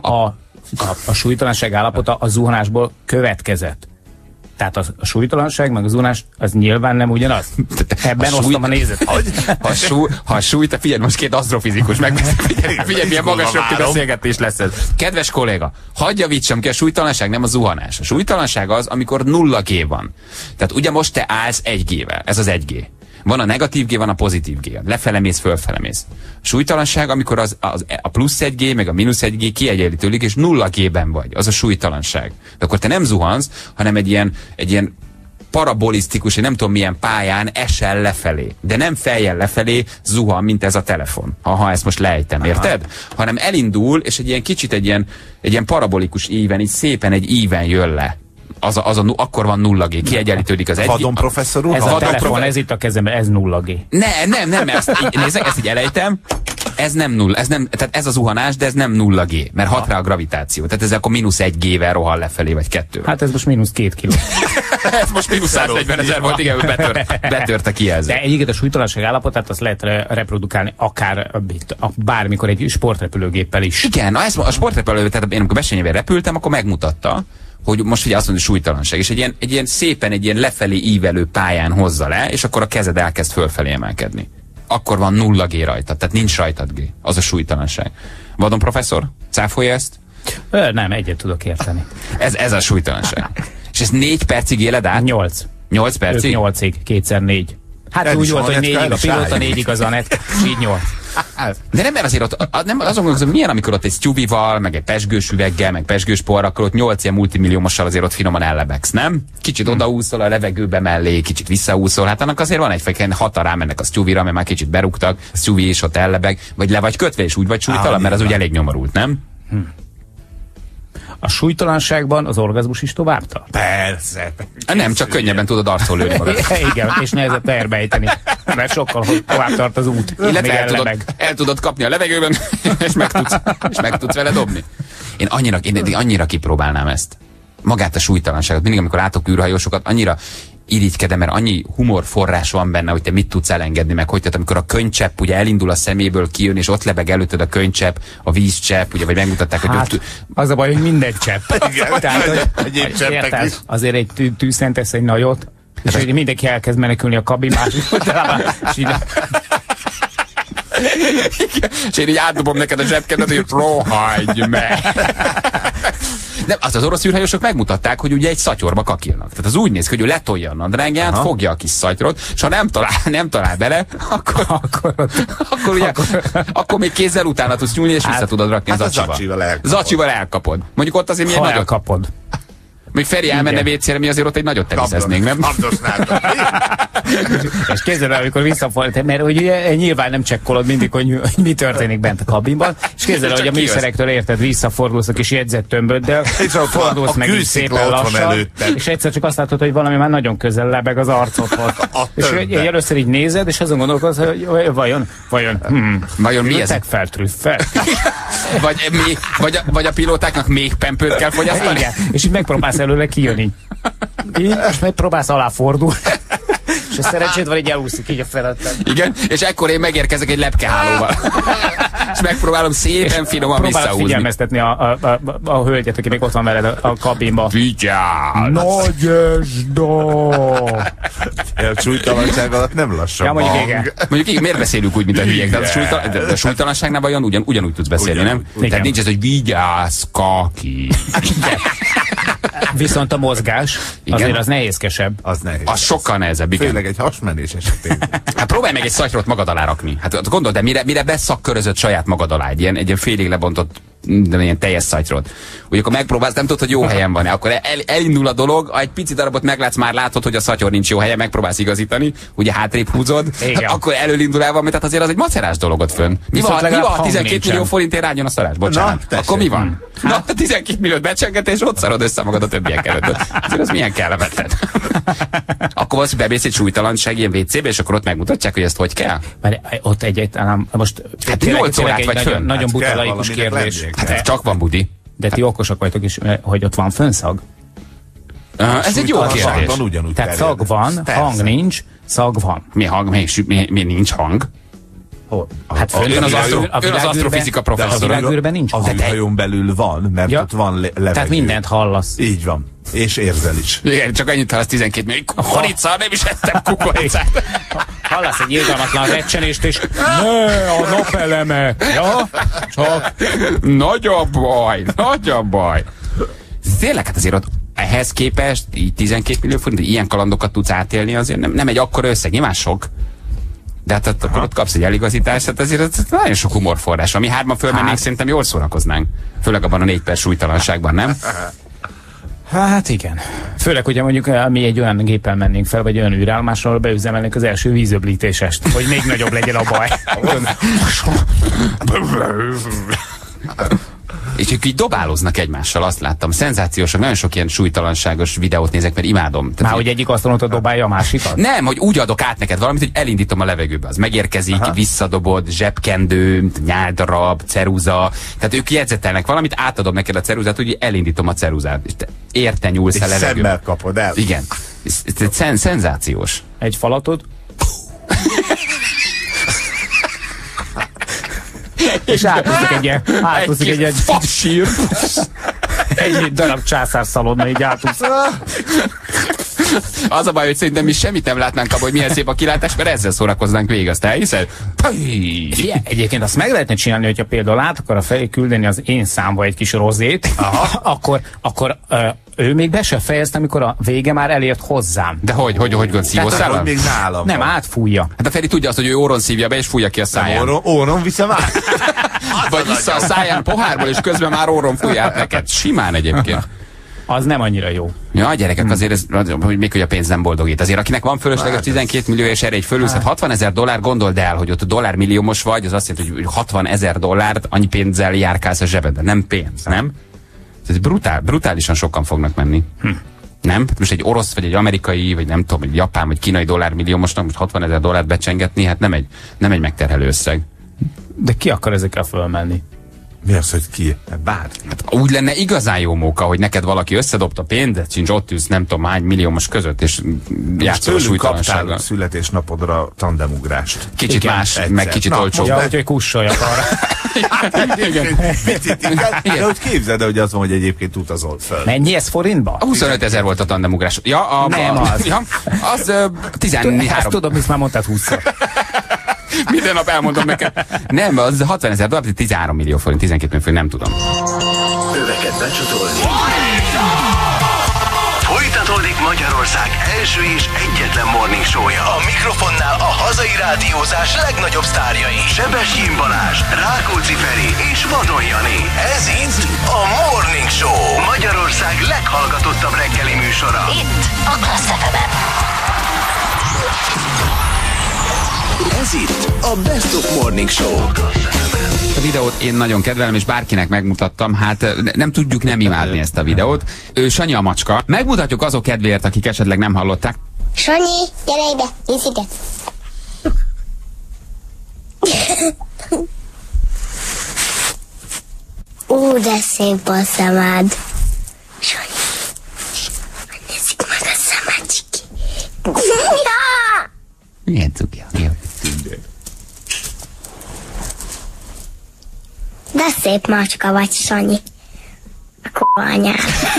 a súlytalanság állapota a zuhanásból következett. Tehát a súlytalanság, meg a zuhanás, az nyilván nem ugyanaz. Ebben osztom a nézetet. Ha súlyt, figyelj, most két asztrofizikus figyelj, milyen magas röpti beszélgetés lesz ez. Kedves kolléga, hadd javítsam ki, a súlytalanság nem a zuhanás. A súlytalanság az, amikor 0 G van. Tehát ugye most te állsz 1 G-vel, ez az 1 G. Van a negatív G, van a pozitív G. Lefelemész, fölfelemész. A súlytalanság, amikor a plusz 1 G, meg a mínusz 1 G kiegyenlítődik, és 0 G-ben vagy. Az a súlytalanság. De akkor te nem zuhansz, hanem egy ilyen parabolisztikus, nem tudom milyen pályán esel lefelé. De nem fejjel lefelé zuhan, mint ez a telefon. Ha ezt most lejtem, érted? Hanem elindul, és egy ilyen kicsit egy ilyen parabolikus íven, így szépen egy íven jön le. Akkor van 0 G, kiegyenlítődik az 1 G. Vadon professzor úr? Ez a telefon, ez itt a kezemben, ez 0 G. Nem, ezt így elejtem. Ez nem nulla, tehát ez a zuhanás, de ez nem 0 G, mert hat rá a gravitáció. Tehát ez akkor mínusz 1 G-vel rohan lefelé, vagy 2. Hát ez most mínusz 2 kiló. Ez most mínusz 140 000 volt, igen, betört a kijelző. De egyébként a súlytalanság állapotát azt lehet reprodukálni akár bármikor egy sportrepülőgéppel is. Igen, a sportrepülőgéppel, tehát én amikor Bessenyével repültem, akkor megmutatta, hogy most ugye azt mondja, súlytalanság, és egy ilyen szépen egy ilyen lefelé ívelő pályán hozza le, és akkor a kezed elkezd fölfelé emelkedni. Akkor van 0 G rajtad, tehát nincs rajtad G. Az a súlytalanság. Vadon professzor, cáfolja ezt? Nem, egyet tudok érteni. Ez a súlytalanság. És ezt 4 percig éled át? 8. 8 percig? 8-ig, 2x4. Hát úgy volt, hogy 4-ig a pilóta, 4-ig az Anett, így 8. De nem, mert azért ott, nem, azon gondolkozom, milyen, amikor ott egy sztyuvival, meg egy pesgős üveggel, meg pesgős porral, akkor ott 8 ilyen multimilliómossal azért ott finoman ellebegsz, nem? Kicsit odaúszol a levegőbe mellé, kicsit visszaúszol, hát annak azért van egyfajta hata rámennek a sztyuvira, mert már kicsit berúgtak, a sztyuvi is ott ellebeg, vagy le vagy kötve, és úgy vagy súlytalan, mert az úgy elég nyomorult, nem? A súlytalanságban az orgazmus is tovább tart? Persze. Nem, csak könnyebben tudod arcol lőni magad. Igen, és nehezebb teherbejteni, mert sokkal tovább tart az út. Illetve el tudod kapni a levegőben, és meg tudsz vele dobni. Én annyira kipróbálnám ezt. Magát a súlytalanságot. Mindig, amikor látok űrhajósokat, annyira irigykedem, mert annyi humorforrás van benne, hogy te mit tudsz elengedni, meg hogy tehát amikor a könycsepp ugye elindul a szeméből, kijön, és ott lebeg előtted a könycsepp, a vízcsepp, ugye, vagy megmutatták, hogy hát, az a baj, hogy minden csepp. Tehát, egyéb cseppek is. Azért egy tűzszent tesz egy nagyot, és hogy mindenki elkezd menekülni a kabin másik oldalában, és így... És én így átdobom neked a zsebkedet, hogy rohagyj meg! Nem, az orosz űrhajósok megmutatták, hogy ugye egy szatyorba kakilnak. Tehát az úgy néz ki, hogy ő letolja a nadrágját, fogja a kis szatyrot, és ha nem talál bele, akkor még kézzel utána tudsz nyúlni, és vissza tudod rakni az zacsival. Zacsival elkapod. Mondjuk ott azért milyen nagyot... elkapod. Még Feri elmenne vécére, mi azért ott egy nagyot teniszeznénk, nem? És képzeld el, amikor visszafordult, mert ugye nyilván nem csekkolod mindig, hogy mi történik bent a kabinban, és képzeld el, hogy a műszerektől érted, visszafordulsz a kis jegyzettömböddel, és fordulsz meg így szépen lassan, és egyszer csak azt látod, hogy valami már nagyon közel lebeg az arcodhoz. És először így nézed, és azon gondolkodsz, hogy vajon mi ez? Vagy a pilótáknak még pempőt kell fogyasztani? Igen, és így megpróbálsz előle kijönni. Így, és megpróbálsz aláfordulni. És a szerencséd van, így elúszik így a feletben. Igen, és ekkor én megérkezek egy lepkehálóval. És megpróbálom szépen finoman visszahúzni. Próbálod figyelmeztetni a hölgyet, aki még ott van veled a kabinba. Vigyázz! Nagy esdó! A súlytalanság alatt nem lassan ja, mondjuk igen, miért beszélünk úgy, mint a hülyek? De a súlytalanságnál vajon ugyanúgy tudsz beszélni, nem? Tehát nincs ez, hogy vigyázz, kaki. Viszont a mozgás, azért az nehézkesebb. Az sokkal nehezebb, igen. Főleg egy hasmenés esetén. Hát próbálj meg egy szatyrot magad alá rakni. Hát gondold, de mire beszakkörözött saját magad alá egy ilyen félig lebontott, de ilyen teljes szatyrot. Úgy akkor megpróbálsz, nem tudod, hogy jó helyen van-e. Akkor elindul a dolog, egy pici darabot meglátsz, már látod, hogy a szatyor nincs jó helyen, megpróbálsz igazítani, ugye hátrébb húzod, akkor előindulával, tehát azért az egy macerás dolgot fönn. Mi van, 12 millió forintért rágyon a szarás? Bocsánat. Na, akkor mi van? Na, 12 milliót becsengetés, ott szarod össze magad a többiek előtt. Azért az milyen kellemetlen. Akkor valószínűleg bemész egy súlytalanság ilyen WC-be, és akkor ott megmutatják, hogy ezt hogy kell? Mert ott egyáltalán most hát 8 órát vagy fönn. Nagyon buta laikus kérdés. Hát csak van budi. De ti okosak vagytok is, hogy ott van fönnszag. Ez egy jó kérdés. Tehát szag van, hang nincs, szag van. Mi hang? Mi nincs hang? Hát ön az asztrofizika professzor. A világűrben nincs hang. Az űrhajón belül van, mert ott van levegő. Tehát mindent hallasz. Így van. És érzel is. Igen, csak annyit hallasz 12 millió. Kukorica, nem is ettem kukoricát. Hallasz egy irgalmatlan recsenést, és a napeleme. Ja, csak. Nagy a baj. Tényleg, hát azért ott ehhez képest, így 12 millió forint, ilyen kalandokat tudsz átélni, azért nem egy akkora összeg, nyilván sok. De hát akkor ott kapsz egy eligazítást, hát azért nagyon sok humorforrás. Ami hárman fölmennénk, szerintem jól szórakoznánk. Főleg abban a 4 perc súlytalanságban, nem? Hát igen. Főleg, hogyha mondjuk mi egy olyan géppel mennénk fel, vagy olyan űrállomásról beüzemelnénk az első vízöblítésest, hogy még nagyobb legyen a baj. És ők így dobáloznak egymással, azt láttam. Szenzációsak, nagyon sok ilyen súlytalanságos videót nézek, mert imádom. Már hogy egyik asztalonta dobálja a másikat? Nem, hogy úgy adok át neked valamit, hogy elindítom a levegőbe. Az megérkezik, visszadobod, zsebkendő, nyáldarab, ceruza. Tehát ők jegyzetelnek valamit, átadom neked a ceruzát, úgy elindítom a ceruzát. És te érte nyúlsz a levegőbe. Szemmel kapod el. Igen. Ez szenzációs. Egy falatod? És átúszik egy fasír. Egy darab császárszalonna így átúsz. Az a baj, hogy szerintem mi semmit nem látnánk abban, hogy milyen szép a kilátás, mert ezzel szórakoznánk végig, azt elhiszed? Egyébként azt meg lehetne csinálni, hogyha például át akar a Feri küldeni az én számba egy kis rozét, akkor ő még be se fejezte, amikor a vége már elért hozzám. De hogy gond szívószállal? Hogy még nálam Nem, van. átfújja. Hát a Feri tudja azt, hogy ő óron szívja be, és fújja ki a száján. Óron viszem át. Vagy vissza a száján pohárból, és közben már óron fújja át neked. Simán egyébként. Az nem annyira jó. Ja, gyerekek, azért ez, hogy még hogy a pénz nem boldogít. Azért akinek van fölösleges 12 millió, és erre egy fölülsz, hát 60 000 $, gondold el, hogy ott dollármilliómos vagy, az azt jelenti, hogy 60 000 $, annyi pénzzel járkálsz a zsebedben. Nem pénz, nem? Ez brutálisan sokan fognak menni. Nem? Most egy orosz, vagy egy amerikai, vagy nem tudom, egy japán, vagy kínai dollármilliómosnak most 60 000 $ becsengetni, hát nem egy megterhelő összeg. De ki akar ezekkel fölmenni? Mi az, hogy ki? Bár. Hát úgy lenne igazán jó móka, hogy neked valaki összedobta pénzt, sincs ott ülsz nem tudom hány milliómos között, és játszol a súlytalansággal. Kaptál születésnapodra tandemugrást. Kicsit igen, más, meg kicsit olcsóbb. Ja, hogy kussoljak arra. De hogy képzeld, hogy az van, hogy egyébként utazol föl. Mennyi ez forintba? 25 000 volt a tandemugrás. Ja, nem az. Ja, az 13. Ezt tudom, hisz már mondtad 20-szor. Minden nap elmondom neked. Nem, az 60 000 $, 13 millió forint, 12 millió forint, nem tudom. Öveket becsatolni. Folytatódik Magyarország első és egyetlen morning show-ja. A mikrofonnál a hazai rádiózás legnagyobb sztárjai. Sebestyén Balázs, Rákóczi Feri és Vadon Jani. Ez itt a Morning Show. Magyarország leghallgatottabb reggeli műsora. Itt a Klassz FM-en. Ez itt a Best of Morning Show. A videót én nagyon kedvelem, és bárkinek megmutattam, hát nem tudjuk nem imádni ezt a videót. Ő Sanyi a macska. Megmutatjuk azok kedvéért, akik esetleg nem hallották. Sanyi, gyere ide, nézz ide. De szép a szemed. Sanyi, nézzük meg a szemed, Csiki. Milyen cukja? De szép macska vagy, Sanyi. A anyád.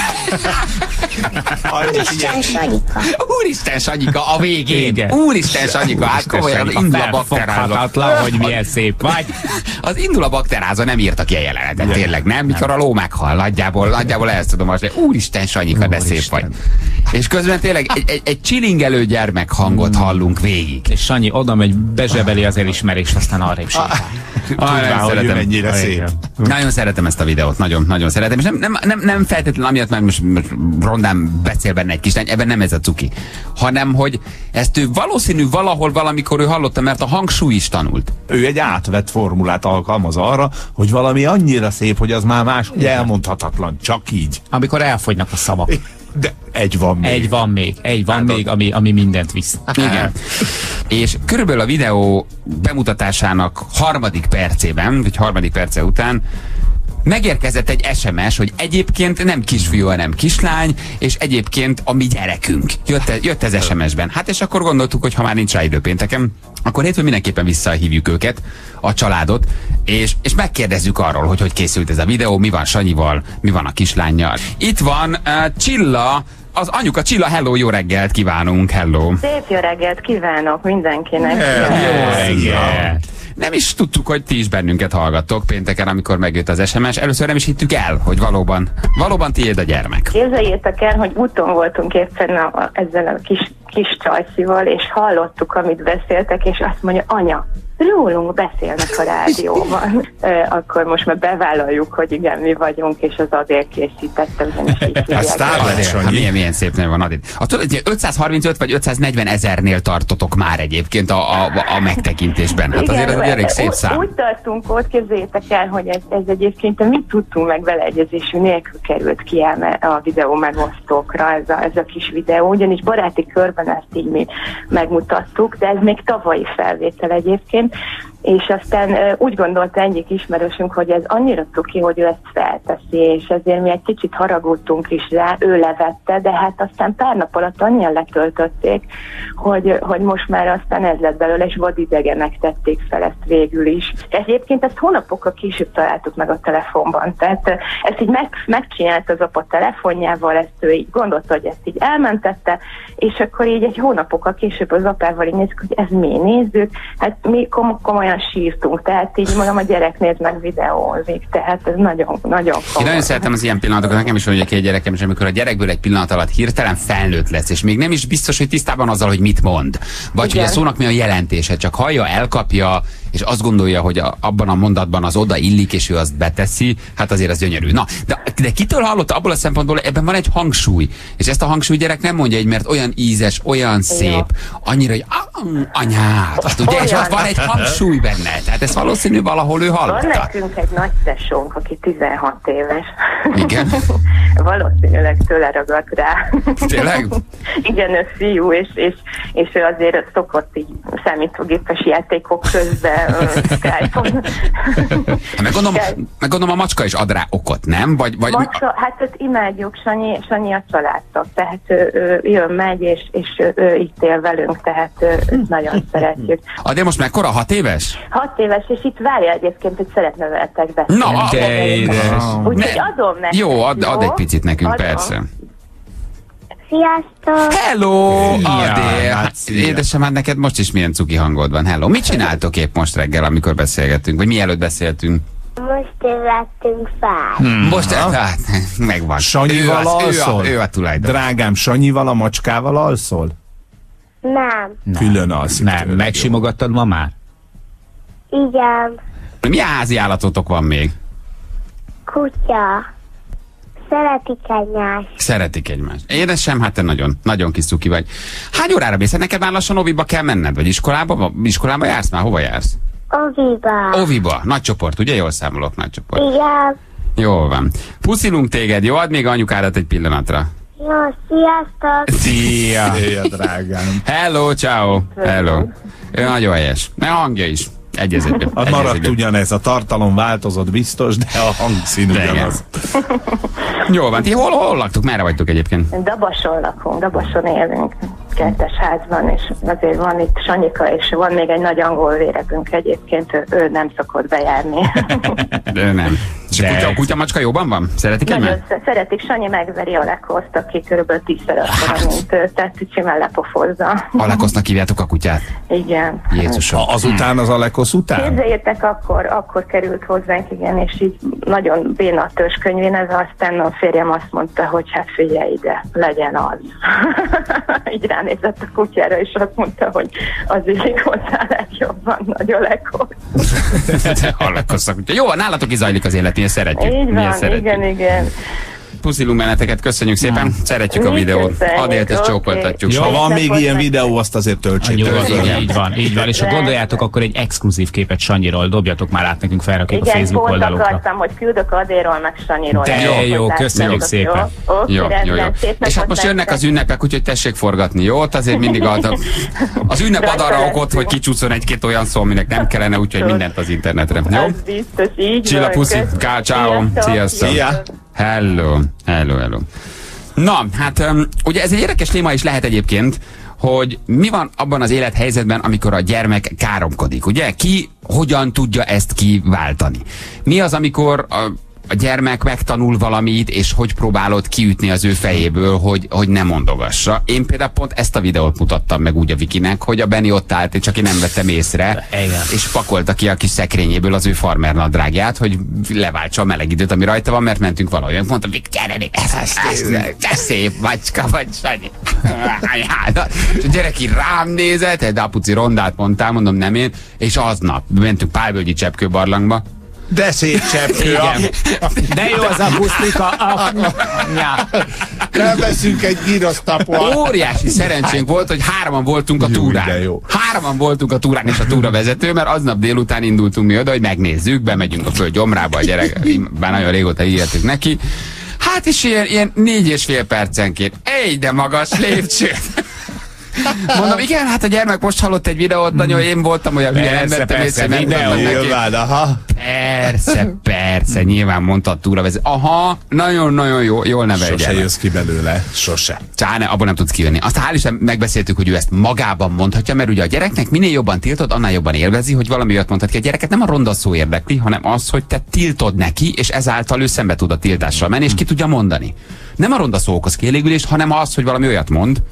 Úristen, Sanyika. Úristen, Sanyika, a végén. Igen. Úristen, Sanyika, hát komolyan indul a bakterázó. Hogy milyen szép vagy. Az indul a bakterázó, nem írtak ilyen jelenetet, tényleg, nem? Mikor a ló meghal, nagyjából ezt tudom azt, hogy Úristen, Sanyika, de szép vagy. És közben tényleg egy csilingelő gyermek hangot hallunk végig. És Sanyi oda megy, bezsebeli az elismerést, aztán arrébb sétál. Tudván, mennyire szép. Nagyon szeretem ezt a videót, nagyon szeretem, és nem feltétlenül amiatt, mert most rondán beszél benne egy kislány, ebben nem ez a cuki, hanem hogy ezt ő valószínű valahol valamikor ő hallotta, mert a hangsúly is tanult. Ő egy átvett formulát alkalmaz arra, hogy valami annyira szép, hogy az már más elmondhatatlan, csak így. Amikor elfogynak a szavak. De egy van még. Egy van még, ami mindent visz. Igen. És körülbelül a videó bemutatásának harmadik percében, vagy harmadik perce után megérkezett egy SMS, hogy egyébként nem kisfiú, hanem kislány, és egyébként a mi gyerekünk. Jött ez SMS-ben. Hát és akkor gondoltuk, hogy ha már nincs rá idő pénteken, akkor hétfőn mindenképpen visszahívjuk őket, a családot, és megkérdezzük arról, hogy készült ez a videó, mi van Sanyival, mi van a kislánnyal. Itt van Csilla, az anyuka. Csilla, hello, jó reggelt kívánunk, hello. Szép jó reggelt kívánok mindenkinek. Jó reggelt. Nem is tudtuk, hogy ti is bennünket hallgattok pénteken, amikor megjött az SMS. Először nem is hittük el, hogy valóban tiéd a gyermek. Képzeljétek el, hogy úton voltunk éppen ezzel a kis csajszival, és hallottuk, amit beszéltek, és azt mondja, anya, rólunk beszélnek a rádióban. Akkor most már bevállaljuk, hogy igen, mi vagyunk, és az azért készítettem. Milyen szép neve van, Adit. 535 vagy 540 000-nél tartotok már egyébként a megtekintésben. Hát azért ez egy elég szép szám. Úgy tartunk ott, képzeljétek el, hogy ez egyébként mi tudtunk meg beleegyezésű nélkül került ki a videó megosztókra, ez a kis videó, ugyanis baráti körben ezt így mi megmutattuk, de ez még tavalyi felvétel egyébként, és aztán úgy gondolta egyik ismerősünk, hogy ez annyira cuki, hogy ő ezt felteszi, és ezért mi egy kicsit haragudtunk is rá, ő levette, de hát aztán pár nap alatt annyian letöltötték, hogy most már aztán ez lett belőle, és vadidegenek tették fel ezt végül is. Egyébként ezt hónapokkal később találtuk meg a telefonban, tehát ezt így megcsinált az apa telefonjával, ezt ő így gondolta, hogy ezt így elmentette, és akkor így egy hónapokkal később az apával így nézzük, hogy ez mi, nézzük, hát mi komolyan mindannyian sírtunk, tehát így magam a gyerek néz meg videózik, tehát ez nagyon, nagyon komoly. Én nagyon szeretem az ilyen pillanatokat, nekem is van ugye 2 gyerekem, és amikor a gyerekből egy pillanat alatt hirtelen felnőtt lesz, és még nem is biztos, hogy tisztában azzal, hogy mit mond, vagy hogy a szónak mi a jelentése, csak hallja, elkapja, és azt gondolja, hogy abban a mondatban az oda illik, és ő azt beteszi, hát azért az gyönyörű. Na, de kitől hallotta abból a szempontból, ebben van egy hangsúly, és ezt a hangsúly gyerek nem mondja egy, mert olyan ízes, olyan szép, annyira, hogy anyád, azt ugye, és ott van egy hangsúly benne, tehát ez valószínű valahol ő hallotta. Van nekünk egy nagy tesónk, aki 16 éves. Igen. Valószínűleg tőle ragadt rá. Tényleg? Igen, ő fiú, és ő azért szokott így számítógépes játékok közben Skype-on. Meg gondolom a macska is ad rá okot, nem? Vagy... Macska, hát őt imádjuk, Sanyi a családtag, tehát ő jön, megy, és ő itt él velünk, tehát őt nagyon szeretjük. De most mekkora? 6 éves? 6 éves, és itt várja egyébként, hogy szeretne veletek beszélni. Na, de édes! Úgyhogy adom neki. Jó, ad egy picit nekünk, adom. Persze. Sziasztok! Hello, Adél! Hát, édesem, hát neked most is milyen cuki hangod van. Hello. Mit csináltok épp most reggel, amikor beszélgettünk? Vagy mielőtt beszéltünk? Most vettünk fel. Most hát, megvan. Sanyival alszol? Ő a tulajdon. Drágám, Sanyival, a macskával alszol? Nem. Külön alszik. Nem, megsimogattad ma már? Igen. Milyen házi állatotok van még? Kutya. Szeretik egymást. Szeretik egymást. Édesem, hát te nagyon, nagyon kis cuki vagy. Hány órára mész? Neked már lassan óviba kell menned? Vagy iskolába jársz már? Hova jársz? Óviba. Óviba. Nagy csoport, ugye? Jól számolok, nagy csoport. Igen. Jól van. Puszilunk téged, jó? Add még anyukádat egy pillanatra. Jó, sziasztok. Szia. Szia, drágám. Hello, ciao. Hello. Ő nagyon helyes. Ne hangja is. Egyezőben. Maradt ugyanez, a tartalom változott biztos, de a hangszín ugyanaz. Jól van, ti hol laktok? Merre vagytok egyébként? Dabason lakunk, Dabason élünk, 2-es házban, és azért van itt Sanyika, és van még egy nagy angol vérekünk egyébként, ő nem szokott bejárni. De nem. És a kutyamacska jóban van? Szeretik egymást? Szeretik, Sanyi megveri Alekoszt, aki körülbelül 10-szer akkora, mint ő, tehát simán lepofozza. Alekosznak hívjátok a kutyát? Igen. Jézusom. Azután az Alekosz után? Képzeljétek, akkor került hozzánk, igen, és így nagyon béna a törzskönyvén, ez aztán a férjem azt mondta, hogy hát figyelj ide, legyen az. Így ránézett a kutyára, és azt mondta, hogy az illik hozzá legjobban, nagy Alekosz. Alekosz a kutya. Jó, nálatok is zajlik az élet, milyen szeretjük. Így van, igen. Puszilunk benneteket, köszönjük szépen, szeretjük a videót. Adélt és csókoltatjuk. Ha van még ilyen videó, azt azért töltsétek. Így van. És ha gondoljátok, akkor egy exkluzív képet Sanyiról dobjatok már át nekünk, felrakjuk a Facebook oldalukra. Igen, pont akartam, hogy küldök Adélról, meg Sanyiról. De jó, köszönjük szépen. Jó. És hát most jönnek az ünnepek, úgyhogy tessék forgatni, jó? Azért mindig az ünnep ad arra okot, hogy kicsúszon egy-két olyan szó, aminek nem kellene, úgyhogy mindent az internetre. Jó? Ez biztos, így Csilla, puszi, ciao, sziasztok. Hello. Na, hát ugye ez egy érdekes téma is lehet egyébként, hogy mi van abban az élethelyzetben, amikor a gyermek káromkodik, ugye? Ki hogyan tudja ezt kiváltani? Mi az, amikor a gyermek megtanul valamit, és hogy próbálod kiütni az ő fejéből, hogy ne mondogassa. Én például pont ezt a videót mutattam meg úgy a Vikinek, hogy a Benny ott állt, csak én nem vettem észre, és pakolta ki a kis szekrényéből az ő farmer nadrágját, és leváltsa a meleg időt, ami rajta van, mert mentünk valahol. Mondtam, Vik, gyere, ez szép macska vagy, Sanyi. És a gyerek így rám nézett, de apuci rondát mondtál, mondom, nem én, és aznap mentünk Pálvölgyi cseppkőbarlangba. De szép cseppkő. De jó az akusztika. Elveszünk egy gírosztapot. Óriási szerencsénk volt, hogy 3-an voltunk a túrán. 3-an voltunk a túrán és a túravezető, mert aznap délután indultunk mi oda, hogy megnézzük, bemegyünk a föld gyomrába, a gyerek, már nagyon régóta ígértük neki. Hát is ilyen 4,5 percenként. De magas lépcső. Mondom, igen, hát a gyermek most hallott egy videót, nagyon én voltam olyan hülye, nem vettem észre, nem tudtam neki. Persze, nyilván mondta a túravezető. Aha, nagyon jól nevelj. Sose jössz ki belőle, sose. Csáne, abból nem tudsz kijönni. Aztán hál' Isten megbeszéltük, hogy ő ezt magában mondhatja, mert ugye a gyereknek minél jobban tiltod, annál jobban élvezi, hogy valami olyat mondhat ki. A gyereket nem a ronda szó érdekli, hanem az, hogy te tiltod neki, és ezáltal ő szembe tud a tiltással menni, és ki tudja mondani. Nem a ronda szó okoz kielégülést, hanem az, hogy valami olyat mond,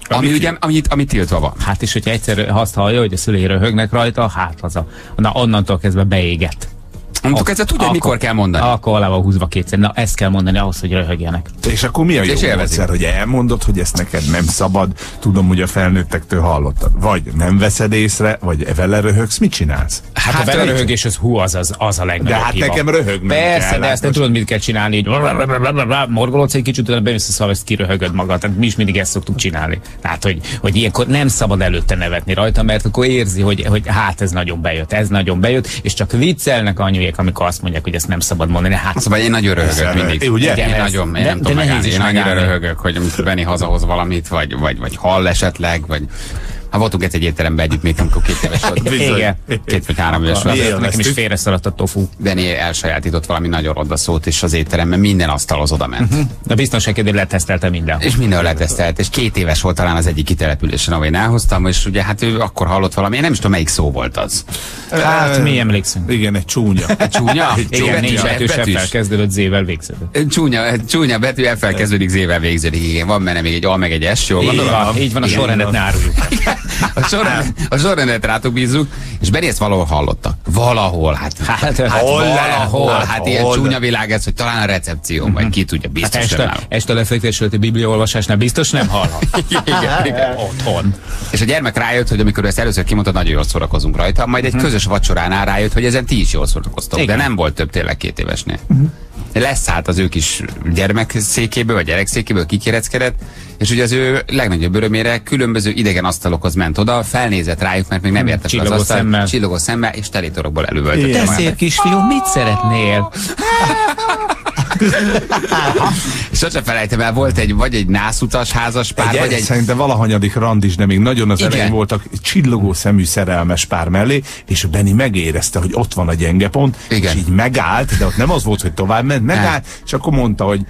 Ami tiltva van. Hát és hogyha egyszer azt hallja, hogy a szülei röhögnek rajta, hát na onnantól kezdve beégett. Onnantól kezdve tudja, hogy mikor kell mondani. Akkor alá van húzva kétszer. Na, ezt kell mondani ahhoz, hogy röhögjenek. És akkor mi a jó módszer, hogy elmondod, hogy ezt neked nem szabad, tudom, hogy a felnőttektől hallottad. Vagy nem veszed észre, vagy vele röhögsz, mit csinálsz? Hát a vele röhögés az a legnagyobb. De hát nekem röhögnem persze, kell. De ezt nem tudod, mit kell csinálni, így morgolódsz egy kicsit, utána bemész a szal, ezt kiröhögöd magad. Tehát mi is mindig ezt szoktuk csinálni. Tehát, hogy ilyenkor nem szabad előtte nevetni rajta, mert akkor érzi, hogy hát ez nagyon bejött, és csak viccelnek anyujék, amikor azt mondják, hogy ezt nem szabad mondani. Hát szóval én nagyon röhögök mindig. Ugye? Én nem tudom megállni. Én annyira röhögök, hogy amikor Benni hazahoz valamit, vagy hall esetleg, vagy hát voltunk egy étteremben együtt, még amikor 2 éves volt. Igen. 2 vagy 3 éves volt. Nekem is félreszaladt a tofu. Benni elsajátított valami nagyon ronda szót, és az étteremben minden asztalhoz oda ment. De biztonságkedvéért letesztelte mindenhol. És mindenhol letesztelt, és 2 éves volt talán az egyik kitelepülésen, ahol én elhoztam, és ugye hát ő akkor hallott valami, én nem is tudom, melyik szó volt az. Hát mi emlékszünk? Igen, egy csúnya. Egy csúnya? Igen, 4 betűs felkezdődött Z-vel végződött. Csúnya betű felkezdődik, Z-vel végződik, igen. Van benne még egy A, meg egy S, jól gondolom? Így van, a sorrendet ne áruljuk. A sorrendet rátok bízzuk, és Benni ezt valahol hallotta. Valahol, valahol. Hát ilyen csúnya világ ez, hogy talán a recepción, vagy ki tudja, biztos nem állom. Este lefekvés előtti bibliaolvasásnál biztos nem hallhat. Igen. Otthon. És a gyermek rájött, hogy amikor ezt először kimondta, nagyon jól szórakozunk rajta, majd egy közös vacsoránál rájött, hogy ezen ti is jól szórakoztok, de nem volt több tényleg 2 évesnél. Leszállt az ő kis gyermekszékéből, vagy gyerekszékéből, kikéreckedett, és ugye az ő legnagyobb örömére különböző idegen asztalokhoz ment oda, felnézett rájuk, mert még nem értett az asztal, csillogó szemmel, és telétorokból elővöltött. De szép kisfiú, mit szeretnél? Sose felejtem el, volt egy nászutas házas pár, vagy egy... Szerintem valahanyadik randis, de még nagyon az elején voltak csillogó szemű szerelmes pár mellé, és Benni megérezte, hogy ott van a gyenge pont, és így megállt, de ott nem az volt, hogy tovább ment, megállt, és akkor mondta, hogy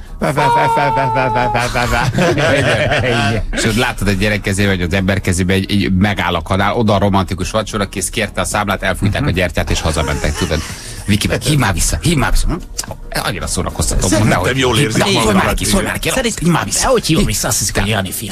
és ott láttad egy gyerek kezébe, vagy az ember kezébe egy megáll a kanál, oda a romantikus vacsora, kész kérte a számlát, elfújták a gyertyát, és hazamentek, tudod. Viki, hív már vissza. Annyira szórakoztatom. Szerintem jól érzik. Szólj már ki. Hív már vissza. Hogy hívom vissza? Azt hiszik, hogy Jani fia.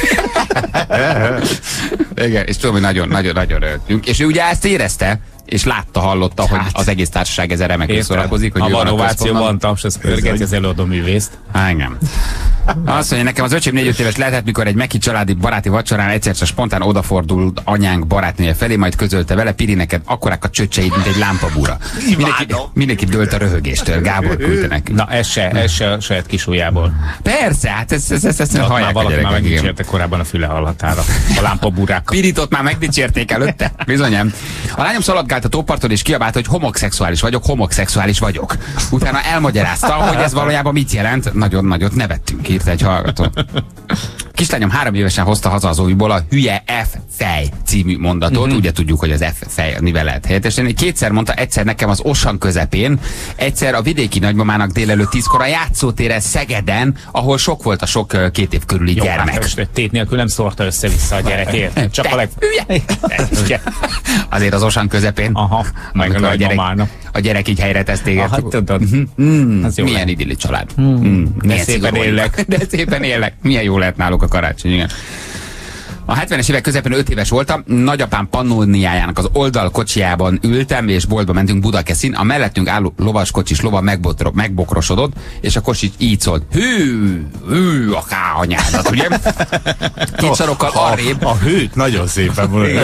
Igen, és tudom, hogy nagyon rögtünk. És ő ugye ezt érezte, és látta, hallotta, hogy az egész társaság ezzel remekül szórakozik. Hogy ha van ovációban taps, az pörgeti az előadó művészt. Engem. Azt mondja, nekem az öcsém 4-5 éves lehetett, mikor egy meki családi baráti vacsorán egyszer csak spontán odafordult anyánk barátnője felé, majd közölte vele, Piri, neked akkorák a csöccseit, mint egy lámpabúra. Mindenki dölt a röhögéstől. Gábor küldte nekünk. Na, ez se saját kisujjából. Persze, hát ezt hallják a gyerekek. Már megdicsérte korábban a füle hallatára. A lámpabúrákkal. Pirit ott már megdicsérték előtte. Bizonyám. A lányom szaladgált a tóparton és kiabált, hogy homoszexuális vagyok. Utána elmagyarázta, hogy ez valójában mit jelent. Nagyon nagyot nevettünk, írta egy hallgató. Kislányom 3 évesen hozta haza az óviból a hülye F-fej című mondatot. Ugye tudjuk, hogy az F-fej mivel lehet helyettesíteni. 2-szer mondta, egyszer nekem az Osan közepén, egyszer a vidéki nagymamának délelőtt 10-kor a játszótéren Szegeden, ahol sok volt a sok 2 év körüli gyermek. Hát, tét nélkül nem szórta össze-vissza a gyerekért. Csak a azért az Osan közepén. Aha, meg a gyerek így helyre tesz téged. Milyen idilli család. De szépen élnek. De szépen élnek. Milyen jó lehet náluk a karácsony, igen. A 70-es évek közepén 5 éves voltam, nagyapám pannóniájának az oldalkocsijában ültem, és boltba mentünk Budakeszin, a mellettünk álló lovaskocsis lova megbokrosodott, és a kocsi így szólt, hű, a káanyádat, ugye? 2 sarokkal arrébb. A hűt nagyon szépen mondja.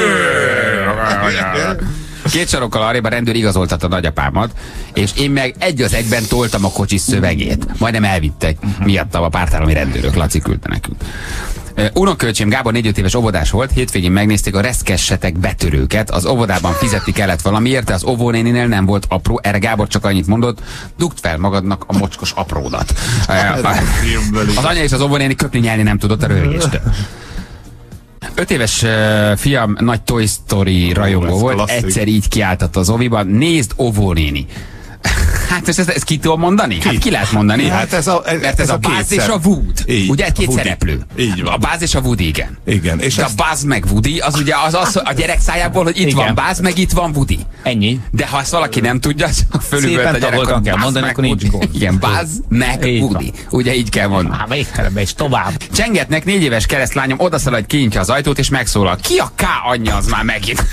2 sarokkal arrébb a rendőr igazoltatta a nagyapámat, és én meg egy az egyben toltam a kocsis szövegét. Majdnem elvittek. Miattam a pártállami rendőrök, Laci küldte nekünk. Unokölcsém Gábor 4-5 éves óvodás volt, hétvégén megnézték a reszkessetek betörőket, az óvodában fizetni kellett valamiért, de az óvónéninél nem volt apró, erre Gábor csak annyit mondott, dugd fel magadnak a mocskos apródat. Az anya és az óvónéni köpni nyelni nem tudott a röhögéstől. 5 éves fiam nagy Toy Story rajongó volt, egyszer így kiáltott az oviban, nézd óvónéni. Hát ezt ki tudom mondani? Hát ki lehet mondani? Hát mert ez a Buzz és a Wood. Ugye két szereplő. Így van. A Buzz és a Woody, igen. Igen. És de a Buzz meg Woody, az ugye az a gyerek szájából, hogy itt van Buzz, meg itt van Woody. Ennyi. De ha ezt valaki nem tudja, csak fölülvölt a gyerek, hogy kell mondani, akkor nincs gond. Igen, Buzz meg Woody. Ugye így kell mondani. Hát végtelenbe is tovább. Csengetnek 4 éves keresztlányom odaszaladj, kinyitja az ajtót és megszólal. Ki a K anyja az már megint?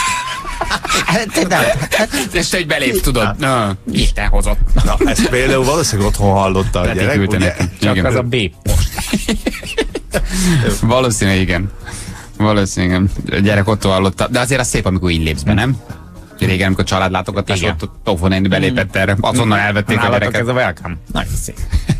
És te egy belép, tudod. Isten hozott. Na, ezt például valószínűleg otthon hallotta a gyerek, ugye? Csak az a B post. Valószínűleg igen. Valószínűleg a gyerek otthon hallotta. De azért az szép, amikor így lépsz be, nem? Régen, amikor családlátogatás ott Tofonéni belépett erre, azonnal elvették a gyereket. Ez a welcome. Nagyon szép.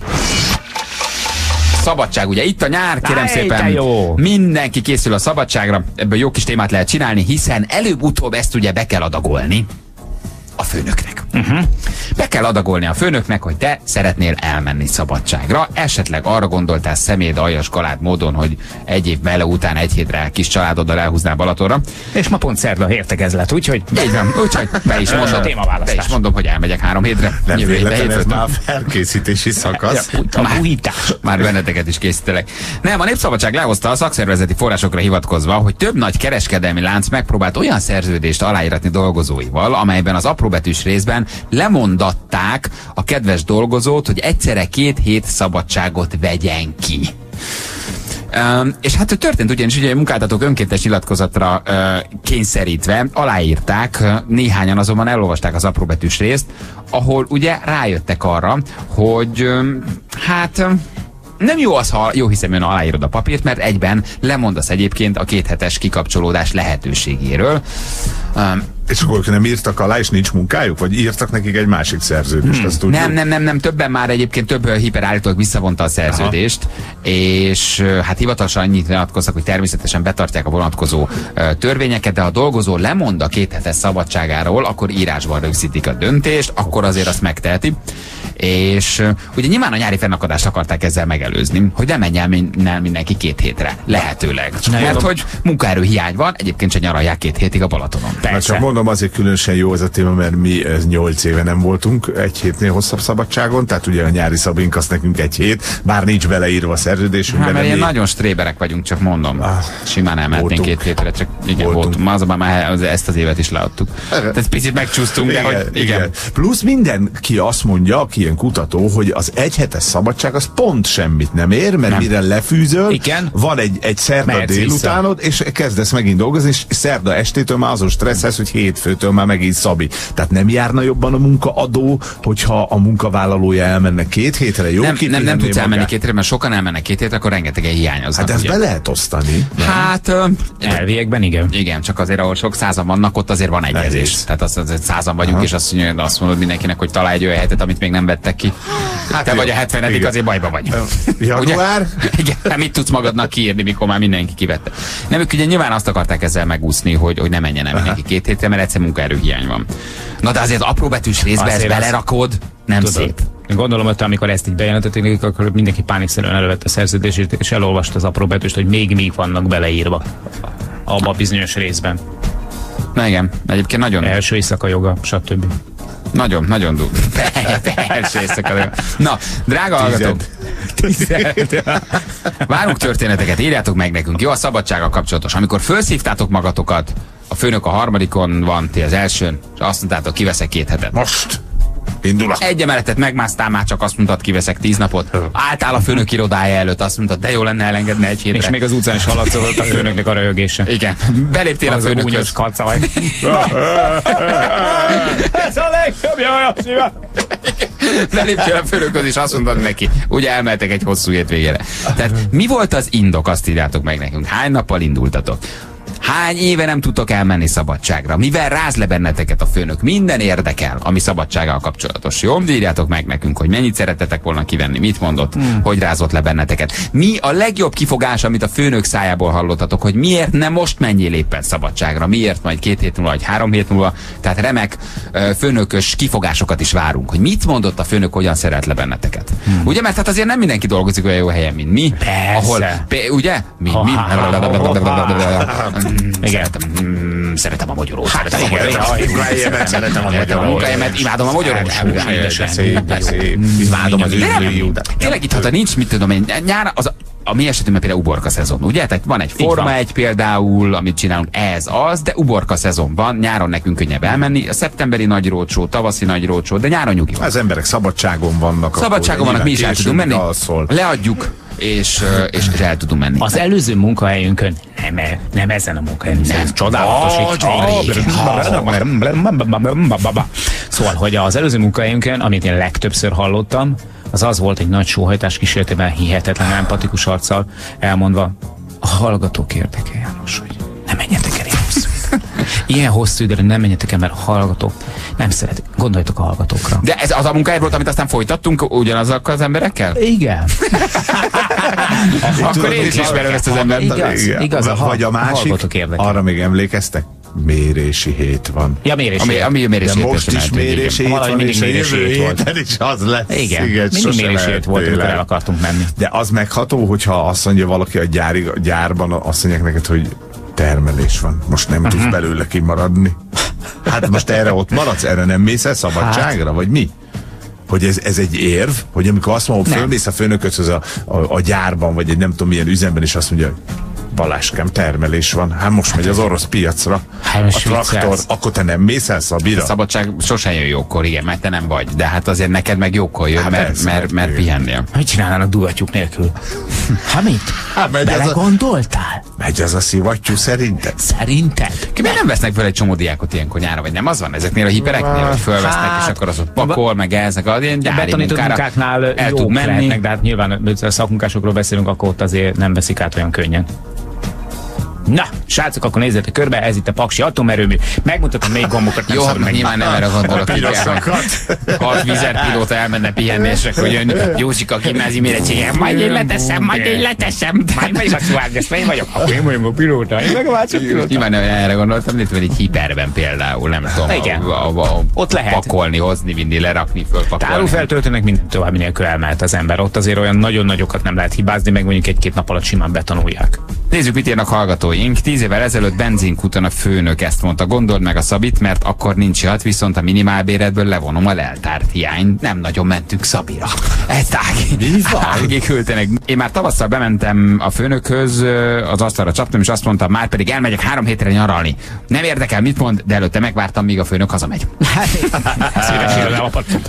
Szabadság, ugye itt a nyár, kérem szépen, mindenki készül a szabadságra, ebből jó kis témát lehet csinálni, hiszen előbb-utóbb ezt ugye be kell adagolni a főnöknek. Be kell adagolni a főnöknek, hogy te szeretnél elmenni szabadságra, esetleg arra gondoltál szeméd aljas galád módon, hogy egy év mele után 1 hétre kis családoddal elhúznál Balatonra. És ma pont szerda értekezlet, úgyhogy így van, úgyhogy be is mondom, hogy elmegyek 3 hétre. Nem véletlen, ez már felkészítési szakasz. Már benneteket is készítelek. Nem, a Népszabadság lehozta a szakszervezeti forrásokra hivatkozva, hogy több nagy kereskedelmi lánc megpróbált olyan szerződést aláíratni dolgozóival, amelyben az apróbetűs részben lemondatták a kedves dolgozót, hogy egyszerre 2 hét szabadságot vegyen ki. És hát történt ugyanis, ugye a munkáltatók önkéntes nyilatkozatra kényszerítve aláírták, néhányan azonban elolvasták az apróbetűs részt, ahol ugye rájöttek arra, hogy hát nem jó az, ha jó hiszeműen aláírod a papírt, mert egyben lemondasz egyébként a 2 hetes kikapcsolódás lehetőségéről. És akkor nem írtak alá, és nincs munkájuk? Vagy írtak nekik egy másik szerződést? Azt nem, többen már egyébként több hiperállítólag visszavonta a szerződést, és hát hivatalosan annyit nyilatkoztak, hogy természetesen betartják a vonatkozó törvényeket, de ha a dolgozó lemond a 2 hetes szabadságáról, akkor írásban rögzítik a döntést, akkor azért azt megteheti. És ugye nyilván a nyári fennakadást akarták ezzel megelőzni, hogy ne menjen mindenki 2 hétre, lehetőleg. Mert hogy munkaerőhiány van, egyébként se nyaralják 2 hétig a Balatonon. Csak mondom, azért különösen jó ez a téma, mert mi 8 éve nem voltunk 1 hétnél hosszabb szabadságon, tehát ugye a nyári szabink az nekünk 1 hét, bár nincs beleírva a szerződésünkben. Hát mert ilyen nagyon stréberek vagyunk, csak mondom. Simán elmehetnénk 2 hétre, csak igen, voltunk. Azonban már ezt az évet is leadtuk. Tehát picit megcsúsztunk, de hogy igen. Plusz mindenki azt mondja, aki ilyen kutató, hogy az 1 hetes szabadság az pont semmit nem ér, mert mire lefűzöl, van egy szerda délutánod, és kezdesz megint dolgozni, és szerda estétől már azon stresszhez, hogy hétfőtől már megint szabi. Tehát nem járna jobban a munkaadó, hogyha a munkavállalója elmenne 2 hétre? Jó, nem tudsz elmenni 2 hétre, mert sokan elmennek 2 hétre, akkor rengetegen hiányoznak. Hát ezt be lehet osztani. Hát elviekben igen. Igen, csak azért, ahol sok százan vannak, ott azért van egyezés. Tehát azt 100-an vagyunk, és azt mondod mindenkinek, hogy találj egy olyan hetet, amit még nem vettek ki. Hát te vagy a 70. azért bajba vagy. Január? Igen, nem mit tudsz magadnak kiírni, mikor már mindenki kivette. Nem, ők ugye nyilván azt akarták ezzel megúszni, hogy ne menjen el mindenki 2 hétre, mert egyszer munkaerőhiány van. Na de azért apróbetűs részbe ezt belerakod, nem tudod, szép. Gondolom, hogy amikor ezt így bejelentették, akkor mindenki pánikszerűen elővette a szerződését, és elolvasta az apróbetűst, hogy még vannak beleírva abba a bizonyos részben. Na igen, egyébként nagyon... Első éjszaka joga, stb. Nagyon durva. Első éjszaka joga. Na, drága hallgatók, 10. Várunk történeteket, írjátok meg nekünk, jó? A szabadsággal kapcsolatos. Amikor felszívtátok magatokat, a főnök a 3. van, ti az elsőn, és azt mondtátok, kiveszek 2 hetet. Most! Indulok. Egy emeletet megmásztál, már csak azt mondtad, kiveszek 10 napot. Álltál a főnök irodája előtt, azt mondtad, de jó lenne elengedni 1 hétre. És még az utcán is hallatszott a főnöknek a röhögése. Igen. Beléptél a főnökhöz. Kacaj. Ez a legjobb, jaj, Beléptél a főnökhöz, és azt mondtad neki, ugye elmehetek egy hosszú hétvégére. Tehát mi volt az indok, azt írjátok meg nekünk. Hány nappal indultatok? Hány éve nem tudtok elmenni szabadságra? Mivel ráz le benneteket a főnök? Minden érdekel, ami szabadsággal kapcsolatos. Jó? Írjátok meg nekünk, hogy mennyit szerettetek volna kivenni, mit mondott, hogy rázott le benneteket. Mi a legjobb kifogás, amit a főnök szájából hallottatok, hogy miért nem most menjél éppen szabadságra? Miért majd 2 hét múlva, vagy 3 hét múlva? Tehát remek főnökös kifogásokat is várunk, hogy mit mondott a főnök, hogyan szeret le benneteket. Ugye? Mert hát azért nem mindenki dolgozik olyan jó helyen, mint mi. Persze. Ahol, ugye? Szeretem a mogyorót. Szeretem a munkáját, imádom a mogyorót. Imádom az űrlőjút. Tényleg itt, ha nincs, mit tudom én, nyár, a mi esetünkben például uborka szezon, ugye? Tehát van egy Forma 1 például, amit csinálunk, ez az, de uborka szezon van, nyáron nekünk könnyebb elmenni, a szeptemberi nagy rócsó, tavaszi nagy rócsó, de nyáron nyugi van. Az emberek szabadságon vannak. Szabadságon vannak, mi is el tudunk menni, leadjuk, és el tudunk menni. Az előző munkahelyünkön nem ezen a munkahelyen, ez csodálatos. Szóval, hogy az előző munkahelyünkön, amit én legtöbbször hallottam, az volt egy nagy sóhajtás kísérletében, hihetetlen empatikus arccal elmondva, a hallgatók érdekel, János, hogy nem menjetek el ilyen hosszú időre nem menjetek el, mert a hallgatók nem szeretik. Gondoljatok a hallgatókra. De ez az a munkahely volt, amit aztán folytattunk ugyanazokkal az emberekkel? Igen. Akkor én is ismerem ezt az embert. Igaz, vagy a másik, arra még emlékeztek? Mérési hét van. Ja, mérési hét. Ami mérési hét. Most is mérési hét van, és a jövő héten is az lesz. Igen, mindig mérési hét volt, amikor el akartunk menni. De az megható, hogyha azt mondja valaki a gyárban, azt mondják neked, hogy termelés van. Most nem tudsz belőle kimaradni. Hát most erre ott maradsz, erre nem mész el szabadságra, vagy mi? Hogy ez egy érv, hogy amikor azt mondom, fölmész a főnököthöz a gyárban, vagy egy nem tudom milyen üzemben, és azt mondja, Baláskám, termelés van. Hát most megy az orosz piacra. A traktor, akkor te nem mész el Szabira? A szabadság sosem jön jókor, igen, mert te nem vagy. De hát azért neked meg jókor jön, mert pihennél. Mit csinálnának dugattyúk nélkül? Hát mit? Belegondoltál? Megy az a szivattyú szerinted? Szerinted? Miért nem vesznek fel egy csomó diákot ilyenkor nyára, vagy nem? Az van ezeknél a hipereknél, hogy fölvesznek, és akkor az ott pakol, meg ezek az ilyen gyári munkáknál el tud menni. De hát nyilván a szakmunkásokról beszélünk, akkor ott azért nem veszik át olyan könnyen. Na, srácok, akkor nézzétek körbe, ez itt a Paksi atomerőmű. Megmutatom még gombokat. Jó, nyilván nem erre gondolok. Ha a vizerpilóta elmenne pihenni, és akkor jön Józsika gimnázium érettsége. Majd én leteszem. Majd én vagyok. Akkor én vagyok a pilóta. Én meg a másik pilóta. Nyilván nem erre gondoltam, itt van egy hiperben például, nem tudom. Ott lehet pakolni, hozni, vinni, lerakni, fölpakolni. Tárolfeltöltőnek minden további nélkül elmehet az ember. Ott azért olyan nagyon nagyokat nem lehet hibázni, meg mondjuk egy-két nap alatt simán betanulják. Nézzük, mit írnak hallgatóink. 10 évvel ezelőtt benzinkúton a főnök ezt mondta, gondold meg a Szabit, mert akkor nincs jat, viszont a minimálbéredből levonom a leltárt hiány. Nem nagyon mentünk Szabira. Ez Ági küldtenek. Én már tavasszal bementem a főnökhöz, az asztalra csaptam, és azt mondtam, már pedig elmegyek 3 hétre nyaralni. Nem érdekel, mit mond, de előtte megvártam, míg a főnök hazamegy. Szívesen elapattunk.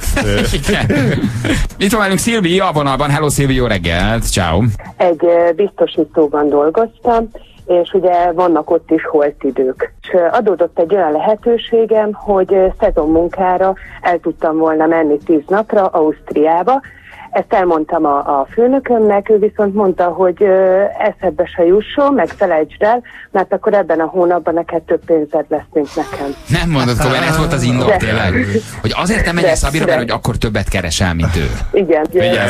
Itt van velünk Szilvi a vonalban. Hello Szilvi, jó reggelt. Ciao. Egy biztosítóban dolgoztam, és ugye vannak ott is holtidők. És adódott egy olyan lehetőségem, hogy szezonmunkára el tudtam volna menni 10 napra Ausztriába. Ezt elmondtam a főnökömnek, ő viszont mondta, hogy eszedbe se jusson, meg felejtsd el, mert akkor ebben a hónapban neked több pénzed lesz, mint nekem. Nem mondod komolyan, ez volt az indok tényleg. Hogy azért nem menjél Szabira, mert hogy akkor többet keresel, mint ő. Igen.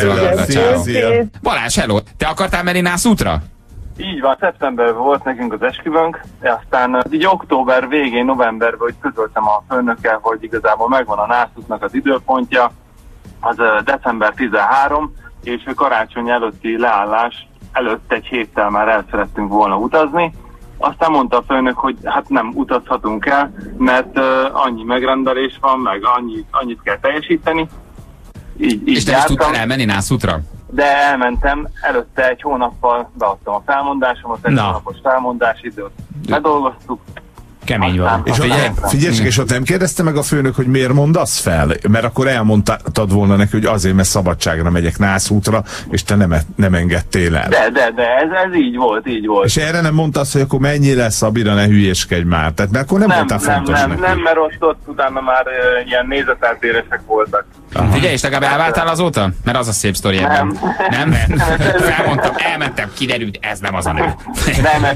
Balázs, hello! Te akartál menni Nászútra? Így van, szeptemberben volt nekünk az esküvőnk, aztán így október végén, novemberben, hogy közöltem a főnökkel, hogy igazából megvan a Nászútnak az időpontja, az december 13, és karácsony előtti leállás előtt egy héttel már el szerettünk volna utazni. Aztán mondta a főnök, hogy hát nem utazhatunk el, mert annyi megrendelés van, meg annyit kell teljesíteni. Így és te is tudtál elmenni Nászútra? De elmentem, előtte egy hónappal beadtam a felmondásomat, egy hónapos felmondásidőt bedolgoztuk. Kemény van. És figyelj, és ott nem kérdezte meg a főnök, hogy miért mondasz fel? Mert akkor elmondtad volna neki, hogy azért, mert szabadságra megyek Nászútra, és te nem engedtél el. De ez így volt. És erre nem mondtad, hogy akkor mennyi lesz Szabira, ne hülyéskedj már. Tehát, mert akkor nem voltál fontos neki. Nem, mert ott utána már ilyen nézeteltéresek voltak. Figyelj, és legalább elváltál azóta? Mert az a szép sztori ebben. Nem? Felmondtam, elmentem, kiderült, ez nem az a nő. Nem,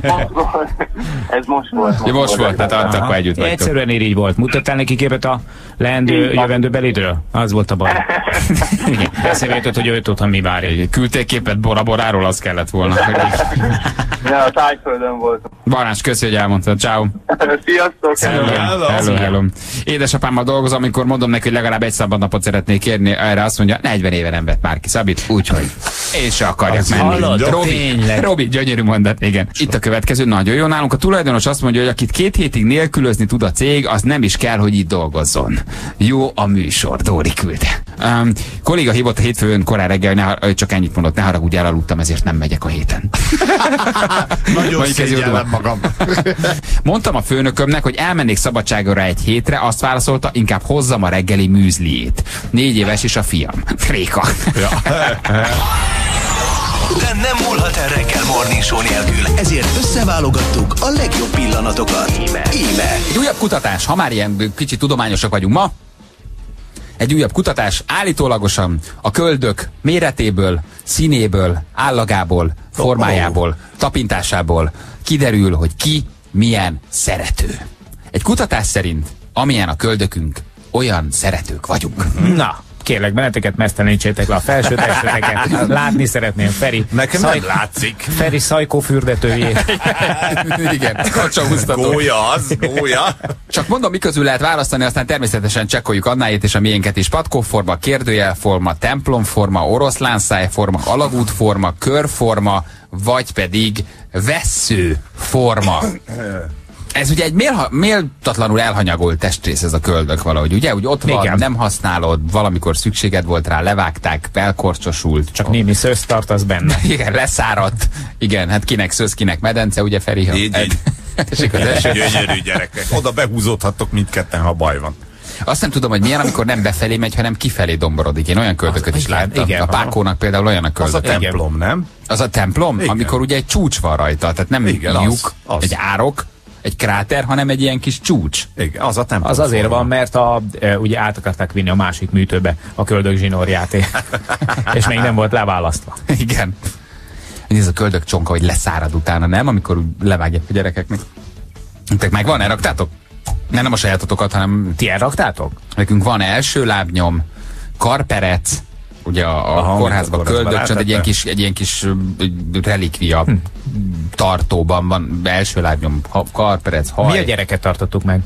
ez most volt. Most volt, tehát akkor együtt vagytok. Egyszerűen így volt. Mutattál neki képet a leendő jövendő belidről? Az volt a baj. Igen. Eszembe jutott, hogy ő tudta, mi várja. Küldték képet Bora Boráról, az kellett volna. Ja, a Tájföldön voltam. Balázs, köszi, hogy elmondtad. Ciao. Sziasztok. Hello. Édesapámmal dolgozom, amikor mondom neki, hogy legalább egy szabad napot szeretnék szeretnék kérni, erre azt mondja, 40 éve nem vett már ki Szabit, úgyhogy én se akarjak menni. Robi, gyönyörű mondat, igen. Itt a következő, nagyon jó. Nálunk a tulajdonos azt mondja, hogy akit 2 hétig nélkülözni tud a cég, az nem is kell, hogy itt dolgozzon. Jó a műsor, Dóri küldte. Kolléga hívott a hétfőn korán reggel, csak ennyit mondott, ne haragudj, elaludtam, ezért nem megyek a héten. Nagyon szégyellem magam. Mondtam a főnökömnek, hogy elmennék szabadságra egy hétre, azt válaszolta, inkább hozzam a reggeli műzliét. 4 éves is a fiam. Réka. De nem múlhat el reggel Morning Show nélkül, ezért összeválogattuk a legjobb pillanatokat. Íme. Egy újabb kutatás, ha már ilyen kicsit tudományosak vagyunk ma, egy újabb kutatás állítólagosan a köldök méretéből, színéből, állagából, formájából, tapintásából kiderül, hogy ki milyen szerető. Egy kutatás szerint, amilyen a köldökünk, olyan szeretők vagyunk. Na, kérlek benneteket, mesztelenítsétek le a felső testeteket. Látni szeretném Feri. Nekem nem látszik. Feri szajkófürdetőjét. Igen, kacsahúztató. Gólya. Csak mondom, mi közül lehet választani, aztán természetesen csekkoljuk Annáét és a miénket is. Patkóforma, kérdőjelforma, templomforma, oroszlánszájforma, alagútforma, körforma, vagy pedig vesszőforma. Ez ugye egy méltatlanul elhanyagolt testrész, ez a köldök valahogy, ugye? Úgy ott van, igen. Nem használod, valamikor szükséged volt rá, levágták, elkorcsosult. Csak némi szősz tartasz benne. Igen, leszáradt. Igen, hát kinek szősz, kinek medence, ugye Feri? Így. Gyönyörű gyerekek. Oda behúzódhattok mindketten, ha baj van. Azt nem tudom, hogy milyen, amikor nem befelé megy, hanem kifelé domborodik. Én olyan köldököt is láttam. Igen, a Pákónak például olyan a köldök. Az a templom, nem? Az a templom, igen. Amikor ugye egy csúcs van rajta, tehát nem egy lyuk, egy árok, egy kráter, hanem egy ilyen kis csúcs. Igen, az a templom. Az azért van, mert ugye át akarták vinni a másik műtőbe a köldök zsinórját, és még nem volt leválasztva. Igen. Ez a köldök csonka, hogy leszárad utána, nem? Amikor levágják a gyerekeknek. Nektek megvan, elraktátok? Nem a sajátotokat, hanem... Ti elraktátok? Nekünk van első lábnyom, karperec, ugye a kórházban köldökcsont, egy ilyen kis relikvia tartóban van, első lábnyom, karperec, haj. Mi a gyereket tartottuk meg?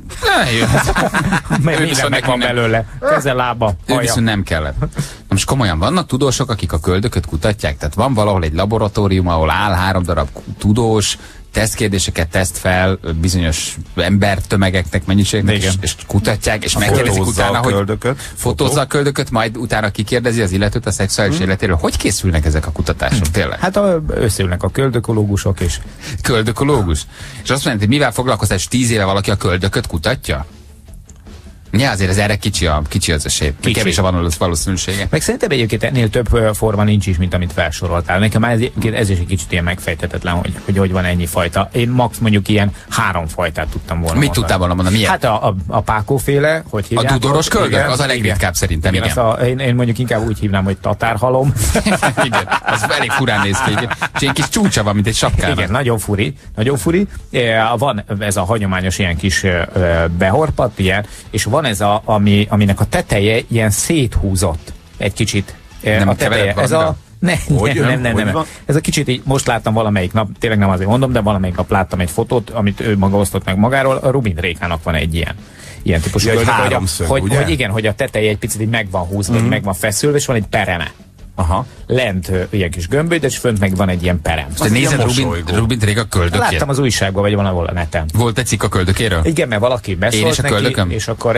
Mindennek van belőle. Keze, lába, haja. Ő viszont nem kellett. Most komolyan, vannak tudósok, akik a köldököt kutatják? Tehát van valahol egy laboratórium, ahol áll 3 darab tudós, tesztkérdéseket teszt fel bizonyos embertömegeknek, mennyiségnek, és kutatják, és megkérdezik utána, hogy fotózza a köldököt, majd utána kikérdezi az illetőt a szexuális életéről. Hogy készülnek ezek a kutatások tényleg? Hát összeülnek a köldökológusok és... Köldökológus? És azt mondja, hogy mivel foglalkozás, és 10 éve valaki a köldököt kutatja? Ja, azért ez erre kicsi az esély. Kevés a valószínűsége. Meg szerintem egyébként ennél több forma nincs is, mint amit felsoroltál. Nekem ez is egy kicsit ilyen megfejtetetlen, hogy van ennyi fajta. Én max mondjuk ilyen 3 fajtát tudtam volna. Mit tudtál volna mondani? Milyen? Hát a pákóféle, hogy hívják? A dudoros köldök, az a legritkább szerintem. Igen. Én mondjuk inkább úgy hívnám, hogy tatárhalom. Igen, az elég furán néz ki. És ilyen kis csúcsa van, mint egy sapkának. Igen, nagyon furi. Van ez a hagyományos ilyen kis behorpat, ilyen, és van ez aminek a teteje ilyen széthúzott egy kicsit. Nem a teteje. Ez a nem. Ez a kicsit így, most láttam valamelyik nap, tényleg nem azért mondom, de valamelyik nap láttam egy fotót, amit ő maga osztott meg magáról. A Rubin Rékának van egy ilyen típusú köldök, hogy igen, hogy a teteje egy picit így meg van húzva, meg van feszülve, és van egy pereme. Aha. Lent ilyen kis gömböly, és fönt meg van egy ilyen perem. Te nézed Rubin Réka köldökét? Láttam az újságban, vagy valahol a neten. Volt egy cikk a köldökéről? Igen, mert valaki beszólt neki, és akkor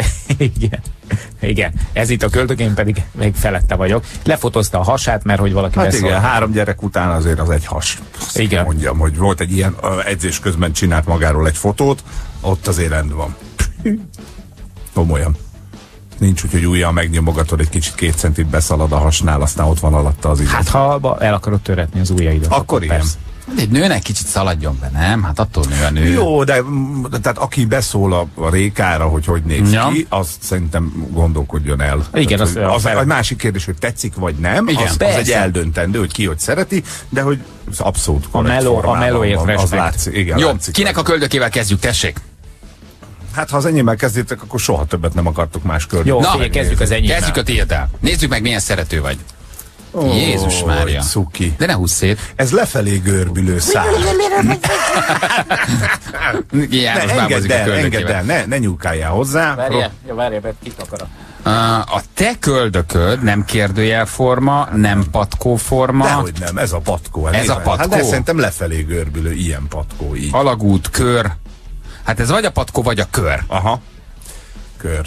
igen. Ez itt a köldök, én pedig még felette vagyok. Lefotózta a hasát, mert hogy valaki beszólt. Igen, 3 gyerek után azért az egy has. Igen. Mondjam, hogy volt egy ilyen edzés közben csinált magáról egy fotót, ott azért rend van. Komolyan. Nincs úgy, hogy ujjal megnyomogatod, egy kicsit 2 centit beszalad a hasnál, aztán ott van alatta az igaz. Hát ha el akarod töretni az ujjaidat. Akkor igen. Egy nőnek kicsit szaladjon be, nem? Hát attól nő a nő. Jó, de tehát aki beszól a Rékára, hogy néz ki, azt szerintem gondolkodjon el. Igen, tehát, az egy másik kérdés, hogy tetszik vagy nem, igen, az egy eldöntendő, hogy ki hogy szereti, de hogy abszolút korrekt a melóért respekt. Jó, kinek a köldökével kezdjük, tessék? Hát ha az enyémmel kezdétek, akkor soha többet nem akartok más köldöket. Jó, kezdjük az enyémmel. Kezdjük a tiéddel. Nézzük meg, milyen szerető vagy. Jézus Mária. Cuki. De ne húzz szét. Ez lefelé görbülő szár. Engedd el, ne nyúlkáljál hozzá. Várjál, mert kit akarok. A te köldököd nem kérdőjelforma, nem patkóforma. Dehogy nem, ez a patkó. Ez a patkó. Hát de szerintem lefelé görbülő, ilyen patkó így. Alagút, kör. Hát ez vagy a patkó, vagy a kör. Aha. Kör.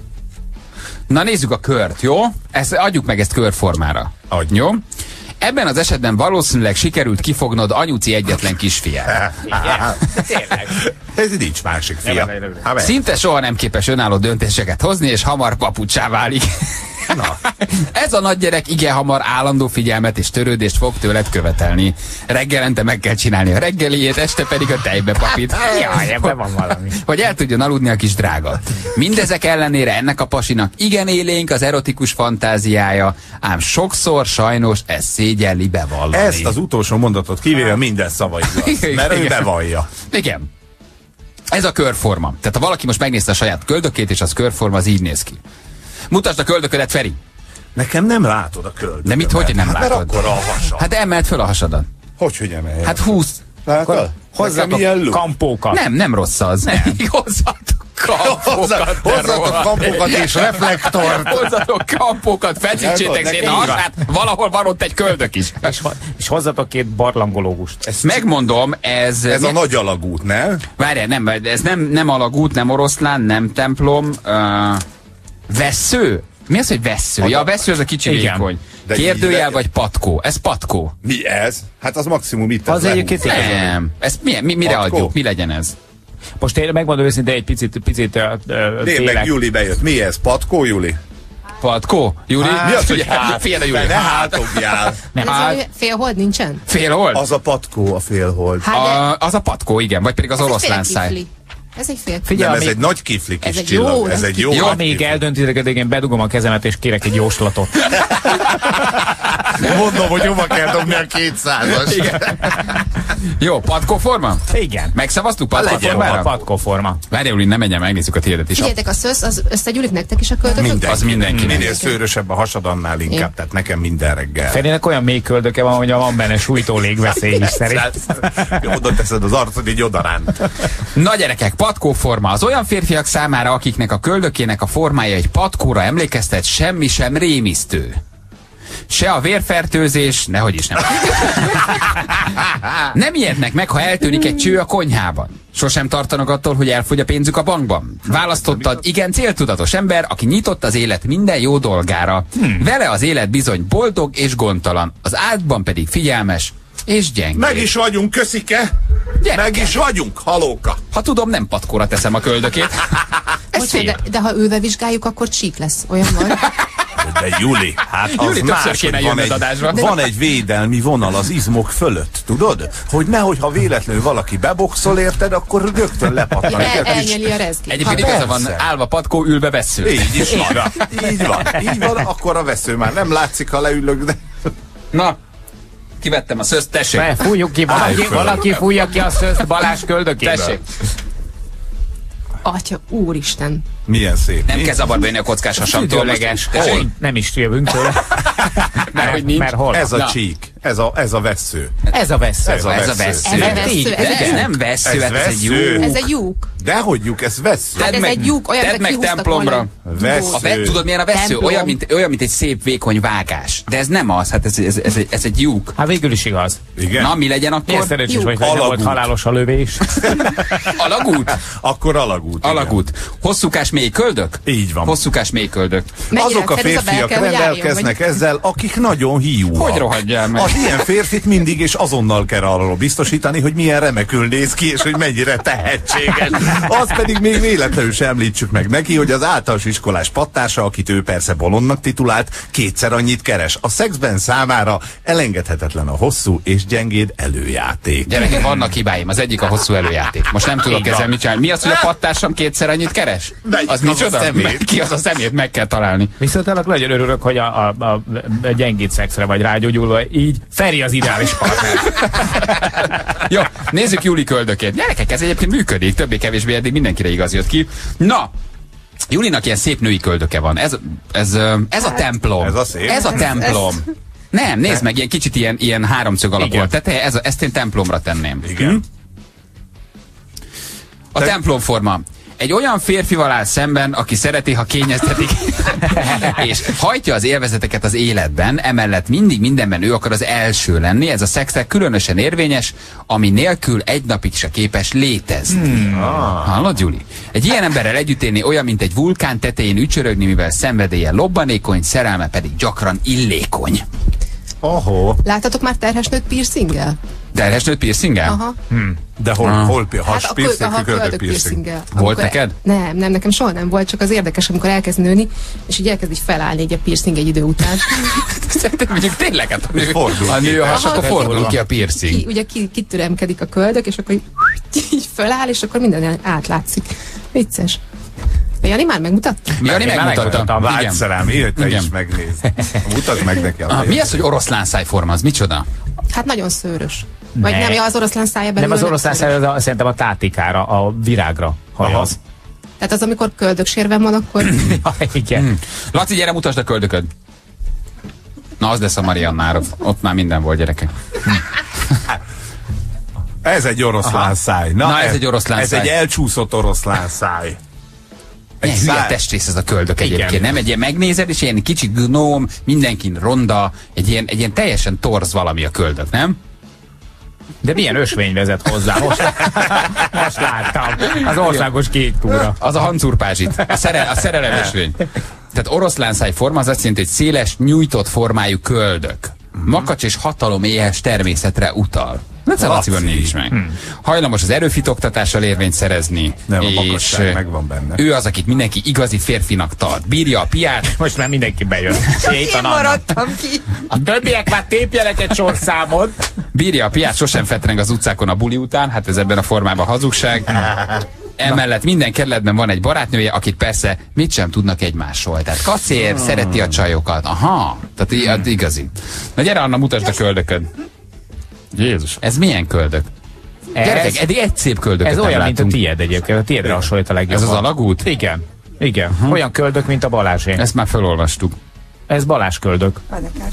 Na nézzük a kört, jó? Adjuk meg ezt körformára. Adj. Jó? Ebben az esetben valószínűleg sikerült kifognod anyuci egyetlen kisfiát. Tényleg. Ez nincs másik fia. Szinte soha nem képes önálló döntéseket hozni, és hamar papucsá válik. Na. Ez a nagygyerek igen hamar állandó figyelmet és törődést fog tőled követelni. Reggelente meg kell csinálni a reggeliét, este pedig a tejbe papit. Jaj, ebben van valami. Hogy el tudjon aludni a kis drága. Mindezek ellenére ennek a pasinak igen élénk az erotikus fantáziája, ám sokszor sajnos ez szégyelli bevallani. Ezt az utolsó mondatot kivéve minden szava igaz, mert ő bevallja. Igen. Ez a körforma. Tehát ha valaki most megnézte a saját köldökét, és az körforma, az így néz ki. Mutasd a köldöködet, Feri. Nekem nem látod a köldökömet. De mit, hogy nem látod? Mert akkor a hasad. Hát emeld föl a hasadat. Hogy emeljem? Hát 20. Látod? Hozzatok kampókat. Nem rossz az. Hozzatok kampókat. Hozzatok kampókat és reflektort. Hozzatok kampókat, feszítsétek szét a hasát. Valahol van ott egy köldök is. És hozzatok 2 barlangológust. Ezt megmondom, ez a nagy alagút, nem? Várjál, nem, ez nem alagút, nem oroszlán, nem templom. Vessző? Mi az, hogy vessző? Ja, a vessző az a kicsi vékony. Kérdőjel vagy patkó? Ez patkó. Mi ez? Hát az maximum itt az egyébként nem. Ezt mire adjuk? Mi legyen ez? Most én megmondom őszintén, egy picit meg Juli bejött. Mi ez? Patkó, Juli? Patkó? Juli? Mi az, hogy Fél a Juli. Ne hátogjál. Félhold nincsen? Félhold? Az a patkó, a félhold. Az a patkó, igen. Vagy pedig az oroszlán száj. Ez egy fél. Figyelj, ez egy nagy kifli kis csillag. Ez egy jó. Ha még eldöntitek, én bedugom a kezemet és kérek egy jóslatot. Mondom, hogy hova kell dobni a 200-as. Jó, patkóforma? Igen. Megszavaztuk patkóformára? Patkóforma. Várjál, Uli, ne menjen, megnézzük a tiédet is. Figyeljetek, a szösz, az összegyűlik nektek is a köldökök? Az mindenki. Minél szőrösebb a hasad, annál inkább. Tehát nekem minden reggel. Ferinek olyan mély köldöke van, hogy van benne sújtó légveszély is szerint. Oda teszed az arcod, így odaránt. Na gyerekek, patkóforma az olyan férfiak számára, akiknek a köldökének a formája egy patkóra emlékeztet, semmi sem rémisztő. Se a vérfertőzés, nehogy is nem. Nem ijednek meg, ha eltűnik egy cső a konyhában. Sosem tartanak attól, hogy elfogy a pénzük a bankban. Választottad igen céltudatos ember, aki nyitott az élet minden jó dolgára. Vele az élet bizony boldog és gondtalan, az ágyban pedig figyelmes és gyenge. Meg is vagyunk, köszike! Meg is vagyunk, halóka! Ha tudom, nem patkóra teszem a köldökét. De ha ővel vizsgáljuk, akkor csík lesz. Olyan van? De Juli, hát az Juli, más, kéne van egy védelmi vonal az izmok fölött, tudod? Hogy nehogy, ha véletlenül valaki beboxol, érted, akkor rögtön lepattan. Elnyeli a rezgét. Egyébként igaza van, állva patkó, ülve vessző. Így is van. Így van, akkor a vesző már nem látszik, ha leülök, de... Na, kivettem a szözt, tessék. Fújjuk ki, valaki fújja ki a szözt Balázs köldökéből. Tessék. Atya, úristen. Milyen szép. Nem kell zavarba jönni a kockás hasamtól. Nem is jövünk tőle. Mert hol? Ez a csík. Ez a vessző. Ez a vessző. Ez nem vessző, ez egy lyuk. Ez egy lyuk. Dehogy lyuk, ez vessző. Ez egy lyuk, olyan, tedd meg templomra. Vessző. Tudod milyen a vessző? Olyan, mint egy szép vékony vágás. De ez nem az, hát ez egy lyuk. Hát végül is igaz. Igen. Na, mi legyen akkor? Milyen szerencsés vagy, hogy nem volt halálos a lövés. Alagút? Akkor alagút. Alagút. Hosszúkás mély köldök? Így van. Hosszúkás mély köldök. Azok a férfiak rendelkeznek ezzel, akik nagyon hiúak. Hogy rohadjál meg? Az ilyen férfit mindig és azonnal kell arról biztosítani, hogy milyen remekül néz ki, és hogy mennyire tehetséges. Az pedig még véletlenül sem említsük meg neki, hogy az általános iskolás pattársa, akit ő persze bolondnak titulált, 2-szer annyit keres. A szexben számára elengedhetetlen a hosszú és gyengéd előjáték. Gyerekek, vannak hibáim. Az egyik a hosszú előjáték. Most nem tudok ezzel mit csinálni. Mi az, hogy a pattársam 2-szer annyit keres? Az micsoda? Ki az a szemét? Meg kell találni. Viszont annak nagyon örülök, hogy a gyengéd szexre vagy rágyógyulva, így Feri az ideális partner. Jó, nézzük Juli köldökét. Gyerekek, ez egyébként működik, többé-kevésbé eddig mindenkire igaz jött ki. Na, Julinak ilyen szép női köldöke van. Ez a templom. Ez a szép. Ez a templom. Nem, nézd meg, ilyen kicsit ilyen háromszög alakú. Tehát ezt én templomra tenném. Igen. A templomforma. Egy olyan férfival áll szemben, aki szereti, ha kényeztetik, és hajtja az élvezeteket az életben, emellett mindig mindenben ő akar az első lenni. Ez a szexnek különösen érvényes, ami nélkül egy napig se képes létezni. Hallod, Gyuri? Egy ilyen emberrel együtt élni olyan, mint egy vulkán tetején ücsörögni, mivel szenvedélye lobbanékony, szerelme pedig gyakran illékony. Láttatok már terhes nőt piercinggel? Terhes nőt piercinggel? Aha. De hol has piercing, köldök piercinggel. Volt neked? Nem, nekem soha nem volt, csak az érdekes, amikor elkezd nőni, és így elkezd így felállni egy a piercing egy idő után. Szerintem mondjuk tényleg a nő a has, akkor fordul ki a piercing. Ugye kitüremkedik a köldök, és akkor így feláll, és akkor minden átlátszik. Vicces. Jani már megmutatta? Jani megmutatta. Vágy szerelm, te is megnézd. Mutasd meg neki. Mi az, hogy oroszlán szájforma? Az micsoda? Hát nagyon szőrös. Vagy nem, az oroszlán szája belül. Nem, az oroszlán szája, szerintem a tátikára, a virágra hajaz. Tehát az, amikor köldöksérven van, akkor... Igen. Laci, gyere, mutasd a köldököd. Na, az lesz a Mariannárov. Ott már minden volt, gyerekek. Ez egy oroszlán száj. Na, ez egy oroszlán száj. Ez egy elcsúszott oroszlán száj. Egy hülye testrész ez a köldök egyébként, nem? Egy ilyen megnézed, és ilyen kicsit gnóm, mindenkin ronda, egy ilyen teljesen torz valami a köldök, nem? De milyen ösvény vezet hozzá? Most láttam. Az országos kék túra. Az a hancurpázsit, a szerelem ösvény. Tehát oroszlánszáj forma az azt jelenti, hogy széles, nyújtott formájú köldök. Makacs és hatalom éhes természetre utal. Laciban nincs meg. Hajlamos az erőfitoktatással érvényt szerezni. Nem, és megvan benne. ő az, akit mindenki igazi férfinak tart. Bírja a piát. Most már mindenki bejön. Én maradtam ki. A többiek már tépjenek egy sorszámot. Bírja a piát, sosem fetreng az utcákon a buli után. Hát ez ebben a formában hazugság. Emellett minden kerületben van egy barátnője, akit persze mit sem tudnak egymásról. Tehát kacér, szereti a csajokat. Aha, tehát igazi. Na gyere, Anna, mutasd a köldököd. Jézus. Ez milyen köldök? Gyerekek, eddig egy szép köldököt ez nem olyan, látunk. mint a tiéd egyébként. A tiédre hasonlít a legjobban. Ez az alagút? Igen. Igen. Olyan köldök, mint a Balázsé. Ezt már felolvastuk. Ez Balázs köldök.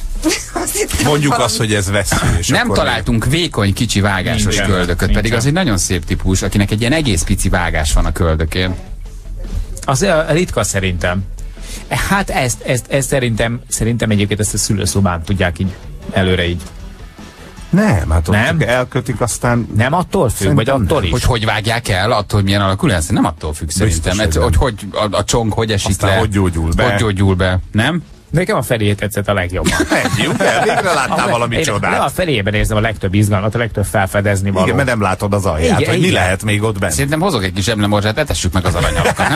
Mondjuk azt, hogy ez veszélyes. Nem találtunk vékony, kicsi vágásos köldököt, pedig az egy nagyon szép típus, akinek egy ilyen egész pici vágás van a köldökén. Az ritka szerintem. Hát ezt szerintem egyébként ezt a szülőszobán tudják így előre így. Nem, hát ott elkötik, aztán... Nem attól függ, vagy attól is? Hogy vágják el, attól, hogy milyen alakul ez? Nem attól függ szerintem. Hogy a csong hogy esik aztán le. hogy gyógyul be. Hogy gyógyul be, nem? Nekem a Ferié tetszett a legjobban. Ennyi, végre láttál valami csodát. Nem, a Feriében érzem a legtöbb izgalmat, a legtöbb felfedezni való. Igen, mert nem látod az alját, hogy mi lehet még ott benne. Szerintem hozok egy kis emlemorzsát, etessük meg az aranyalakat,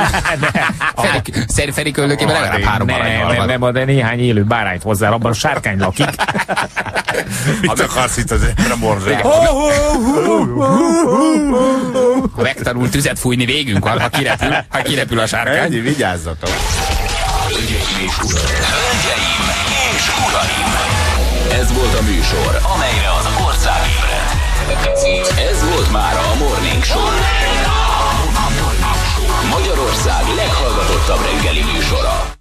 nem? Feri köldökében legalább 3 aranyal van. Nem, de néhány élő bárányt hozzá, abban a sárkány lakik. Mit akarsz itt az emlemorzsát? Ha megtanul tüzet fújni, végünk van, ha kirepül a sárkány. Ennyi, vigyázzatok. Hölgyeim és uraim! Ez volt a műsor, amelyre az ország ébredt. Ez volt már a Morning Show. Magyarország leghallgatottabb reggeli műsora.